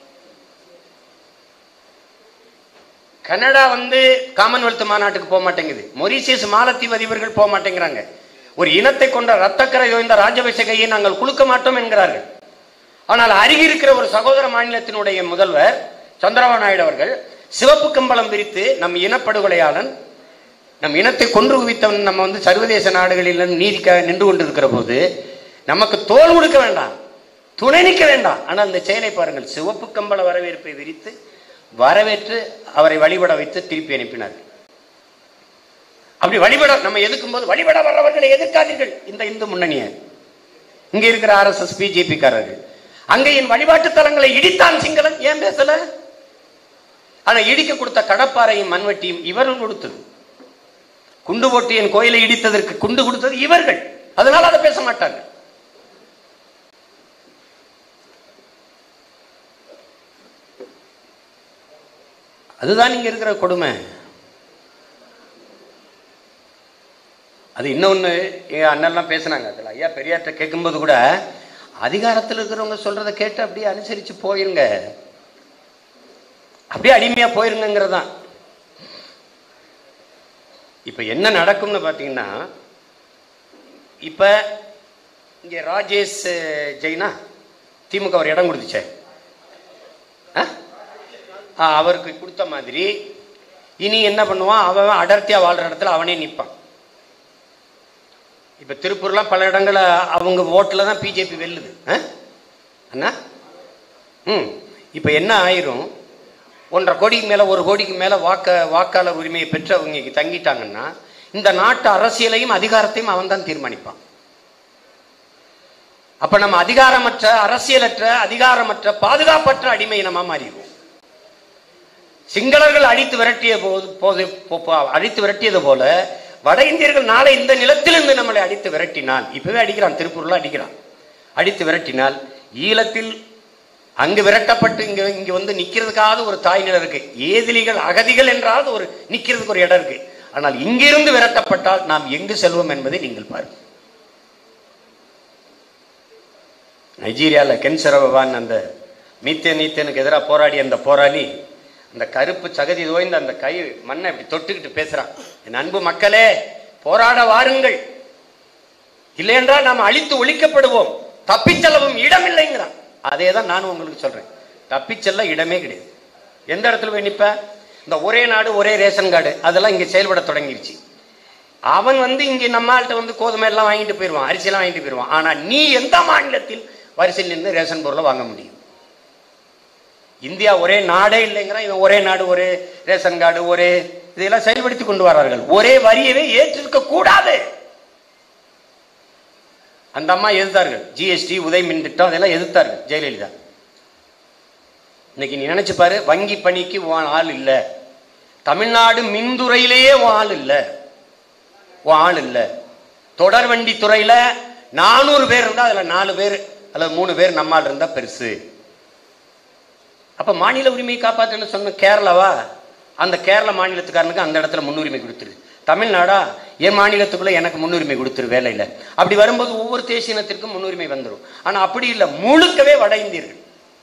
கனடா வந்து காமன்வெல்த் மாநாட்டுக்கு போக மாட்டேங்குது, மொரீசியஸ் மாலத்தீவு அதிபர்கள் போக மாட்டேங்கிறாங்க. ஒரு இனத்தை கொண்ட ரத்தக்கரை ஓய்ந்த ராஜபக்ச கையை நாங்கள் குலுக்க மாட்டோம் என்கிறார்கள். ஆனால் அருகே இருக்கிற ஒரு சகோதர மாநிலத்தினுடைய முதல்வர் சந்திரபாபு நாயுடு அவர்கள் சிவப்பு கம்பளம் விரித்து நம் இனப்படுகொலையாளன், நம் இனத்தை கொன்று குவித்தவன் நம்ம வந்து சர்வதேச நாடுகளில் நீதிக்காக நின்று கொண்டிருக்கிற போது நமக்கு தோல் கொடுக்க வேண்டாம், துணை நிற்க வேண்டாம். ஆனால் இந்த செயலை பாருங்கள், சிவப்பு கம்பள வரவேற்பை விரித்து வரவேற்று அவரை வழிபட வைத்து திருப்பி அனுப்பினார். அப்படி வழிபட நம்ம எதிர்க்கும் போது வழிபட வர்றவர்களை எதிர்க்காதீர்கள். இந்த இந்து முன்னணியை இங்க இருக்கிற RSS BJP காரர்கள் அங்க என் வழிபாட்டு தலங்களை இடித்தான் சிங்களன், ஏன் பேசல? ஆனா இடிக்க கொடுத்த கடப்பாறையும் மண்வெட்டியும் இவர்கள் கொடுத்தது. குண்டு போட்டு என் கோயிலை இடித்ததற்கு குண்டு கொடுத்தது இவர்கள். அதனால அதை பேச மாட்டாங்க. அதுதான் இங்க இருக்கிற கொடுமை. அது இன்னொன்னு எங்க அண்ணெல்லாம் பேசினாங்க. அதில் ஐயா பெரியார்ட்ட கேட்கும்போது கூட அதிகாரத்தில் இருக்கிறவங்க சொல்றதை கேட்டு அப்படியே அனுசரிச்சு போயிருங்க, அப்படியே அடிமையா போயிருங்கிறதான். இப்ப என்ன நடக்கும்னு பாத்தீங்கன்னா, இப்ப இங்க ராஜேஷ் ஜெயினா திமுக ஒரு இடம் கொடுத்துச்சே, அவருக்கு கொடுத்த மாதிரி இனி என்ன பண்ணுவான், அவன் அடர்த்தியா வாழ்ற இடத்துல அவனே நிற்பான். இப்ப திருப்பூர்லாம் பல இடங்களை அவங்க ஓட்டுல தான் பிஜேபி வெல்லுது அண்ணா. இப்ப என்ன ஆயிரும், 1.5 கோடிக்கு மேல 1 கோடிக்கு மேல வாக்காளர் உரிமையை பெற்றவங்க தங்கிட்டாங்கன்னா இந்த நாட்டு அரசியலையும் அதிகாரத்தையும் அவன் தான் தீர்மானிப்பான். அப்ப நம்ம அதிகாரமற்ற, அரசியலற்ற, அதிகாரமற்ற, பாதுகாப்பற்ற அடிமை நம்ம மாறிடுவோம். சிங்களர்கள் அடித்து விரட்டியது போல வட இந்தியர்கள் நாளை இந்த நிலத்திலிருந்து நம்மளை அடித்து விரட்டினால், இப்பவே அடிக்கிறான், திருப்பூர்ல அடிக்கிறான், அடித்து விரட்டினால் ஈழத்தில் அங்கு விரட்டப்பட்டு இங்க வந்து நிக்கிறதுக்காக ஒரு தாய் நிலம் இருக்கு. ஏதிலிகள் அகதிகள் என்றால் ஒரு நிக்கிறதுக்கு ஒரு இடம் இருக்கு. ஆனால் இங்கிருந்து விரட்டப்பட்டால் நாம் எங்கு செல்வோம் என்பதை நீங்கள் பாருங்கள். நைஜீரியாவில் கென்சரவான் அந்த மீத்தேனுக்கு எதிராக போராடி அந்த போராளி அந்த கருப்பு சகதி தோய்ந்த அந்த கை மண்ணை இப்படி தொட்டுக்கிட்டு பேசுறான், என் அன்பு மக்களே போராட வாருங்கள், இல்லை என்றால் நாம் அழித்து ஒழிக்கப்படுவோம், தப்பிச்செல்லவும் இடம் இல்லைங்கிறான். அதே தான் நானும் உங்களுக்கு சொல்றேன், தப்பிச்செல்ல இடமே கிடையாது. எந்த இடத்துல போய் நிற்ப? இந்த ஒரே நாடு ஒரே ரேஷன் கார்டு அதெல்லாம் இங்க செயல்பட தொடங்கிருச்சு. அவன் வந்து இங்க நம்மள்கிட்ட வந்து கோதுமை எல்லாம் வாங்கிட்டு போயிடுவான், அரிசியெல்லாம் வாங்கிட்டு போயிடுவான். ஆனா நீ எந்த மாநிலத்தில் வரிசையில் நின்று ரேஷன் பொருளை வாங்க முடியும்? இந்தியா ஒரே நாடே இல்லைங்கிறான் இவன். ஒரே நாடு ஒரே ரேஷன் கார்டு ஒரே இதெல்லாம் செயல்படுத்தி கொண்டு வரார்கள். ஒரே வரியவே ஏற்றிருக்க கூடாது. அந்த அம்மா எதிர்த்தார்கள், ஜிஎஸ்டி, உதய் மின் திட்டம் அதெல்லாம் எதிர்த்தார்கள் ஜெயலலிதா. இன்னைக்கு நீ நினைச்சு பாரு, வங்கி பணிக்கு ஆள் இல்ல, தமிழ்நாடு மின்துறையிலேயே ஆள் இல்ல, ஆள் இல்ல, தொடர் வண்டி துறையில 400 பேர் இருந்தா அதுல 4 பேர் அல்லது 3 பேர் நம்மால் இருந்தா பெருசு. அப்ப மாநில உரிமையை காப்பாற்றுன்னு சொன்ன கேரளாவா, அந்த கேரள மாநிலத்துக்காரனுக்கு அந்த இடத்துல முன்னுரிமை கொடுத்துரு. தமிழ்நாடா, என் மாநிலத்துக்குள்ள எனக்கு முன்னுரிமை கொடுத்துரு வேலையில. அப்படி வரும்போது ஒவ்வொரு தேசியத்திற்கும் முன்னுரிமை வந்துடும். ஆனா அப்படி இல்லை, முழுக்கவே வட இந்தியர்கள்.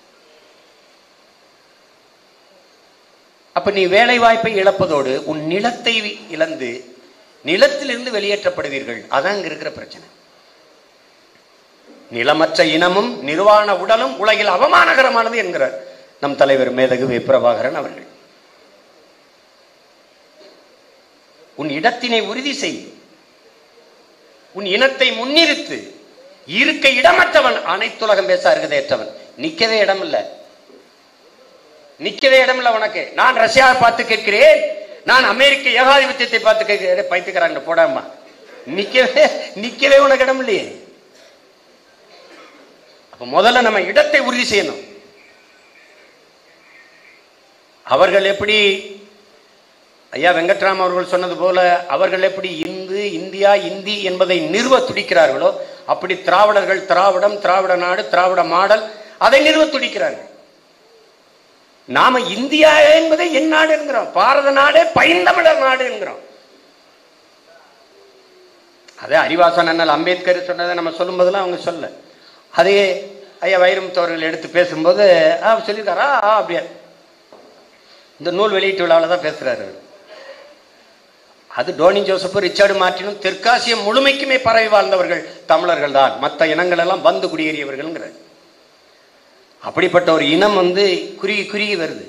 அப்ப நீ வேலை வாய்ப்பை இழப்பதோடு உன் நிலத்தை இழந்து நிலத்திலிருந்து வெளியேற்றப்படுவீர்கள். அதான் இங்க இருக்கிற பிரச்சனை. நிலமற்ற இனமும் நிர்வாண உடலும் உலகில் அவமானகரமானது என்கிறார் நம் தலைவர் மேதகு வே. பிரபாகரன் அவர்கள். உன் இடத்தினை உறுதி செய், உன் இனத்தை முன்னிறுத்து. இருக்க இடமற்றவன் அனைத்துலகம் பேச அருகதையற்றவன். நிக்கவே இடம் இல்ல, நிக்கவே இடம் இல்ல உனக்கு. நான் ரஷ்யாவை பார்த்து கேட்கிறேன், நான் அமெரிக்க ஏகாதிபத்தியத்தை பார்த்து கேட்கிறேன். பைத்துக்கிறாங்க போடாமா, நிக்கவே உனக்கு இடம் இல்லையே. அப்ப முதல்ல நம்ம இடத்தை உறுதி செய்யணும். அவர்கள் எப்படி ஐயா வெங்கட்ராம் அவர்கள் சொன்னது போல அவர்கள் எப்படி இந்தியா இந்தி என்பதை நிறுவ துடிக்கிறார்களோ அப்படி திராவிடர்கள் திராவிடம், திராவிட நாடு, திராவிட மாடல் அதை நிறுவ துடிக்கிறார்கள். நாம இந்தியா என்பதை என் நாடு என்கிறோம், பாரத நாடே பைந்தமிழர் நாடு என்கிறோம். அதே அறிவாசன் அண்ணல் அம்பேத்கர் சொன்னதை நம்ம சொல்லும் போதெல்லாம் அவங்க சொல்ல, அதே ஐயா வைரமுத்து அவர்கள் எடுத்து பேசும்போது சொல்லியிருக்காரா, அப்படியே இந்த நூல் வெளியீட்டு விழாவில் தான் பேசுறாரு. அது டோனி ஜோசப், ரிச்சர்டு மார்டினும் தெற்காசியம் முழுமைக்குமே பரவி வாழ்ந்தவர்கள் தமிழர்கள் தான், மற்ற இனங்கள் எல்லாம் வந்து குடியேறியவர்கள். அப்படிப்பட்ட ஒரு இனம் வந்து குறுகி குறுகி வருது.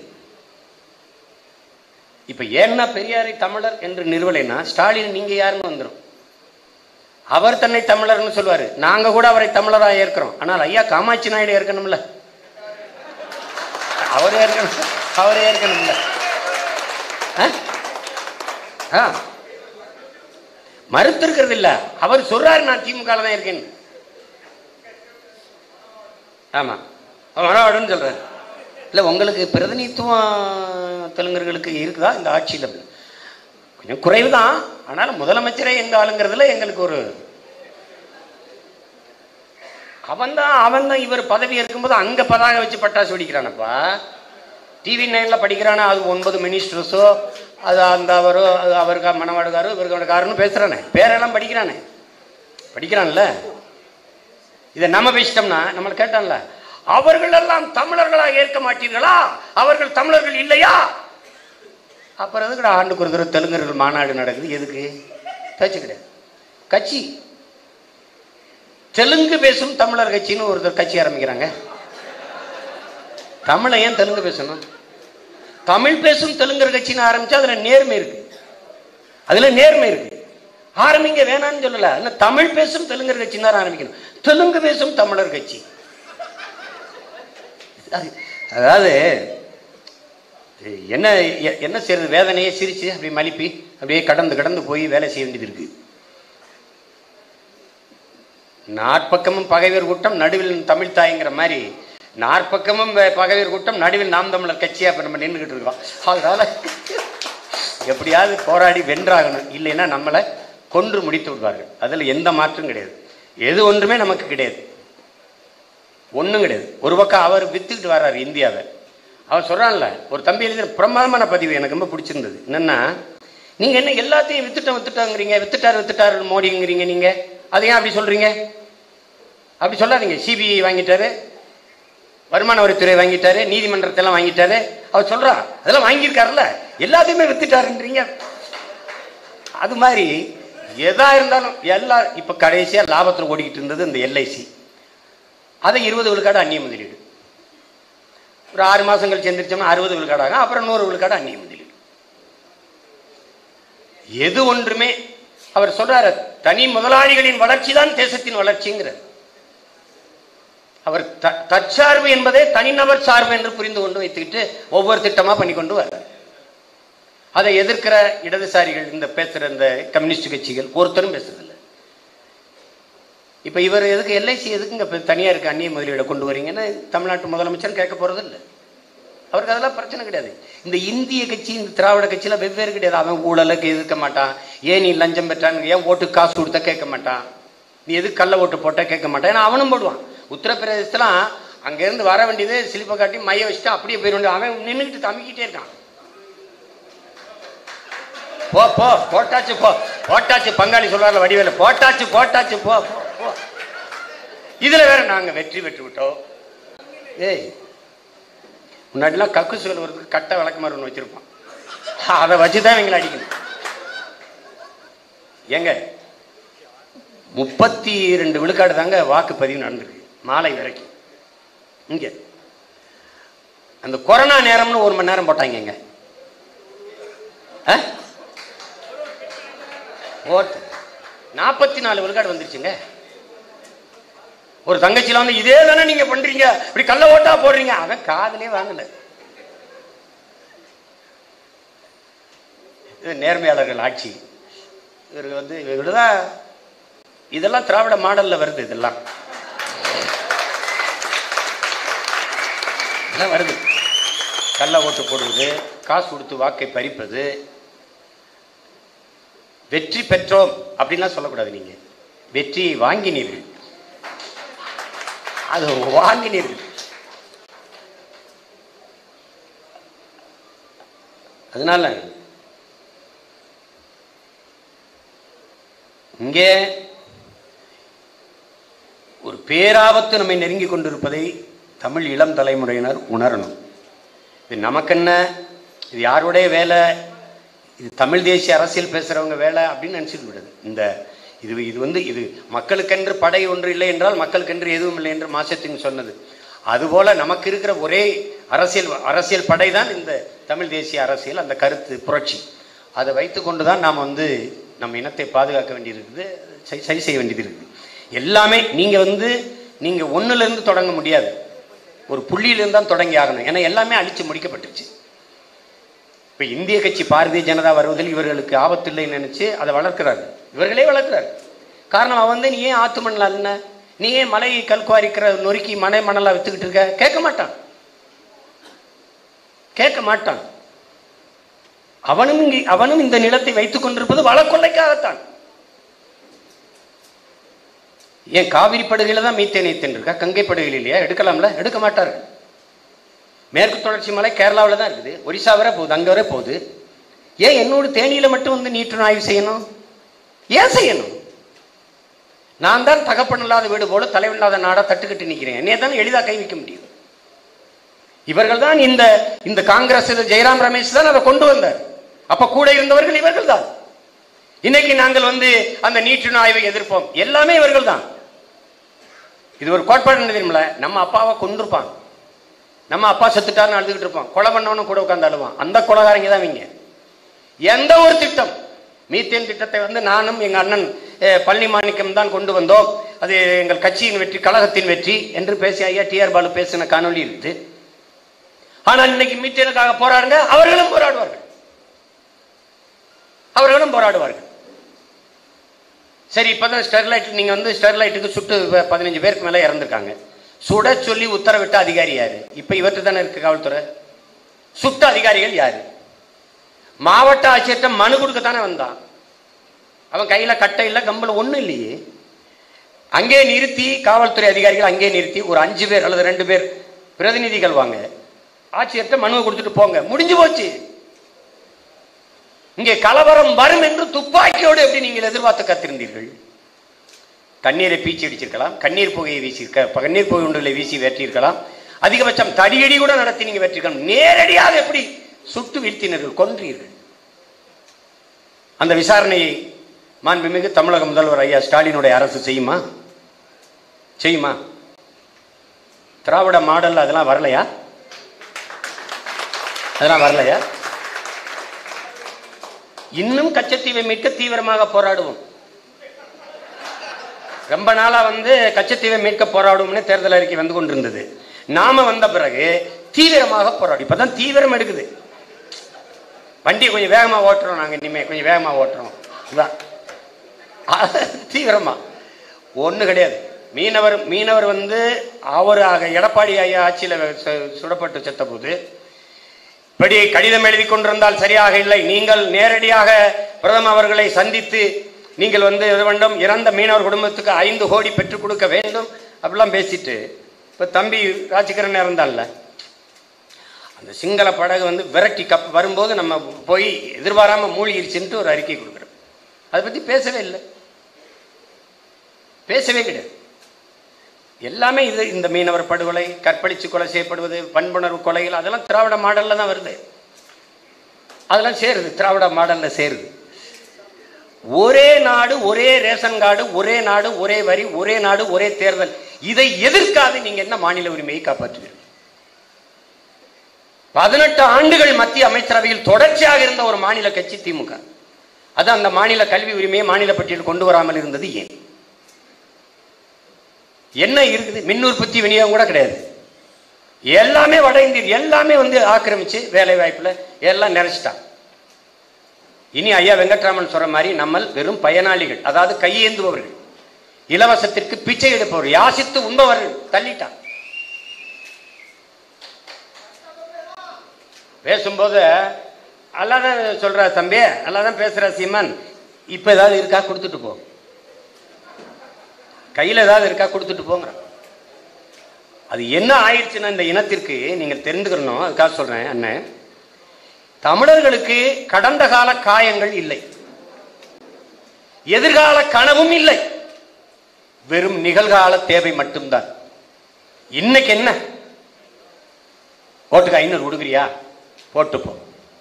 இப்ப ஏன்னா பெரியாரை தமிழர் என்று நிறுவலைன்னா ஸ்டாலின் நீங்க யாருன்னு வந்துடும். அவர் தன்னை தமிழர்னு சொல்வாரு, நாங்க கூட அவரை தமிழராக ஏற்கிறோம். ஆனால் ஐயா காமாட்சி நாயுடு ஏற்கணும்ல, அவரே ஏற்கணும்ல. மறுத்து இருக்கிறது இல்ல, அவர் சொல்றாரு நான் திமுக தான் இருக்கேன். ஆமா வரவாடுன்னு சொல்றாரு. இல்ல உங்களுக்கு பிரதிநிதித்துவம் தெலுங்கர்களுக்கு இருக்குதா இந்த ஆட்சியில்? கொஞ்சம் குறைவுதான், ஆனாலும் முதலமைச்சரே எங்க ஆளுங்கிறதுல எங்களுக்கு ஒரு அவன் தான் இவர் பதவி இருக்கும்போது அங்க பதாக வச்சு பட்டாசு வெடிக்கிறானப்பா. டிவி 9ல படிக்கிறானா, அது 9 மினிஸ்டர்ஸோ, அது அந்த அவரோ, அது அவருக்கு மணவாடுகாரோ இவருக்காருன்னு பேசுறானே, பேரெல்லாம் படிக்கிறான்ல. இதை நம்ம பேசிட்டோம்னா நம்மளை கேட்டான்ல, அவர்கள் எல்லாம் தமிழர்களாக ஏற்க மாட்டீர்களா, அவர்கள் தமிழர்கள் இல்லையா? அப்புறம் எதுக்கு ஆண்டுக்கு ஒரு தடவை தெலுங்கர்கள் மாநாடு நடக்குது? எதுக்கு? பேச்சு கிடையாது. கட்சி தெலுங்கு பேசும் தமிழர் கட்சின்னு ஒரு கட்சி ஆரம்பிக்கிறாங்க. தமிழை ஏன் தெலுங்கு பேசணும்? தமிழ் பேசும் தெலுங்கர் கட்சின்னு ஆரம்பிச்சா அதுல நேர்மை இருக்கு, ஆரம்பிங்க, வேணான்னு சொல்லல. தமிழ் பேசும் தெலுங்கர் கட்சி தான் ஆரம்பிக்கணும். தெலுங்கு பேசும் தமிழர் கட்சி. அதாவது என்ன என்ன செய்யறது, வேதனையை சிரிச்சு அப்படி மலிப்பி அப்படியே கடந்து போய் வேலை செய்ய வேண்டியது இருக்கு. நாற்பக்கமும் பகைவர் கூட்டம் நடுவில் தமிழ் தாய்ங்கிற மாதிரி நாற்பக்கமும் பகைவர் கூட்டம் நடுவில் நாம் தமிழர் கட்சியா இப்ப நம்ம நின்றுகிட்டு இருக்கோம். அதனால எப்படியாவது போராடி வென்றாகணும், இல்லைன்னா நம்மளை கொன்று முடித்து விடுவார்கள். அதுல எந்த மாற்றம் கிடையாது. எது ஒன்றுமே நமக்கு கிடையாது, ஒன்றும் கிடையாது. ஒரு பக்கம் அவர் வித்துக்கிட்டு வர்றாரு இந்தியாவை. அவர் சொல்றான்ல, ஒரு தம்பி எழுதின பிரமாதமான பதிவு எனக்கு ரொம்ப பிடிச்சிருந்தது. என்னன்னா, நீங்க என்ன எல்லாத்தையும் வித்துட்டாங்கிறீங்க, வித்துட்டாரு மோடிங்கிறீங்க, நீங்க அதை ஏன் அப்படி சொல்றீங்க? அப்படி சொல்லாதீங்க. சிபிஐ வாங்கிட்டாரு, வருமான வரித்துறை வாங்கிட்டாரு, நீதிமன்றத்தெல்லாம் வாங்கிட்டாரு. அவர் சொல்றா அதெல்லாம் வாங்கியிருக்காருல்ல, எல்லாத்தையுமே வித்துட்டாருன்றீங்க. அது மாதிரி எதா இருந்தாலும் எல்லாம் இப்ப கடைசியா லாபத்தில் ஓடிக்கிட்டு இருந்தது இந்த எல்ஐசி. அதை 20 விழுக்காடு அந்நிய முதலீடு. ஒரு 6 மாசம் கழிச்சு எந்திரிச்சோம்னா 60 விழுக்காடு ஆகும். அப்புறம் 100 விழுக்காடு அந்நிய முதலீடு. எது ஒன்றுமே அவர் சொல்றாரு, தனி முதலாளிகளின் வளர்ச்சி தான் தேசத்தின் வளர்ச்சிங்கிறார். அவர் தற்சார்பு என்பதே தனிநபர் சார்பு என்று புரிந்து கொண்டு வைத்துக்கிட்டு ஒவ்வொரு திட்டமா பண்ணி கொண்டு வர. அதை எதிர்க்கிற இடதுசாரிகள், இந்த பேசுற இந்த கம்யூனிஸ்ட் கட்சிகள் ஒருத்தரும் பேசுறதில்லை. இப்ப இவர் எதுக்கு எல்ஐசி எதுக்குங்க தனியா இருக்க அந்நிய முதலீடை கொண்டு வரீங்கன்னு தமிழ்நாட்டு முதலமைச்சர் கேட்க போறது இல்லை. அவருக்கு அதெல்லாம் பிரச்சனை கிடையாது. இந்த இந்திய கட்சி, இந்த திராவிட கட்சியில வெவ்வேறு கிடையாது. அவன் ஊழலுக்கு எதிர்க்க மாட்டான், ஏன் நீ லஞ்சம் பெற்றான்னு, ஏன் ஓட்டு காசு கொடுத்தா கேட்க மாட்டான், நீ எதுக்கு கள்ள ஓட்டு போட்டா கேட்க மாட்டான். ஏன்னா அவனும் போடுவான். உத்தரப்பிரதேசலாம் அங்க இருந்து வர வேண்டியது சிலிப்பை காட்டி மைய வச்சுட்டு அப்படியே போயிட வேண்டிய, அவன் நின்றுக்கிட்டு தம்பிக்கிட்டே இருக்கான். போ போ போட்டாச்சு, போட்டாச்சு, பங்காளி சொல்றாருல வடிவேல, போட்டாச்சு போ. இதுல வேற நாங்க வெற்றி பெற்று விட்டோம். ஏய், முன்னாடிலாம் கக்குசுகள் வருது, கட்ட விளக்குமாறு ஒன்று வச்சிருப்பான், அதை வச்சுதான் எங்களை அடிக்கணும். ஏங்க 32 விழுக்காடு தாங்க வாக்குப்பதிவு நடந்திருக்கு மாலை வரைக்கும். இங்க அந்த கொரோனா நேரம்னு 1 மணி நேரம் போட்டாங்க. 44 விழுக்காடு வந்துருச்சுங்க. ஒரு தங்கச்சியில வந்து இதே தானே நீங்க பண்றீங்க, இப்படி கள்ள ஓட்டா போடுறீங்க, அவன் காதலே வாங்கல. நேர்மையாளர்கள் ஆட்சி இவருக்கு வந்து இவருதான். இதெல்லாம் திராவிட மாடல்ல வருது, இதெல்லாம் வருது. கள்ள ஓட்டு போடுவது, காசு கொடுத்து வாக்கை பறிப்பது. வெற்றி பெற்றோம் அப்படின்லாம் சொல்லக்கூடாது. நீங்க வெற்றியை வாங்கினீர்கள், அது வாங்கினீர்கள். அதனால இங்கே ஒரு பேராபத்து நம்மை நெருங்கி கொண்டிருப்பதை தமிழ் இளம் தலைமுறையினர் உணரணும். இது நமக்கென்ன, இது யாருடைய வேலை, இது தமிழ் தேசிய அரசியல் பேசுறவங்க வேலை அப்படின்னு நினைச்சிட்டு விடுது. இந்த இது வந்து இது மக்களுக்கென்று படை ஒன்று இல்லை என்றால் மக்களுக்கென்று எதுவும் இல்லை என்று மாசத்தின் சொன்னது. அதுபோல நமக்கு இருக்கிற ஒரே அரசியல் படை தான் இந்த தமிழ் தேசிய அரசியல், அந்த கருத்து புரட்சி. அதை வைத்து கொண்டுதான் நாம் வந்து நம்ம இனத்தை பாதுகாக்க வேண்டியிருக்குது, சரி செய்ய வேண்டியது இருக்குது. எல்லாமே நீங்க ஒண்ணுல இருந்து தொடங்க முடியாது, ஒரு புள்ளியிலிருந்து தான் தொடங்கி ஆகணும். ஏன்னா எல்லாமே அழிச்சு முடிக்கப்பட்டுருச்சு. இப்ப இந்திய கட்சி பாரதிய ஜனதா வருவதில் இவர்களுக்கு ஆபத்து இல்லைன்னு நினைச்சு அதை வளர்க்கிறாரு, இவர்களே வளர்க்கிறாரு. காரணம் அவன் வந்து நீ ஏன் ஆத்து மணல் அல்ல, நீ ஏன் மலை கல்குவாரிக்கிற நொறுக்கி மணலா வித்துக்கிட்டு இருக்க, கேட்க மாட்டான். அவனும் இந்த நிலத்தை வைத்துக் கொண்டிருப்பது வளக்கொள்ளைக்காகத்தான். ஏன் காவிரி படுகையில தான் மீத்தேனை இருக்கா, கங்கை படுகையில் இல்லையா? எடுக்கலாம்ல, எடுக்க மாட்டார்கள். மேற்கு தொடர்ச்சி மலை கேரளாவில் தான் இருக்குது, ஒரிசா வரை போகுது, அங்க வரை போகுது. ஏன் என்னோட தேனியில மட்டும் வந்து நீட்டு ஆய்வு செய்யணும்? ஏன் செய்யணும்? நான் தான் தகப்பன் இல்லாத வீடு போல தலைவன் இல்லாத நாடா தட்டுக்கட்டு நிற்கிறேன். என்னைய தான் எளிதாக கை வைக்க முடியும். இவர்கள் தான் இந்த காங்கிரஸ் ஜெயராம் ரமேஷ் தான் அதை கொண்டு வந்தார். அப்ப கூட இருந்தவர்கள் இவர்கள் தான். இன்னைக்கு நாங்கள் வந்து அந்த நீட்டு ஆய்வை எதிர்ப்போம், எல்லாமே இவர்கள் தான். இது ஒரு கோட்பாடு தெரியுமில்ல, நம்ம அப்பாவை கொண்டிருப்பான், நம்ம அப்பா செத்துட்டாருன்னு அழுதுகிட்டு இருப்போம், கொலை பண்ணவனும் கூட உட்காந்து அழுவான். அந்த கொலைகாரங்க தான் இவங்க. எந்த ஒரு திட்டம், மீத்தேன் திட்டத்தை வந்து நானும் எங்க அண்ணன் பழனி மாணிக்கம் தான் கொண்டு வந்தோம், அது எங்கள் கட்சியின் வெற்றி, கழகத்தின் வெற்றி என்று பேசி ஐயா டிஆர் பாலு பேசின காணொலி இருக்கு. ஆனால் இன்னைக்கு மீத்தேனுக்காக போராடுங்க, அவர்களும் போராடுவார்கள், அவர்களும் போராடுவார்கள். சரி, இப்பதான் ஸ்டெர்லைட், நீங்க வந்து ஸ்டெர்லைட்டுக்கு சுட்டு 15 பேருக்கு மேல இறந்துருக்காங்க. சுட சொல்லி உத்தரவிட்ட அதிகாரி யாரு? இப்ப இவற்று தானே இருக்கு காவல்துறை. சுட்ட அதிகாரிகள் யாரு? மாவட்ட ஆட்சியர்கிட்ட மனு கொடுக்கத்தானே வந்தான். அவன் கையில கட்டை இல்லை, கம்பளம் ஒண்ணும் இல்லையே. அங்கே நிறுத்தி காவல்துறை அதிகாரிகள் அங்கே நிறுத்தி ஒரு 5 பேர் அல்லது 2 பேர் பிரதிநிதிகள் வாங்க, ஆட்சியர்கிட்ட மனுவை கொடுத்துட்டு போங்க, முடிஞ்சு போச்சு. இங்கே கலவரம் வரும் என்று துப்பாக்கியோடு எப்படி நீங்கள் எதிர்பார்த்து காத்திருந்தீர்கள்? தண்ணீரை பீச்சி அடிச்சிருக்கலாம், கண்ணீர் புகையை வீசியிருக்க, கண்ணீர் புகை ஒன்றுகளை வீசி வெற்றியிருக்கலாம், அதிகபட்சம் தடியடி கூட நடத்தி நீங்க வெற்றிருக்கலாம். நேரடியாக எப்படி சுட்டு வீழ்த்தினர்கள், கொன்றீர்கள். அந்த விசாரணையை மாண்புமிகு தமிழக முதல்வர் ஐயா ஸ்டாலினுடைய அரசு செய்யுமா? செய்யுமா? திராவிட மாடல் அதெல்லாம் வரலையா? அதெல்லாம் வரலையா? இன்னும் கச்சத்தீவை மீட்க தீவிரமாக போராடுவோம். ரொம்ப நாளா வந்து கச்சத்தீவை மீட்க போராடுவோம்னு தேர்தல் அறிக்கை வந்து கொண்டிருந்தது. நாம வந்த பிறகு தீவிரமாக போராடும். இப்பதான் தீவிரம் எடுக்குது. வண்டியை கொஞ்சம் வேகமா ஓட்டுறோம், நாங்க இனிமே கொஞ்சம் வேகமா ஓட்டுறோம். தீவிரமா ஒண்ணு கிடையாது. மீனவர் வந்து அவர் எடப்பாடி ஐயா ஆட்சியில சுடப்பட்டு செத்த போது இப்படி கடிதம் எழுதி கொண்டிருந்தால் சரியாக இல்லை, நீங்கள் நேரடியாக பிரதமர் அவர்களை சந்தித்து நீங்கள் வந்து வேண்டும், இறந்த மீனவர் குடும்பத்துக்கு 5 கோடி பெற்றுக் கொடுக்க வேண்டும் அப்படிலாம் பேசிட்டு, இப்ப தம்பி ராஜ்கிரண் இறந்தால அந்த சிங்கள படகு வந்து விரட்டி வரும்போது நம்ம போய் எதிர்பாராம மூழ்கிருச்சுன்ட்டு ஒரு அறிக்கை கொடுக்குறோம். அதை பத்தி பேசவே இல்லை, பேசவே கிடையாது. எல்லாமே இது இந்த மீனவர் படுகொலை, கற்பழிச்சு கொலை செய்யப்படுவது, பண்புணர்வு கொலைகள், அதெல்லாம் திராவிட மாடல்ல தான் வருது. அதெல்லாம் சேருது, திராவிட மாடல்ல சேருது. ஒரே நாடு, ஒரே ரேஷன் கார்டு, ஒரே நாடு, ஒரே வரி, ஒரே நாடு, ஒரே தேர்தல். இதை எதிர்க்காது நீங்க என்ன மாநில உரிமையை காப்பாற்றுவீர்கள்? 18 ஆண்டுகள் மத்திய அமைச்சரவையில் தொடர்ச்சியாக இருந்த ஒரு மாநில கட்சி திமுக. அது அந்த மாநில கல்வி உரிமையை மாநில பட்டியல் கொண்டு வராமல் இருந்தது ஏன்? என்ன இருக்குது? மின் உற்பத்தி விநியோகம் கூட கிடையாது. எல்லாமே வட இந்தியர், எல்லாமே வந்து ஆக்கிரமிச்சு வேலை வாய்ப்புல எல்லாம் நிறைச்சிட்டாங்க. இனி ஐயா வெங்கட்ராமன் சொல்ற மாதிரி நம்ம வெறும் பயனாளிகள், அதாவது கையேந்துபவர்கள், இலவசத்திற்கு பிச்சை எடுப்பவர்கள், யாசித்து உண்பவர்கள் தள்ளிட்டாங்க. பேசும்போது அல்லாதான் சொல்ற தம்பி, அல்லாதான் பேசுற சீமான், இப்ப ஏதாவது இருக்கா கொடுத்துட்டு போ, கையில் ஏதாவது இருக்கா கொடுத்துட்டு போங்க. அது என்ன ஆயிடுச்சுன்னா இந்த இனத்திற்கு நீங்க தெரிந்துக்கணும். அதுக்காக சொல்றேன் அண்ணன், தமிழர்களுக்கு கடந்த கால காயங்கள் இல்லை, எதிர்கால கனவும் இல்லை, வெறும் நிகழ்கால தேவை மட்டும்தான். இன்னைக்கு என்ன, ஓட்டுக்கு 500 கொடுக்குறியா போட்டுப்போம்.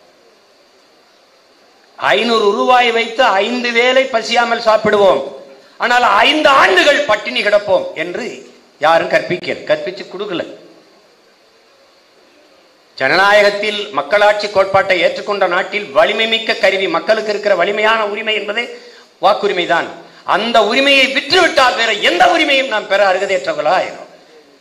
500 ரூபாய் வைத்து 5 வேளை பசியாமல் சாப்பிடுவோம், ஆனால் 5 ஆண்டுகள் பட்டினி கிடப்போம் என்று யாரும் கற்பிச்சு கொடுக்கல. ஜனநாயகத்தில் மக்களாட்சி கோட்பாட்டை ஏற்றுக்கொண்ட நாட்டில் வலிமை மிக்க கருவி, மக்களுக்கு இருக்கிற வலிமையான உரிமை என்பது வாக்குரிமை தான். அந்த உரிமையை விற்றுவிட்டால் வேற எந்த உரிமையும் நாம் பெற அருகதையற்றவர்களா ஆயிரும்.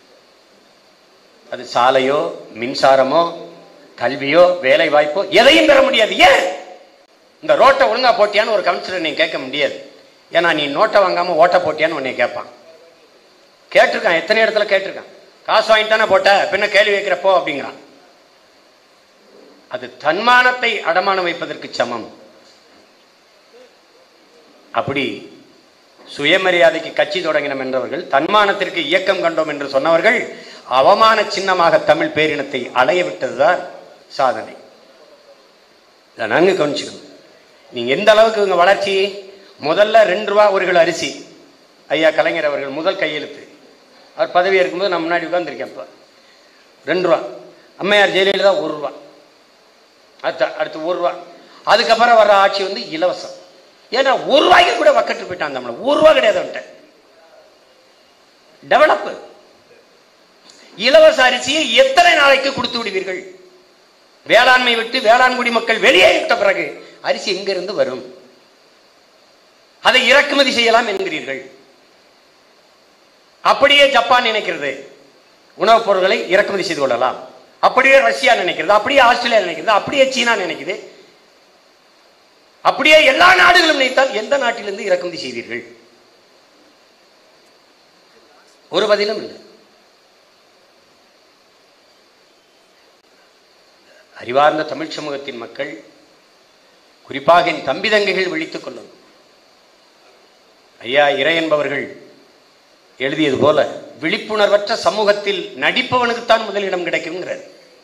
அது சாலையோ, மின்சாரமோ, கல்வியோ, வேலை வாய்ப்போ எதையும் பெற முடியாது. ஏன்? இந்த ரோட்டை ஒழுங்கா போட்டியான்னு ஒரு கவுன்சிலர் நீங்க கேட்க முடியாது. ஏன்னா நீ நோட்டை வாங்காம ஓட்ட போட்டியான்னு உன்னை கேட்பான். கேட்டிருக்கான், எத்தனை இடத்துல கேட்டிருக்கான். காசு வாங்கிட்டு தானே போட்ட, பின்ன கேள்வி வைக்கிறப்போ அப்படிங்கிறான். அது தன்மானத்தை அடமானம் வைப்பதற்கு சமம். அப்படி சுயமரியாதைக்கு கட்சி தொடங்கினோம் என்றவர்கள், தன்மானத்திற்கு இயக்கம் கண்டோம் என்று சொன்னவர்கள் அவமான சின்னமாக தமிழ் பேரினத்தை அலைய விட்டதுதான் சாதனை. இதை நன்கு கவனிச்சுக்கணும். நீங்க எந்த அளவுக்கு இவங்க வளர்ச்சி, முதல்ல 2 ரூபா 1 கிலோ அரிசி, ஐயா கலைஞர் அவர்கள் முதல் கையெழுத்து, அவர் பதவி இருக்கும்போது நான் முன்னாடி உட்கார்ந்துருக்கேன். இப்போ 2 ரூபா, அம்மையார் ஜெயலலிதா 1 ரூபா, அடுத்து 1 ரூபா. அதுக்கப்புறம் வர்ற ஆட்சி வந்து இலவசம். ஏன்னா 1 ரூபாய்க்கு கூட வக்கட்டு போயிட்டான் தமிழ். 1 ரூபா கிடையாது. டெவலப் இலவச அரிசியை எத்தனை நாளைக்கு கொடுத்து விடுவீர்கள்? வேளாண்மை விட்டு வேளாண்குடி மக்கள் வெளியேறிட்ட பிறகு அரிசி எங்கிருந்து வரும்? அதை இறக்குமதி செய்யலாம் என்கிறீர்கள். அப்படியே ஜப்பான் நினைக்கிறது உணவுப் பொருட்களை இறக்குமதி செய்து கொள்ளலாம், அப்படியே ரஷ்யா நினைக்கிறது, அப்படியே ஆஸ்திரேலியா நினைக்கிறது, அப்படியே சீனா நினைக்குது, அப்படியே எல்லா நாடுகளும் நினைத்தால் எந்த நாட்டிலிருந்து இறக்குமதி செய்வீர்கள்? ஒரு பதிலும் இல்லை. அறிவார்ந்த தமிழ் சமூகத்தின் மக்கள், குறிப்பாக என் தம்பி தங்கைகள் விழித்துக் கொள்ளும். ஐயா இறை என்பவர்கள் எழுதியது போல விழிப்புணர்வற்ற சமூகத்தில் நடிப்பவனுக்குத்தான் முதலிடம் கிடைக்கும்ங்கிறார்.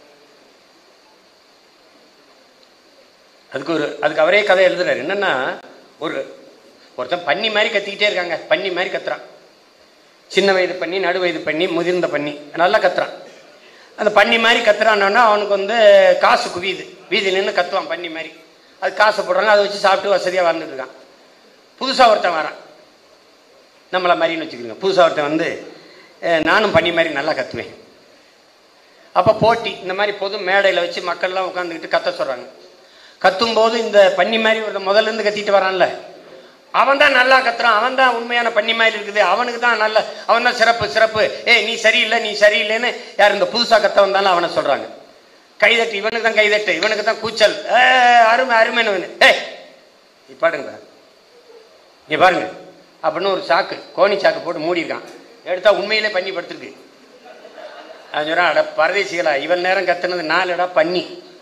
அதுக்கு அவரே கதை எழுதுறாரு. என்னன்னா, ஒருத்தன் பன்னி மாதிரி கத்திக்கிட்டே இருக்காங்க. பன்னி மாதிரி கத்துறான். சின்ன வயது பண்ணி, நடு வயது பண்ணி, முதிர்ந்த பண்ணி, நல்லா கத்துறான். அந்த பன்னி மாதிரி கத்துறான்னா அவனுக்கு காசு குவியுது. வீதியில் நின்று கத்துவான் பன்னி மாதிரி. அது காசை போடுறாங்க, அதை வச்சு சாப்பிட்டு வசதியாக வாழ்ந்துட்டு இருக்கான். புதுசாக ஒருத்தன் வரான், நம்மளை மாதிரின்னு வச்சுக்கோங்க. புதுசாக ஒருத்தன் நானும் பன்னி மாதிரி நல்லா கத்துவேன். அப்போ போட்டி, இந்த மாதிரி பொது மேடையில் வச்சு மக்கள்லாம் உட்காந்துக்கிட்டு கத்த சொல்கிறாங்க. கத்தும்போது இந்த பன்னி மாதிரி ஒரு முதல்ல இருந்து கத்திட்டு வரான்ல, அவன் தான் நல்லா கத்துறான், அவன் தான் உண்மையான பன்னி மாதிரி இருக்குது, அவனுக்கு தான் நல்ல, அவன் தான் சிறப்பு சிறப்பு, நீ சரியில்லை நீ சரியில்லைன்னு யார் இந்த புதுசாக கத்த வந்தாலும் அவனை சொல்றாங்க. கைதட்டு, இவனுக்கு தான் கைதட்டு, இவனுக்கு தான் கூச்சல், அருமை அருமைன்னு, நீ பாடுங்க நீ பாருங்க அப்படின்னு ஒரு சாக்கு, கோணி சாக்கு போட்டு மூடிருக்கான். எடுத்தா உண்மையிலே பன்னி படுத்துருக்கு. அது சொல்றான், அட பரதேசிகளா, இவன் நேரம் கத்துனது 4 இடம் பன்னி,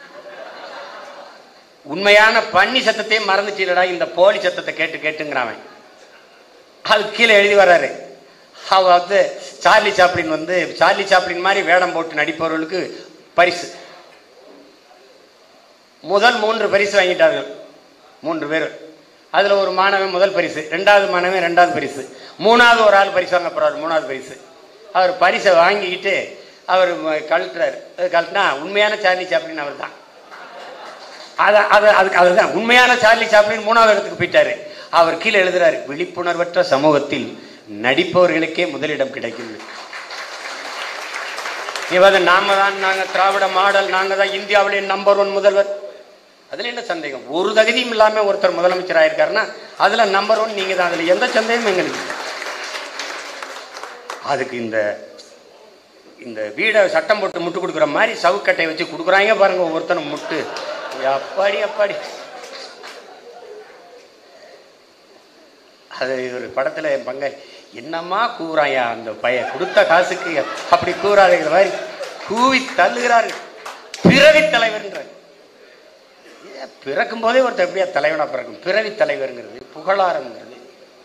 உண்மையான பன்னி சத்தத்தையும் மறந்துட்டீங்களா இந்த போலி சத்தத்தை கேட்டு கேட்டுங்கிறான். அது கீழே எழுதி வர்றாரு. அவ சார்லி சாப்ளின் சார்லி சாப்ளின் மாதிரி வேடம் போட்டு நடிப்பவர்களுக்கு பரிசு. முதல் 3 பரிசு வாங்கிட்டார்கள் 3 பேர். அதுல ஒரு மாணவன் முதல் பரிசு, 2வது மாணவன் 2வது பரிசு, 3வது ஒரு ஆள் பரிசு வாங்க போறாரு 3வது பரிசு. அவர் பரிசை வாங்கிக்கிட்டு அவர் கழட்டுறாரு. கழட்டினா உண்மையான சார்லி சாப்ளின் அவர் தான். அதுதான் உண்மையான சார்லி சாப்ளின் 3வது இடத்துக்கு போயிட்டாரு. அவர் கீழே எழுதுறாரு, விழிப்புணர்வற்ற சமூகத்தில் நடிப்பவர்களுக்கே முதலிடம் கிடைக்கும். நாம தான், நாங்க திராவிட மாடல், நாங்க தான் இந்தியாவிலே நம்பர் 1 முதல்வர். அதுல என்ன சந்தேகம்? ஒரு தகுதியும் இல்லாம ஒருத்தர் முதலமைச்சர் ஆயிருக்காருன்னா அதுல நம்பர் 1 நீங்க தான். அதுல எந்த சந்தேகமும் எங்களுக்கு. அதுக்கு இந்த வீடை சட்டம் போட்டு முட்டு கொடுக்குற மாதிரி சவுக்கட்டை வச்சு கொடுக்குறாங்க பாருங்க ஒவ்வொருத்தனும் முட்டு. அப்பாடி அப்பாடி. அது ஒரு படத்துல என் பங்காளி என்னம்மா கூறாயா அந்த பைய கொடுத்த காசுக்கு அப்படி கூறாதுங்கிற மாதிரி கூவி தள்ளுகிறாரு. பிறவி தலைவர்ன்றார். பிறக்கும் போதே ஒருத்தர் எப்படியா தலைவனா பிறக்கும்? பிறவி தலைவர்ங்கிறது புகழாரங்கிறது.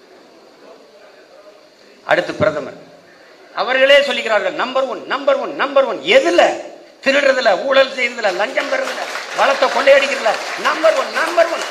அடுத்து பிரதமர் அவர்களே சொல்லிக்கிறார்கள், நம்பர் 1 நம்பர் 1 நம்பர் 1. எதுல? திருடுறதுல, ஊழல் செய்யறதுல, லஞ்சம் பெறதுல, வளத்தை கொள்ளையடிக்கிறதுல நம்பர் 1 நம்பர் 1.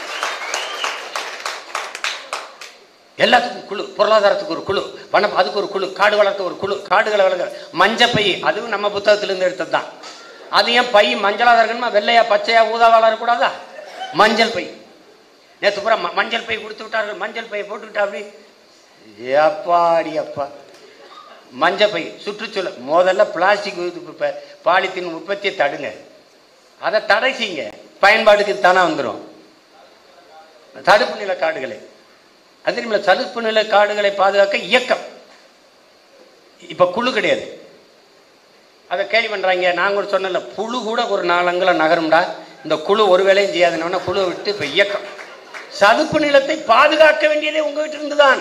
எல்லாத்துக்கும் குழு, பொருளாதாரத்துக்கு ஒரு குழு, பணம் அதுக்கு ஒரு குழு, காடு வளர்க்க ஒரு குழு, காடுகளை வளர்க்க, மஞ்சப்பை அதுவும் நம்ம புத்தகத்திலிருந்து எடுத்தது தான். அது ஏன் பை மஞ்சளாக இருக்கணுமா, வெள்ளையா பச்சையா ஊதா வளரக்கூடாதா? மஞ்சள் பை. நேற்று பூரா மஞ்சள் பை கொடுத்து விட்டார்கள். மஞ்சள் பையை போட்டுக்கிட்டா அப்படி அப்பாடி அப்பா. மஞ்சள் பை சுற்றுச்சூழல். முதல்ல பிளாஸ்டிக் பாலித்தீன் உற்பத்தியை தடுங்க, அதை தடை செய்யுங்க, பயன்பாட்டுக்கு தானே வந்துடும். தடுப்பு நில காடுகளை, அது தடுப்பு நில காடுகளை பாதுகாக்க இயக்கம். இப்ப குழு கிடையாது, அதை கேள்வி பண்றாங்க. நாங்க ஒரு சொன்ன புழு கூட ஒரு 4 அங்குலம் நகரும்டா, இந்த குழு ஒரு வேலையும் செய்யாதுன்னா குழுவை விட்டு இப்ப இயக்கம். சதுப்பு நிலத்தை பாதுகாக்க வேண்டியதே உங்ககிட்ட இருந்துதான்.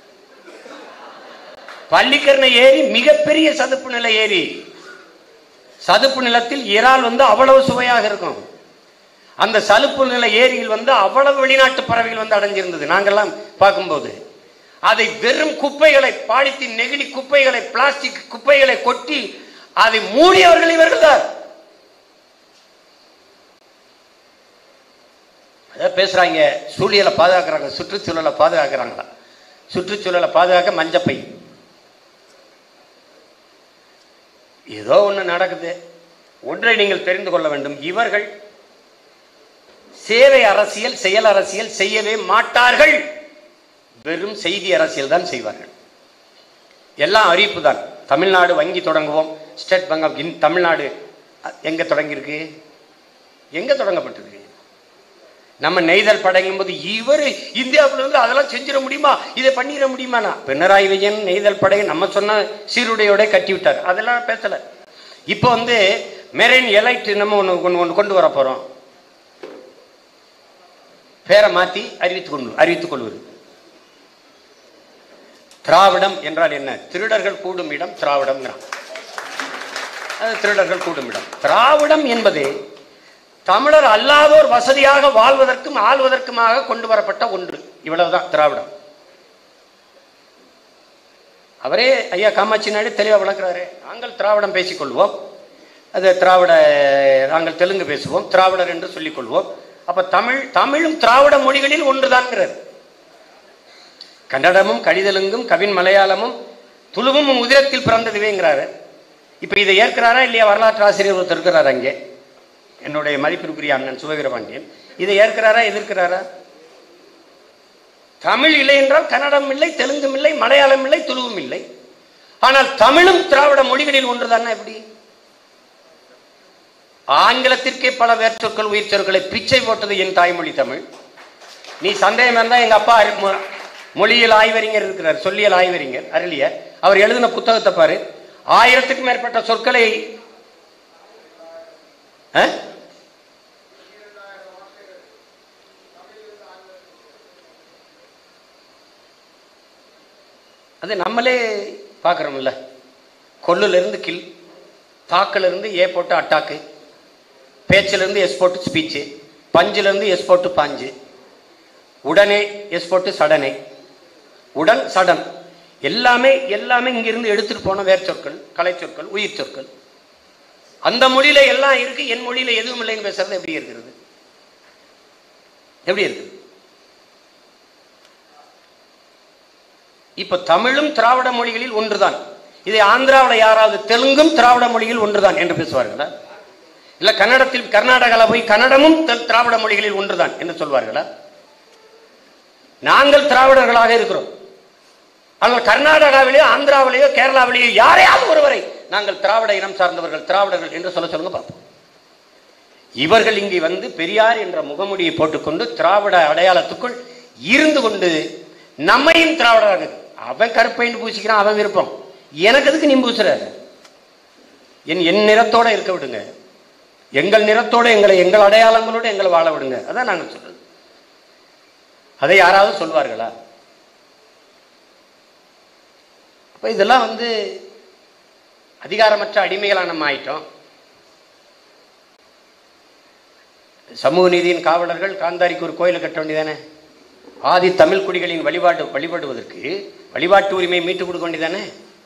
பள்ளிக்கரணை ஏரி மிகப்பெரிய சதுப்பு நில ஏரி. சதுப்பு நிலத்தில் இறால் அவ்வளவு சுவையாக இருக்கும். அந்த சதுப்பு நில ஏரியில் அவ்வளவு வெளிநாட்டு பறவைகள் அடைஞ்சிருந்தது. நாங்கெல்லாம் பார்க்கும்போது அதை வெறும் குப்பைகளை, பாலித்தீன் நெகிழி குப்பைகளை, பிளாஸ்டிக் குப்பைகளை கொட்டி அதை மூடியவர்கள் இவர்கள் தான். பேசுறாங்க, சூழியலை பாதுகாக்கிறாங்க, சுற்றுச்சூழலை பாதுகாக்கிறாங்களா? சுற்றுச்சூழலை பாதுகாக்க மஞ்சப்பை. ஏதோ ஒண்ணு நடக்குது. ஒன்றை நீங்கள் தெரிந்து கொள்ள வேண்டும், இவர்கள் சேவை அரசியல், செயல் அரசியல் செய்யவே மாட்டார்கள். வெறும் செய்தி அரசியல் தான் செய்வார்கள். எல்லாம் அறிவிப்பு தான். தமிழ்நாடு வங்கி தொடங்குவோம், ஸ்டேட் பேங்க் ஆஃப் தமிழ்நாடு எங்க தொடங்கியிருக்கு? எங்க தொடங்கப்பட்டிருக்கு? நம்ம நெய்தல் படைங்கும் போது இவர் இந்தியாவுல இருந்து அதெல்லாம் செஞ்சிட முடியுமா, இதை பண்ணிட முடியுமாண்ணா? பினராயி விஜயன் நெய்தல் படையை நம்ம சொன்ன சீருடையோட கட்டி விட்டார், அதெல்லாம் பேசல. இப்போ வந்து மெரைன் எலைட் நம்ம ஒன்று கொண்டு வர போறோம், பேரை மாத்தி அறிவித்துக் கொள்வது. திராவிடம் என்றால் என்ன? திருடர்கள் கூடும் இடம் திராவிடம். அது திருடர்கள் கூடும் இடம். திராவிடம் என்பது தமிழர் அல்லாதோர் வசதியாக வாழ்வதற்கும் ஆள்வதற்குமாக கொண்டு வரப்பட்ட ஒன்று. இவ்வளவுதான் திராவிடம். அவரே ஐயா காமாட்சி நாயுடு தெளிவாக வளர்க்கிறாரு. நாங்கள் திராவிடம் பேசிக்கொள்வோம், அது திராவிட, நாங்கள் தெலுங்கு பேசுவோம், திராவிடர் என்று சொல்லிக் கொள்வோம். அப்ப தமிழும் திராவிட மொழிகளில் ஒன்றுதான்ங்கிறது. கன்னடமும் கடிதலுங்கும் கவின் மலையாளமும் துளுவும் உதிரத்தில் பிறந்ததுவேங்கிறாரு. இப்ப இதை ஏற்கிறாரா இல்லையா? வரலாற்று ஆசிரியர் ஒருத்தர் இருக்கிறார் அங்கே, என்னுடைய மதிப்பிற்குரிய அண்ணன் சுபவீரபாண்டியன். இதை ஏற்கிறாரா எதிர்க்கிறாரா? தமிழ் இல்லை என்றால் கன்னடம் இல்லை, தெலுங்கும் இல்லை, மலையாளம் இல்லை, துளுவும் இல்லை. ஆனால் தமிழும் திராவிட மொழிகளில் ஒன்றுதானே. எப்படி? ஆங்கிலத்திற்கே பல வேர்ச்சொற்கள் உயிர் சொற்களை பிச்சை போட்டது என் தாய்மொழி தமிழ். நீ சந்தேகம் இருந்தா எங்க அப்பா மொழியியல் ஆய்வறிஞர் இருக்கிறார், சொல்லியல் ஆய்வறிஞர் அருளியர், அவர் எழுதின புத்தகத்தை பாரு. 1000க்கும் மேற்பட்ட சொற்களை அது நம்மளே பார்க்குறோம்ல. கொல்லுல இருந்து கில், தாக்குல இருந்து ஏ போட்டு அட்டாக்கு, பேச்சில இருந்து எஸ் போட்டு ஸ்பீச்சு, பஞ்சில இருந்து எஸ் போட்டு பாஞ்சு, உடனே எஸ் போட்டு சடனே, உடன் சடன், எல்லாமே இங்கிருந்து எடுத்துட்டு போன வேர் சொற்கள், கலை சொற்கள், உயிர் சொற்கள். அந்த மொழியில எல்லாம் இருக்கு, என் மொழியில எதுவும் இல்லைன்னு பேசுறது எப்படி இருக்கிறது? எப்படி இருக்கு? இப்ப தமிழும் திராவிட மொழிகளில் ஒன்றுதான். இதை ஆந்திராவில் யாராவது தெலுங்கும் திராவிட மொழியில் ஒன்றுதான் என்று பேசுவார்களா? இல்ல கன்னடத்தில் கர்நாடகாவில் போய் கன்னடமும் திராவிட மொழிகளில் ஒன்றுதான் என்று சொல்வார்களா? நாங்கள் திராவிடர்களாக இருக்கிறோம். ஆனால் கர்நாடகாவிலேயோ ஆந்திராவிலேயோ கேரளாவிலேயோ யாரையாவது ஒருவரை நாங்கள் திராவிட இனம் சார்ந்தவர்கள், திராவிடர்கள் என்று சொல்லுங்க பார்ப்போம். இவர்கள் இங்கே வந்து பெரியார் என்ற முகமுடியை போட்டுக்கொண்டு திராவிட அடையாளத்துக்குள் இருந்து கொண்டு நம்மையும் திராவிடராக, அவன் கருப்பைன்னு பூசிக்கிறான், அவன் விருப்பம். எனக்கு எதுக்கு நீ பூசுற? என் நிறத்தோட இருக்க விடுங்க, எங்கள் நிறத்தோட எங்கள் அடையாளங்களோட எங்களை வாழ விடுங்க. அதான் நாங்கள் சொல்றது. அதை யாராவது சொல்வார்களா? அப்ப இதெல்லாம் வந்து அதிகாரமற்ற அடிமைகளாக நம்ம ஆயிட்டோம். சமூக நீதியின் காவலர்கள் காந்தாரிக்கு ஒரு கோயிலை கட்ட வேண்டியதானே? ஆதி தமிழ் குடிகளின் வழிபடுவதற்கு வழிபாட்டு உரிமையை மீட்டுக் கொடுக்க வேண்டியதானே?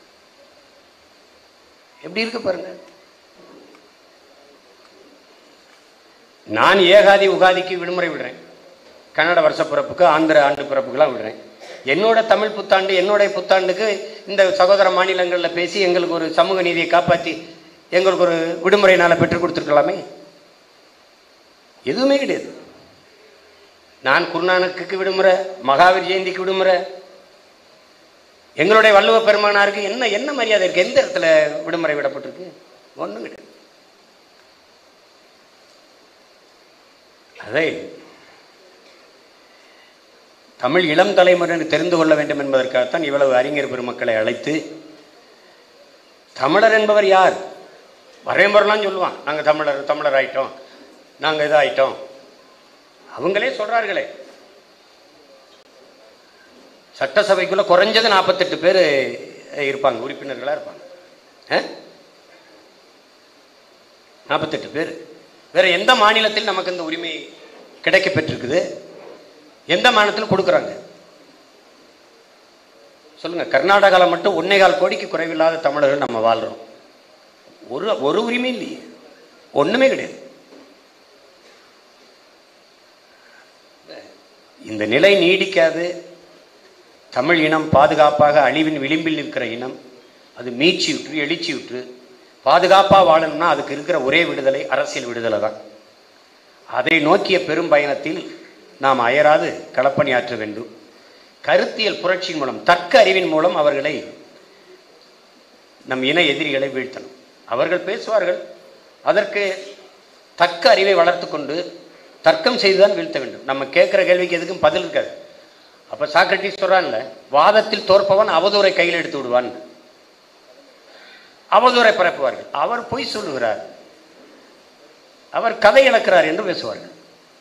எப்படி இருக்கு பாருங்க. நான் ஏகாதி உகாதிக்கு விடுமுறை விடுறேன், கன்னட வருஷ பிறப்புக்கு ஆந்திர ஆண்டு பிறப்புக்கெல்லாம் விடுறேன். என்னோட தமிழ் புத்தாண்டு, என்னுடைய புத்தாண்டுக்கு இந்த சகோதர மாநிலங்களில் பேசி எங்களுக்கு ஒரு சமூக நீதியை காப்பாற்றி எங்களுக்கு ஒரு விடுமுறை நாளை பெற்றுக் கொடுத்துருக்கலாமே. எதுவுமே கிடையாது. நான் குருநானக்கு விடுமுறை, மகாவீர் ஜெயந்திக்கு விடுமுறை, எங்களுடைய வள்ளுவ பெருமானாருக்கு என்ன மரியாதை இருக்கு? எந்த இடத்துல விடுமுறை விடப்பட்டிருக்கு? ஒன்றும் கிடையாது. அதை தமிழ் இளம் தலைமுறையினர் தெரிந்து கொள்ள வேண்டும் என்பதற்காகத்தான் இவ்வளவு அறிஞர் பெருமக்களை அழைத்து, தமிழர் என்பவர் யார்? வரையம்பரெல்லாம் சொல்லுவான், நாங்கள் தமிழர் ஆயிட்டோம், நாங்கள் இதாயிட்டோம். அவங்களே சொல்றார்களே, சட்டசபைக்குள்ள குறைஞ்சது 48 பேர் இருப்பாங்க, உறுப்பினர்களா இருப்பாங்க. 48 பேர். வேற எந்த மாநிலத்தில் நமக்கு இந்த உரிமை கிடைக்க பெற்றிருக்குது? எந்த மாநிலத்தில் கொடுக்குறாங்க சொல்லுங்க? கர்நாடகாவில் மட்டும் 1.25 கோடிக்கு குறைவில்லாத தமிழர்கள் நம்ம வாழ்றோம். ஒரு உரிமை இல்லையே, ஒண்ணுமே கிடையாது. இந்த நிலை நீடிக்காது. தமிழ் இனம் பாதுகாப்பாக அழிவின் விளிம்பில் இருக்கிற இனம். அது மீட்சியுற்று எழுச்சியுற்று பாதுகாப்பாக வாழணும்னா அதுக்கு இருக்கிற ஒரே விடுதலை அரசியல் விடுதலை தான். அதை நோக்கிய பெரும் பயணத்தில் நாம் அயராது களப்பணியாற்ற வேண்டும். கருத்தியல் புரட்சியின் மூலம், தர்க்க அறிவின் மூலம் அவர்களை, நம் இன எதிரிகளை வீழ்த்தணும். அவர்கள் பேசுவார்கள். அதற்கு தக்க அறிவை வளர்த்து கொண்டு தர்க்கம் செய்துதான் வீழ்த்த வேண்டும். நம்ம கேட்குற கேள்விக்கு எதுக்கும் பதில் இருக்காது. அப்போ சாக்ரட்டிஸ் சொல்றான்ல, வாதத்தில் தோற்பவன் அவதூறை கையில் எடுத்து விடுவான். அவதூறை பரப்புவார்கள். அவர் பொய் சொல்லுகிறார், அவர் கதை இழக்கிறார் என்று பேசுவார்கள்.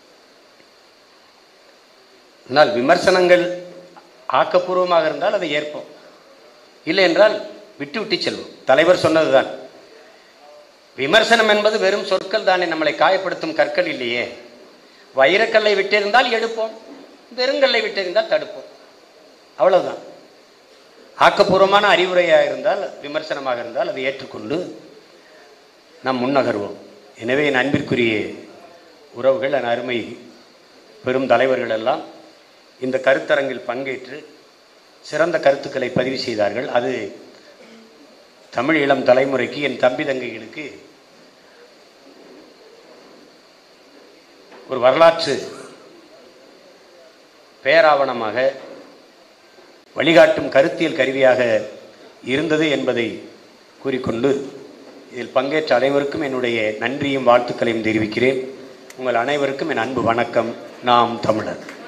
ஆனால் விமர்சனங்கள் ஆக்கப்பூர்வமாக இருந்தால் அதை ஏற்போம், இல்லை என்றால் விட்டு விட்டு செல்வோம். தலைவர் சொன்னதுதான், விமர்சனம் என்பது வெறும் சொற்கள் தானே, நம்மளை காயப்படுத்தும் கற்கள் இல்லையே. வைரக்கல்லை விட்டிருந்தால் எடுப்போம், வெறுங்கல்லை விட்டிருந்தால் தடுப்போம், அவ்வளவுதான். ஆக்கப்பூர்வமான அறிவுரையாக இருந்தால், விமர்சனமாக இருந்தால் அதை ஏற்றுக்கொண்டு நாம் முன்னகர்வோம். எனவே என் அன்பிற்குரிய உறவுகள், என் அருமை பெரும் தலைவர்கள் எல்லாம் இந்த கருத்தரங்கில் பங்கேற்று சிறந்த கருத்துக்களை பதிவு செய்தார்கள். அது தமிழ் இளம் தலைமுறைக்கு, என் தம்பி தங்கைகளுக்கு ஒரு வரலாற்று பேராவணமாக, வழிகாட்டும் கருத்தியல் கருவியாக இருந்தது என்பதை கூறிக்கொண்டு இதில் பங்கேற்ற அனைவருக்கும் என்னுடைய நன்றியும் வாழ்த்துக்களையும் தெரிவிக்கிறேன். உங்கள் அனைவருக்கும் என் அன்பு வணக்கம். நாம் தமிழர்.